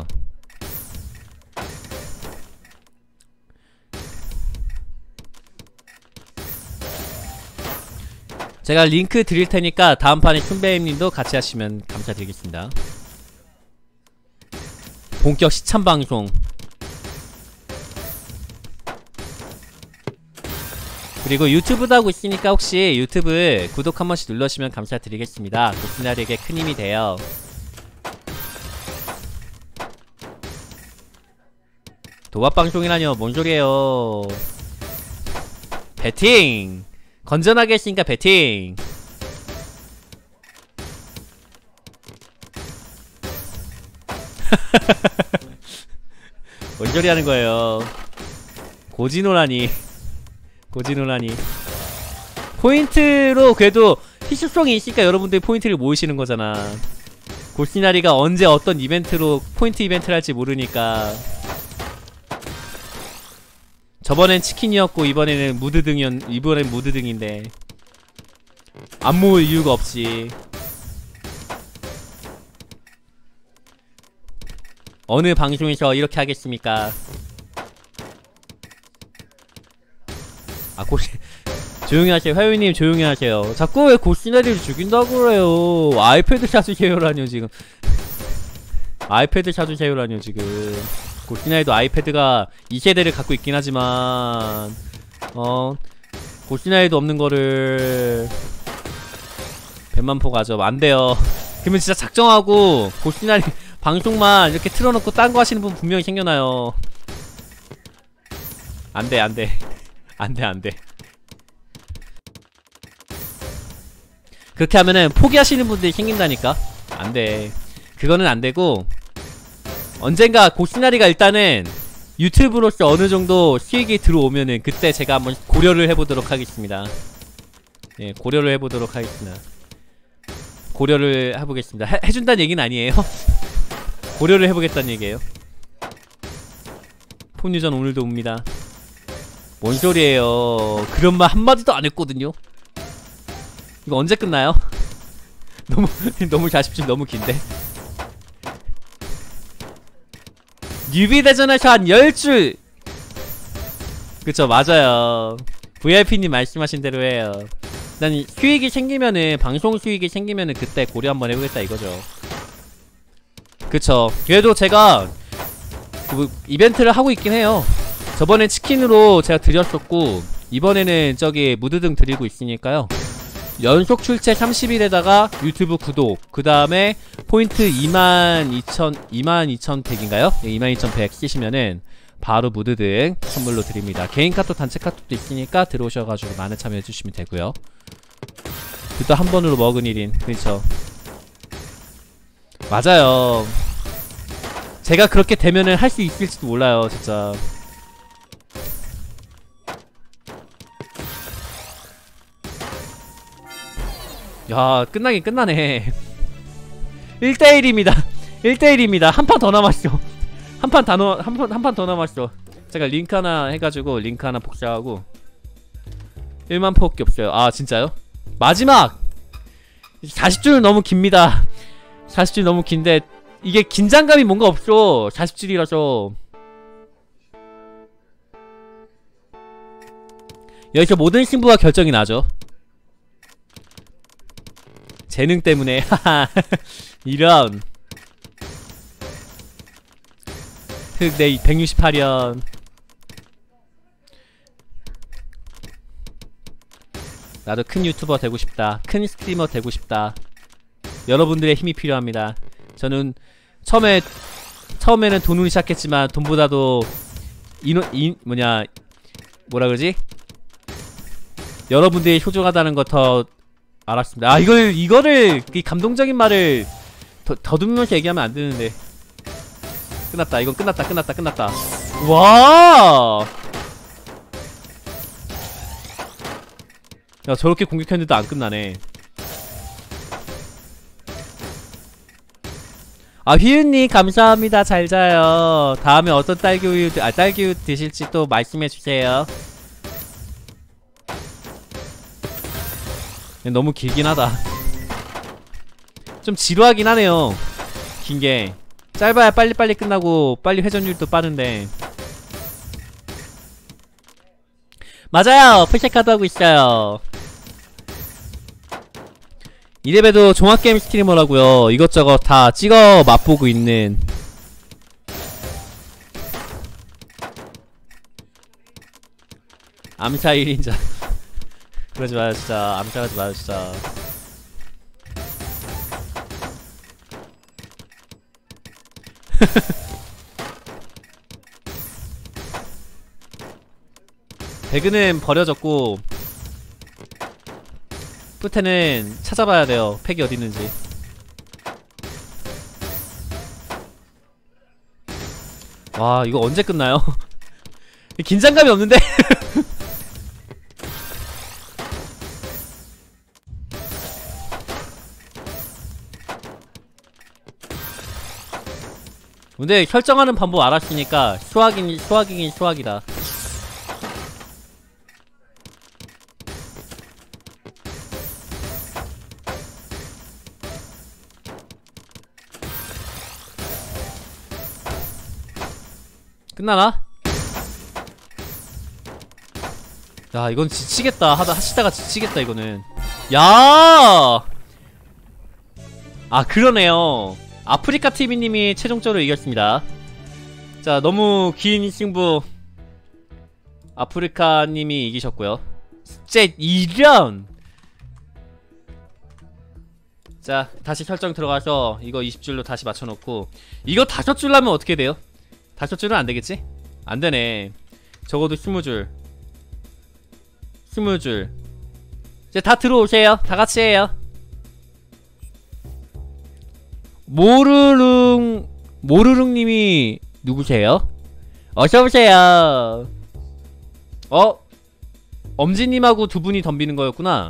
제가 링크 드릴 테니까 다음 판에 순배님도 같이 하시면 감사드리겠습니다. 본격 시참 방송. 그리고 유튜브도 하고 있으니까 혹시 유튜브 구독 한 번씩 눌러주시면 감사드리겠습니다. 고스나리에게 큰 힘이 돼요. 도합방송이라뇨 뭔 소리예요. 배팅! 건전하게 했으니까 배팅! 뭔 소리 하는 거예요. 고진호라니. 고지노라니. 포인트로 그래도 희소성이 있으니까 여러분들이 포인트를 모으시는 거잖아. 골시나리가 언제 어떤 이벤트로 포인트 이벤트를 할지 모르니까. 저번엔 치킨이었고 이번엔 무드등인데 안 모을 이유가 없지. 어느 방송에서 이렇게 하겠습니까? 아, 조용히 하세요. 화요님 조용히 하세요. 자꾸 왜 고시나리를 죽인다고 그래요. 아이패드 사주세요라뇨 지금. 아이패드 사주세요라뇨 지금. 고시나리도 아이패드가 2세대를 갖고 있긴 하지만 고시나리도 없는 거를 뱃만포 가죠. 안돼요. 그러면 진짜 작정하고 고시나리 방송만 이렇게 틀어놓고 딴 거 하시는 분 분명히 생겨나요. 안돼 안돼 안돼 안돼. 그렇게 하면은 포기하시는 분들이 생긴다니까. 안돼. 그거는 안되고, 언젠가 고시나리가 일단은 유튜브로서 어느정도 수익이 들어오면은 그때 제가 한번 고려를 해보도록 하겠습니다. 예, 고려를 해보도록 하겠습니다. 고려를 해보겠습니다. 해준다는 얘기는 아니에요. 고려를 해보겠다는 얘기예요. 폰유전 오늘도 옵니다. 뭔 소리예요. 그런 말 한마디도 안 했거든요. 이거 언제 끝나요? 너무 자십심 너무 긴데. 뉴비 대전에서 한 10줄. 그쵸, 맞아요. VIP님 말씀하신 대로 해요. 난 수익이 생기면은, 방송 수익이 생기면은 그때 고려 한번 해보겠다 이거죠. 그쵸. 그래도 제가 이벤트를 하고 있긴 해요. 저번에 치킨으로 제가 드렸었고, 이번에는 저기 무드등 드리고 있으니까요. 연속 출첵 30일에다가 유튜브 구독, 그 다음에 포인트 22,100인가요? 네, 22,100 쓰시면은 바로 무드등 선물로 드립니다. 개인 카톡, 단체 카톡도 있으니까 들어오셔가지고 많은 참여해주시면 되고요. 그또 한 번으로 먹은 1인. 그렇죠. 맞아요. 제가 그렇게 되면은 할 수 있을지도 몰라요, 진짜. 야, 끝나긴 끝나네. 1대1입니다. 1대1입니다. 한 판 더 남았어. 한 판 더 남았어. 제가 링크 하나 해가지고 링크 하나 복사하고 1만 포밖에 없어요. 아, 진짜요? 마지막! 40줄 너무 깁니다. 40줄 너무 긴데 이게 긴장감이 뭔가 없어. 40줄이라서. 여기서 모든 승부가 결정이 나죠. 재능 때문에. 이런. 흑내 168연. 나도 큰 유튜버 되고 싶다. 큰 스트리머 되고 싶다. 여러분들의 힘이 필요합니다. 저는 처음에는 돈으로 시작했지만 돈보다도 뭐라 그러지? 여러분들이 소중하다는 거 더 알았습니다. 아, 이거를 이 감동적인 말을 더듬으면서 얘기하면 안 되는데. 끝났다. 이건 끝났다. 와! 야, 저렇게 공격했는데도 안 끝나네. 아, 휘윤님 감사합니다. 잘 자요. 다음에 어떤 딸기우유 드실지 또 말씀해주세요. 너무 길긴 하다. 좀 지루하긴 하네요. 긴게 짧아야 빨리빨리 끝나고 빨리 회전율도 빠른데. 맞아요. 풀체카도 하고 있어요. 이래봬도 종합게임 스트리머라고요. 이것저것 다 찍어 맛보고 있는. 암사 1인자. 그러지 마요 진짜. 암살하지 마요 진짜. 배그는 버려졌고 뿌테는 찾아봐야 돼요. 팩이 어디 있는지. 와, 이거 언제 끝나요? 긴장감이 없는데? 근데 설정하는 방법 알았으니까 수학이긴 수학이다. 끝나나? 야, 이건 지치겠다. 하시다가 지치겠다, 이거는. 야! 아, 그러네요. 아프리카 TV님이 최종적으로 이겼습니다. 자, 너무 긴 승부. 아프리카님이 이기셨고요. 제 2련! 자, 다시 설정 들어가서 이거 20줄로 다시 맞춰놓고. 이거 5줄 하면 어떻게 돼요? 5줄은 안되겠지? 안되네. 적어도 20줄. 20줄. 이제 다 들어오세요. 다같이 해요. 모르릉님이 누구세요? 어서오세요. 엄지님하고 두 분이 덤비는 거였구나.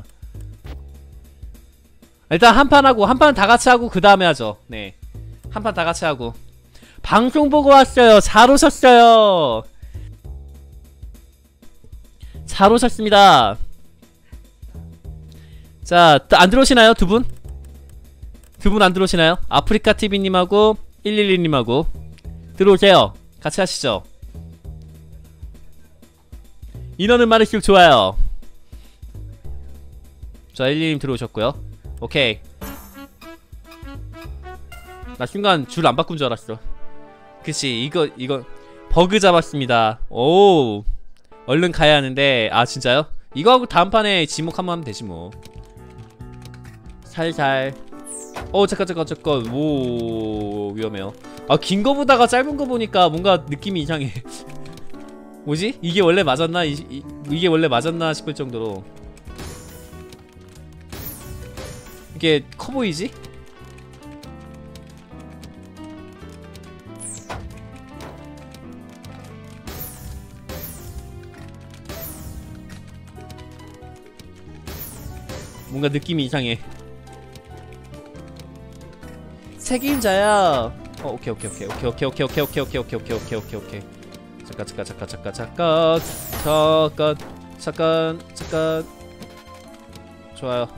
일단 한 판 하고, 한 판 다같이 하고 그 다음에 하죠. 네, 한 판 다같이 하고. 방송 보고 왔어요. 잘 오셨어요. 잘 오셨습니다. 자, 안 들어오시나요? 두 분? 두 분 안 들어오시나요? 아프리카 TV님하고 112님하고 들어오세요. 같이 하시죠. 인원은 많을수록 좋아요. 자, 112님 들어오셨고요. 오케이. 나 순간 줄 안 바꾼 줄 알았어. 그치, 이거 버그 잡았습니다. 오, 얼른 가야 하는데. 아, 진짜요? 이거 하고 다음 판에 지목 한번 하면 되지 뭐. 살살. 잠깐. 오, 위험해요. 아, 긴 거보다가 짧은 거 보니까 뭔가 느낌이 이상해. 뭐지? 이게 원래 맞았나? 이게 원래 맞았나 싶을 정도로 이게 커 보이지? 뭔가 느낌이 이상해. 책임자야. 오케이. 잠깐. 좋아요.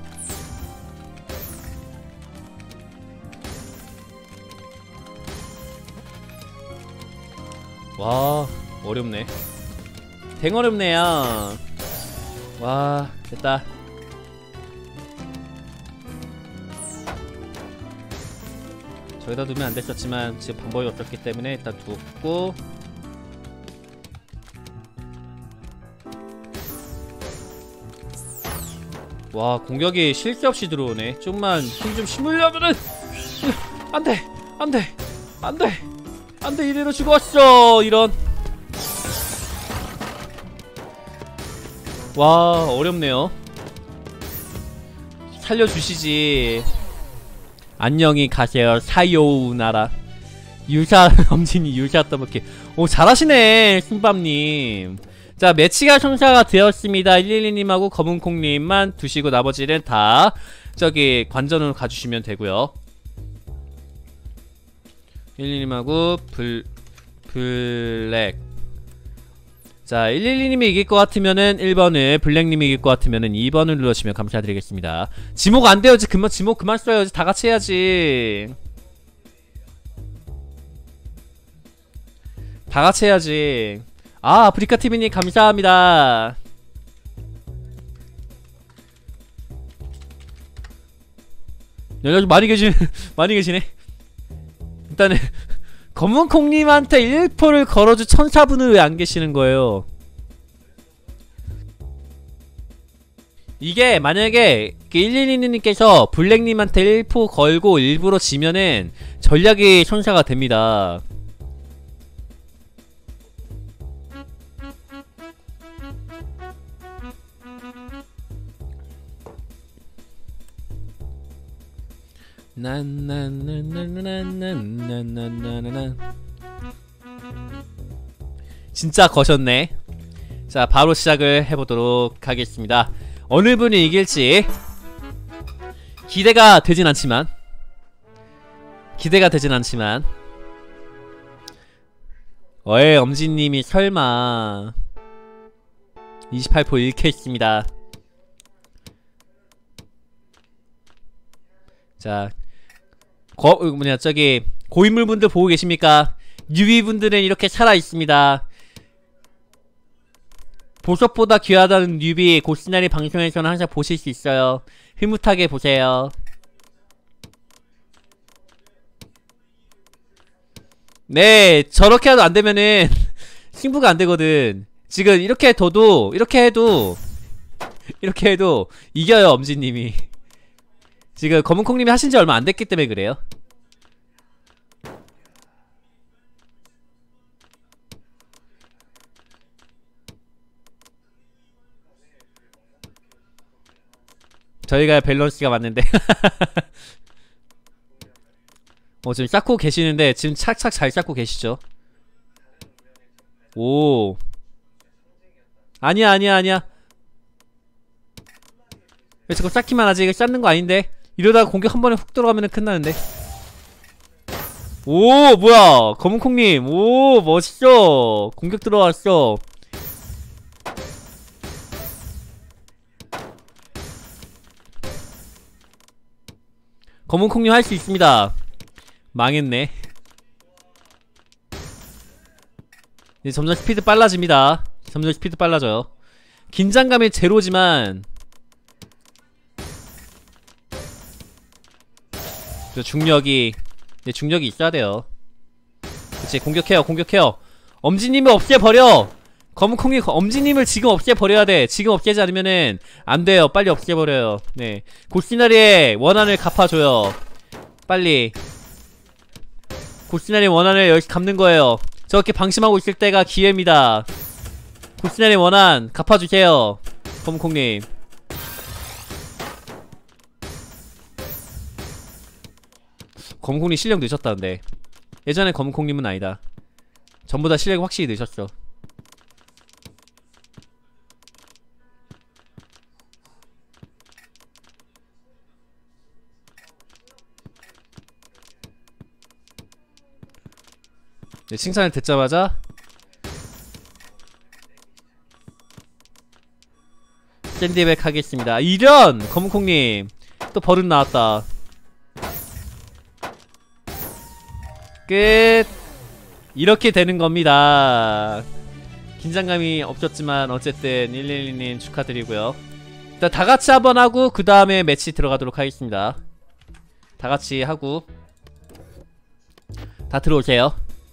와, 어렵네. 댕 어렵네요. 와, 됐다. 저기다 두면 안 됐었지만 지금 방법이 없었기 때문에 일단 두었고. 와, 공격이 쉴 새 없이 들어오네. 좀만 힘 좀 심으려면은. 안돼 이대로 죽었어. 이런. 와, 어렵네요. 살려주시지. 안녕히 가세요. 사요나라. 유사 엄진이 유사 더블킬. 오, 잘하시네 순밤님. 자, 매치가 성사가 되었습니다. 112님하고 검은콩님만 두시고 나머지는 다 저기 관전으로 가주시면 되고요. 112님하고 블랙. 자, 112님이 이길 것 같으면은 1번을, 블랙님이 이길 것 같으면은 2번을 눌러주시면 감사드리겠습니다. 지목 안 돼요. 지목 그만 써야지. 다 같이 해야지. 다 같이 해야지. 아, 아프리카 TV님 감사합니다. 여기 많이 계시네. 일단은 검은콩님한테 1포를 걸어줄 천사분은 왜 안 계시는 거예요? 이게 만약에 112님께서 블랙님한테 1포 걸고 일부러 지면은 전략이 천사가 됩니다. 진짜 거셨네. 자, 바로 시작을 해보도록 하겠습니다. 어느 분이 이길지 기대가 되진 않지만 어이 엄지님이 설마 28% 잃겠습니다. 자 저기 고인물분들 보고 계십니까? 뉴비분들은 이렇게 살아있습니다. 보석보다 귀하다는 뉴비 고시나리 방송에서는 항상 보실 수 있어요. 흐뭇하게 보세요. 네 저렇게 해도 안되면은 승부가 안되거든. 지금 이렇게 둬도 이렇게 해도 이겨요 엄지님이. 지금 검은콩님이 하신지 얼마 안됐기 때문에 그래요. 저희가 밸런스가 맞는데 지금 쌓고 계시는데 지금 착착 잘 쌓고 계시죠. 오 아니야 왜 자꾸 쌓기만 하지? 이거 쌓는 거 아닌데. 이러다가 공격 한 번에 훅 들어가면은 끝나는데. 오 뭐야 검은콩님 오 멋있어. 공격 들어왔어. 검은콩님 할 수 있습니다. 망했네. 이제 점점 스피드 빨라집니다. 점점 스피드 빨라져요. 긴장감이 제로지만 중력이 있어야 돼요. 그치 공격해요. 엄지님을 없애버려. 검은콩이 엄지님을 지금 없애버려야 돼. 지금 없애지 않으면은 안돼요. 빨리 없애버려요. 네 고시나리의 원한을 갚아줘요. 빨리 고시나리의 원한을 여기서 갚는 거예요. 저렇게 방심하고 있을 때가 기회입니다. 고시나리의 원한 갚아주세요 검은콩님. 검은콩님 실력 늦었다는데. 예전에 검은콩님은 아니다. 전부 다 실력이 확실히 늦었어. 네, 칭찬을 듣자마자 샌디백 하겠습니다. 이런! 검은콩님 또 버릇 나왔다. 끝. 이렇게 되는 겁니다. 긴장감이 없었지만 어쨌든 112님 축하드리고요. 일단 다같이 한번 하고 그 다음에 매치 들어가도록 하겠습니다. 다같이 하고 다 들어오세요.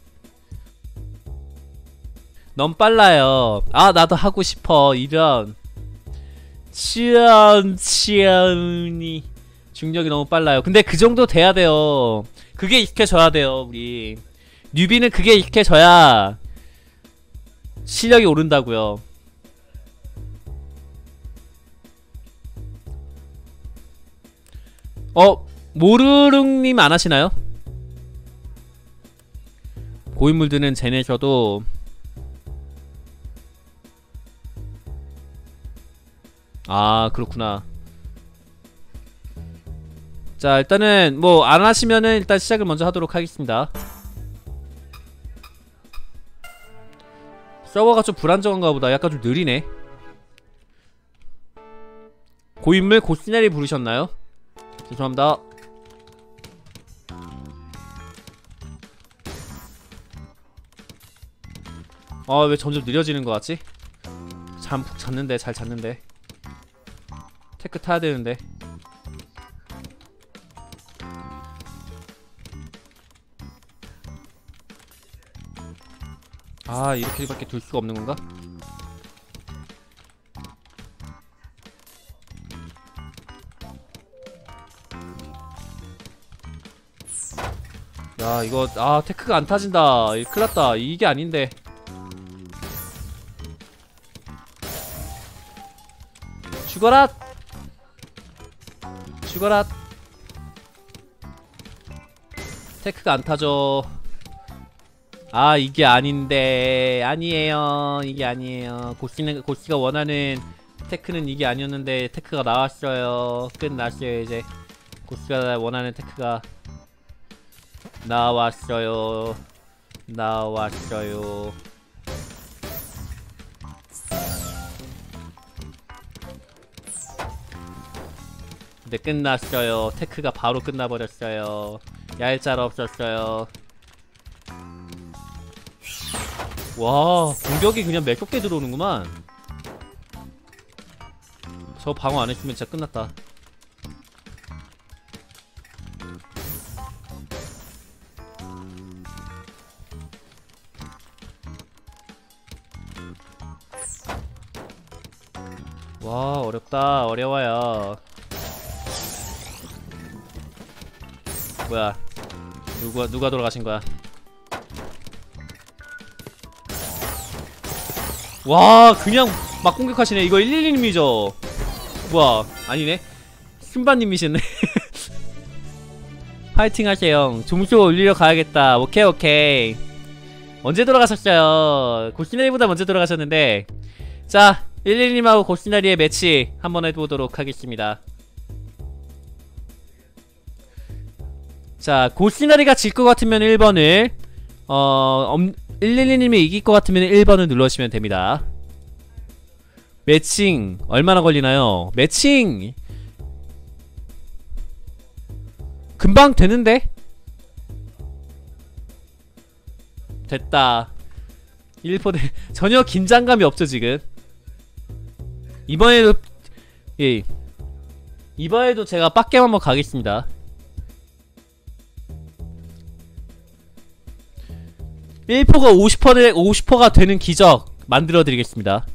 너무 빨라요. 아 나도 하고 싶어. 이런 치언이 중력이 너무 빨라요. 근데 그 정도 돼야 돼요. 그게 익숙해져야 돼요. 우리 뉴비는 그게 익숙해져야 실력이 오른다고요. 모르릉님 안 하시나요? 고인물들은 쟤네셔도 아 그렇구나. 자 일단은 뭐 안하시면은 일단 시작을 먼저 하도록 하겠습니다. 서버가 좀 불안정한가 보다. 약간 좀 느리네. 고인물 고시나리 부르셨나요? 죄송합니다. 왜 점점 느려지는 것 같지? 잠 푹 잤는데 잘 잤는데 테크 타야 되는데. 아 이렇게밖에 둘 수가 없는 건가? 야 이거 테크가 안 타진다. 큰일났다. 이게 아닌데. 죽어라! 죽어라! 테크가 안 타죠. 아 이게 아닌데. 아니에요. 이게 아니에요. 고씨가 원하는 테크는 이게 아니었는데 테크가 나왔어요. 끝났어요 이제. 고씨가 원하는 테크가 나왔어요. 나왔어요. 근데 끝났어요. 테크가 바로 끝나버렸어요. 얄짤 없었어요. 와, 공격이 그냥 매섭게 들어오는구만. 저 방어 안 했으면 진짜 끝났다. 와, 어렵다. 어려워요. 뭐야, 누가 돌아가신 거야? 와, 그냥 막 공격하시네. 이거 112님이죠? 뭐야, 아니네. 순바님이셨네. 파이팅 하세요. 점수 올리러 가야겠다. 오케이, 오케이. 언제 돌아가셨어요? 고시나리보다 먼저 돌아가셨는데. 자, 112님하고 고시나리의 매치 한번 해보도록 하겠습니다. 자, 고시나리가 질 것 같으면 1번을 112님이 이길 것 같으면 1번을 눌러주시면 됩니다. 매칭 얼마나 걸리나요? 매칭 금방 되는데? 됐다. 1포대 전혀 긴장감이 없죠 지금. 이번에도 예, 이번에도 제가 빡겜 한번 가겠습니다. 1포가 50%가 되는 기적 만들어 드리겠습니다.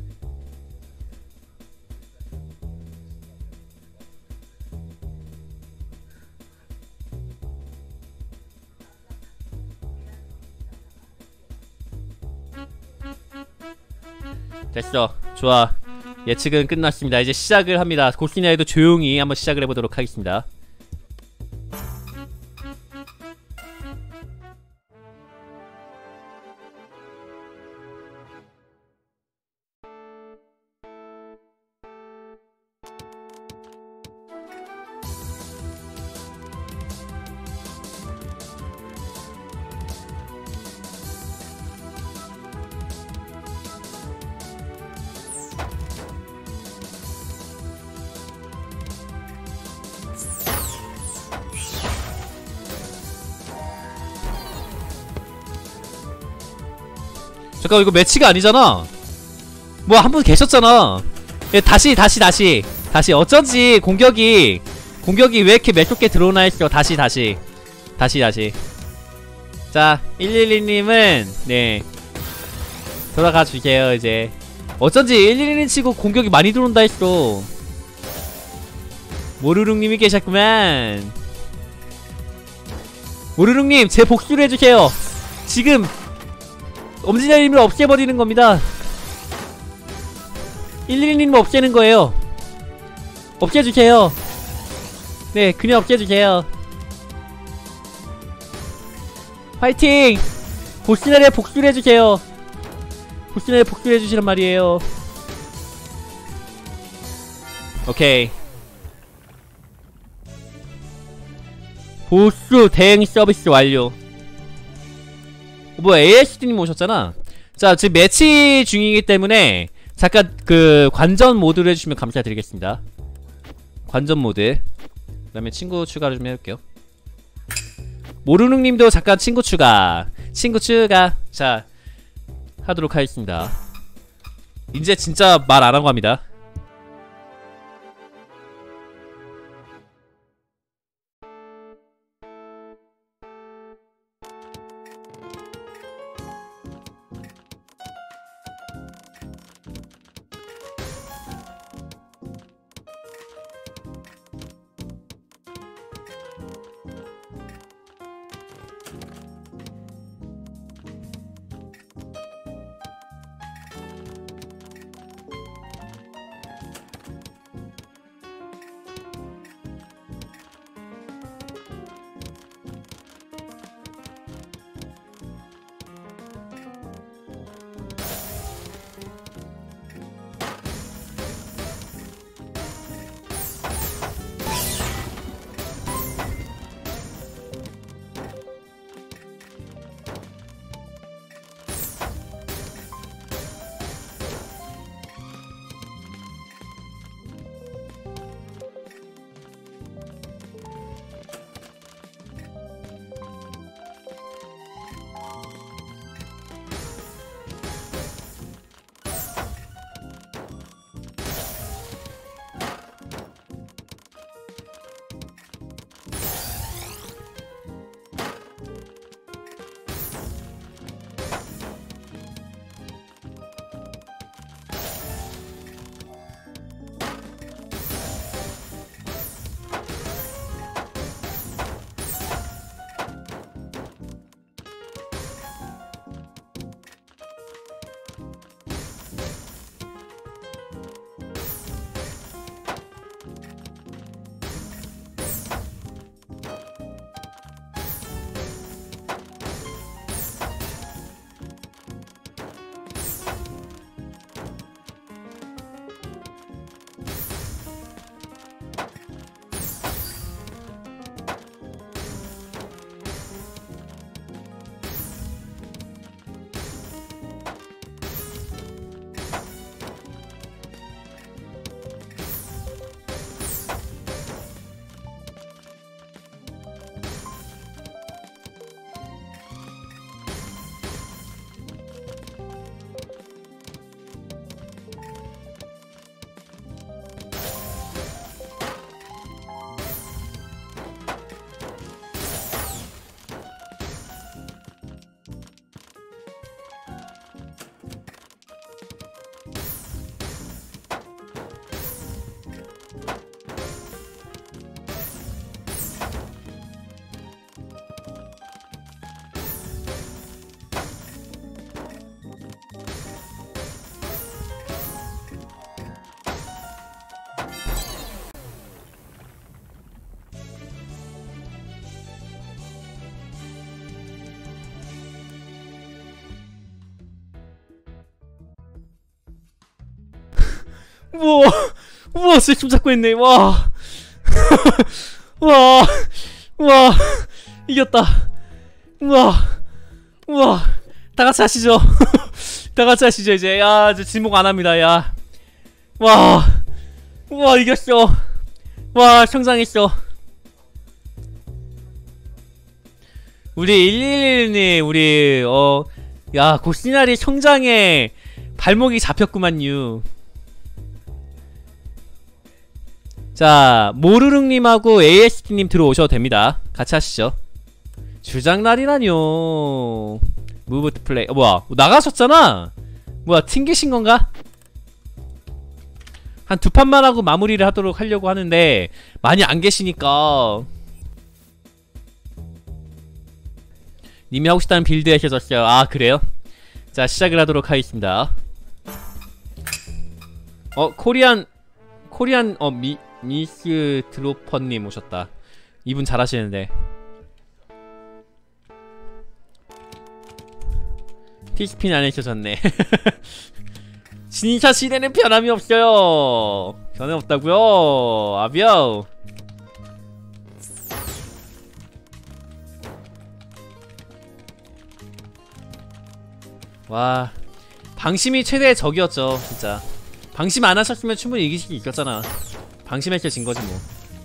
됐어. 좋아. 예측은 끝났습니다. 이제 시작을 합니다. 고시나리도 조용히 한번 시작을 해보도록 하겠습니다. 잠깐 이거 매치가 아니잖아. 뭐 한 분 계셨잖아. 예, 다시 어쩐지 공격이 왜 이렇게 매섭게 들어오나 했어. 다시 자, 112님은 네 돌아가 주세요. 이제 어쩐지 112님 치고 공격이 많이 들어온다 했어. 모르릉님이 계셨구만. 모르릉님 제 복수를 해주세요. 지금 엄지날님을 없애버리는 겁니다. 112님을 없애는 거예요. 없애주세요. 네, 그냥 없애주세요. 파이팅! 보스날에 복수를 해주세요. 보스날에 복수를 해주시란 말이에요. 오케이. 보스 대행 서비스 완료. 뭐야, ASD님 오셨잖아. 자, 지금 매치 중이기 때문에 잠깐 그 관전 모드를 해주시면 감사드리겠습니다. 관전 모드. 그 다음에 친구 추가를 좀 해볼게요. 모르능님도 잠깐 친구 추가. 자, 하도록 하겠습니다. 이제 진짜 말 안하고 합니다. 우와 우와 진짜 힘잡고 있네. 와 우와 우와 이겼다. 우와 우와 다같이 하시죠. 다같이 하시죠 이제. 야 이제 진목 안합니다. 야 와 우와 이겼어. 와 성장했어. 우리 111님 우리 야 고시나리 성장에 발목이 잡혔구만요. 자 모르릉님하고 AST님 들어오셔도 됩니다. 같이 하시죠. 주장날이라뇨. 무브 투 플레이. 뭐야 나가셨잖아. 뭐야 튕기신건가? 한 두 판만 하고 마무리를 하려고 하는데 많이 안 계시니까 님이 하고 싶다는 빌드 하셔졌어요. 아 그래요? 자 시작을 하도록 하겠습니다. 코리안 미스 드로퍼님 오셨다. 이분 잘하시는데. 티스핀 안 해주셨네. 진짜 시대는 변함이 없어요. 변함 없다고요. 아비오. 와 방심이 최대의 적이었죠 진짜. 방심 안 하셨으면 충분히 이기실 수 있었잖아. 방심했을 진거지 뭐.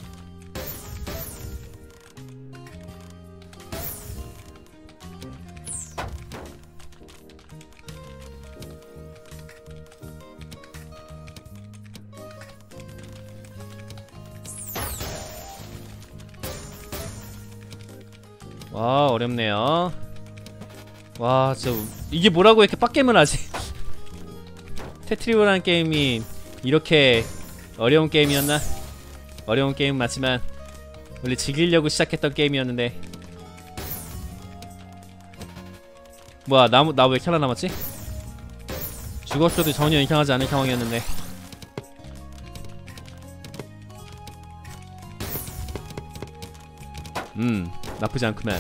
와 어렵네요. 와 진짜 이게 뭐라고 이렇게 빡겜을 하지. 테트리오라는 게임이 이렇게 어려운 게임이었나? 어려운 게임 맞지만 원래 즐기려고 시작했던 게임이었는데. 뭐야 나 왜 이렇게 살아남았지? 죽었어도 전혀 이상하지 않은 상황이었는데. 나쁘지 않구만.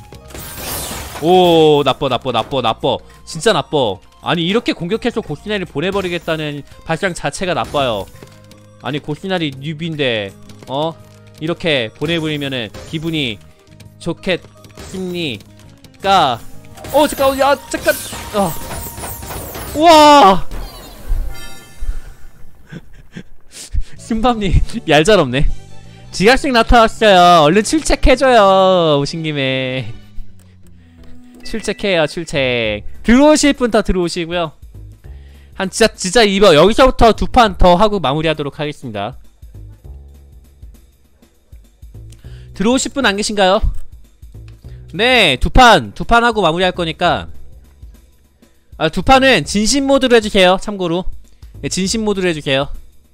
오 나빠 진짜 나빠. 아니 이렇게 공격해서 고시나리를 보내버리겠다는 발상 자체가 나빠요. 아니 고시나리 뉴비인데 이렇게 보내버리면은 기분이 좋겠습니까? 잠깐 야 잠깐 우와 신밤님 얄짤없네. 지각생 나타났어요. 얼른 출첵해줘요. 오신김에 출첵해요. 출첵. 들어오실 분 더 들어오시고요. 한 진짜 이번 여기서부터 두 판 더 하고 마무리하도록 하겠습니다. 들어오실 분 안 계신가요? 네, 두 판 하고 마무리할 거니까. 두 판은 진심 모드로 해주세요. 참고로 네, 진심 모드로 해주세요.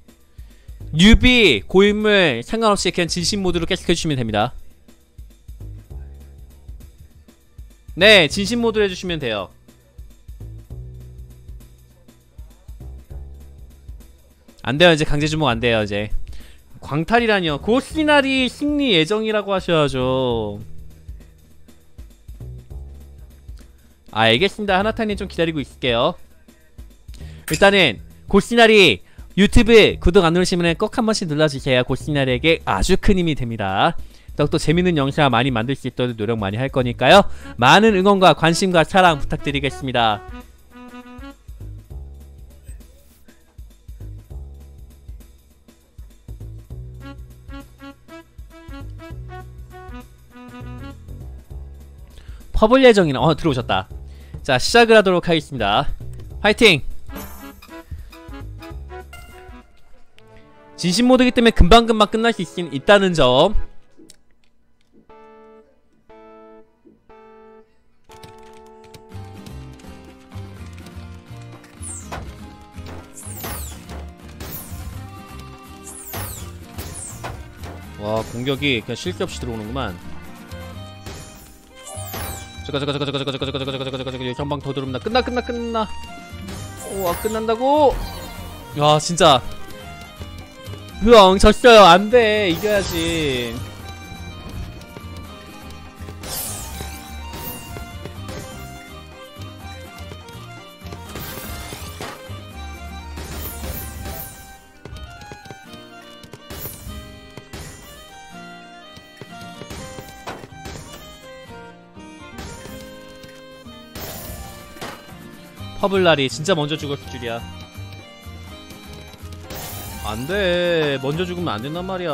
뉴비 고인물 상관없이 그냥 진심 모드로 계속 해주시면 됩니다. 네 진심 모드로 해주시면 돼요. 안돼요 이제 강제주목 안돼요 이제. 광탈이라뇨. 고시나리 승리 예정이라고 하셔야죠. 알겠습니다. 하나타님 좀 기다리고 있을게요. 일단은 고시나리 유튜브 구독 안 누르시면 꼭 한 번씩 눌러주세요. 고시나리에게 아주 큰 힘이 됩니다. 더욱더 재밌는 영상 많이 만들 수 있도록 노력 많이 할 거니까요. 많은 응원과 관심과 사랑 부탁드리겠습니다. 퍼블 예정이나 들어오셨다. 자 시작을 하도록 하겠습니다. 화이팅! 진심 모드이기 때문에 금방금방 끝날 수 있다는 점. 와 공격이 그냥 쉴 새 없이 들어오는구만. 잠깐 한방 더 들어옵니다. 끝나. 우와 끝난다고. 야 진짜 으엉 졌어요. 안돼 이겨야지. 퍼블날이 진짜 먼저 죽었을 줄이야. 안돼, 먼저 죽으면 안 된단 말이야.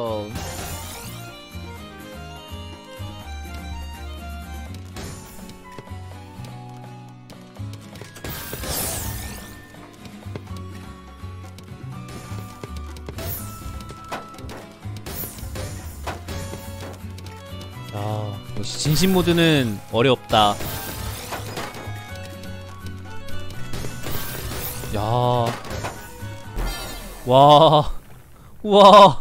야, 역시 진심 모드는 어렵다. 야, 와, 와.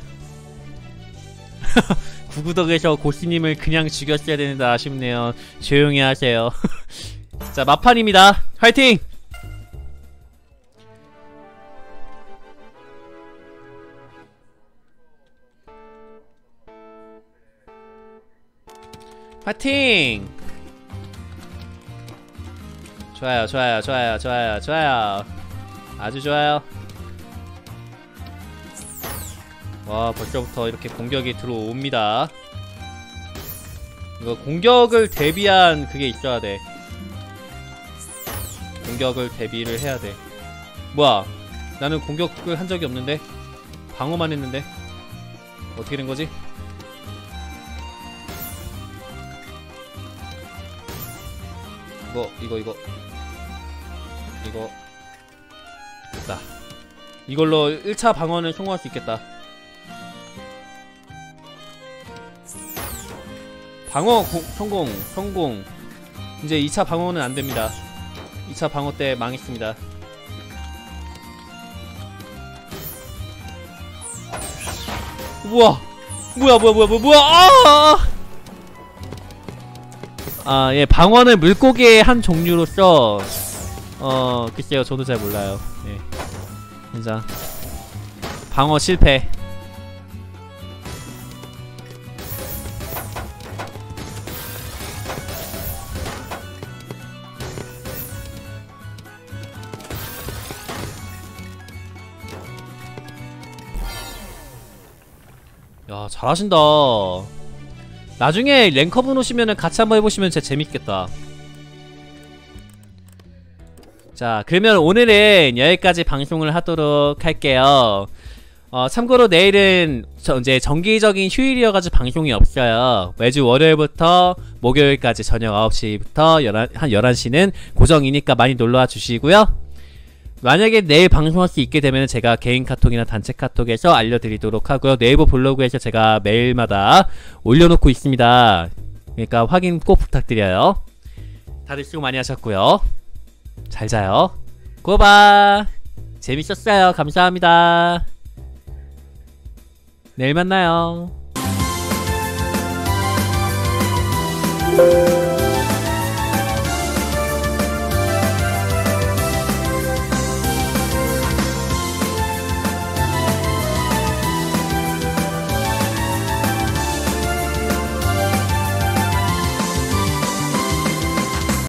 구구덕에서 고스님을 그냥 죽였어야 되는데 아쉽네요. 조용히 하세요. 자, 막판입니다. 화이팅! 파이팅! 좋아요, 좋아요, 좋아요, 좋아요, 좋아요. 아주 좋아요. 와, 벌써부터 이렇게 공격이 들어옵니다. 이거 공격을 대비한 그게 있어야 돼. 공격을 대비를 해야 돼. 뭐야, 나는 공격을 한 적이 없는데? 방어만 했는데? 어떻게 된 거지? 이거 됐다. 이걸로 1차 방어는 성공할 수 있겠다. 방어 성공. 이제 2차 방어는 안됩니다. 2차 방어 때 망했습니다. 우와, 뭐야. 예, 방어는 물고기의 한 종류로서 글쎄요, 저도 잘 몰라요. 예, 진짜 방어 실패. 야, 잘하신다. 나중에 랭커분 오시면은 같이 한번 해보시면 진짜 재밌겠다. 자, 그러면 오늘은 여기까지 방송을 하도록 할게요. 참고로 내일은 이제 정기적인 휴일이어가지고 방송이 없어요. 매주 월요일부터 목요일까지 저녁 9시부터 한 11시는 고정이니까 많이 놀러와 주시고요. 만약에 내일 방송할 수 있게 되면 제가 개인 카톡이나 단체 카톡에서 알려드리도록 하고요. 네이버 블로그에서 제가 매일마다 올려놓고 있습니다. 그러니까 확인 꼭 부탁드려요. 다들 수고 많이 하셨고요. 잘 자요. 고바. 재밌었어요. 감사합니다. 내일 만나요.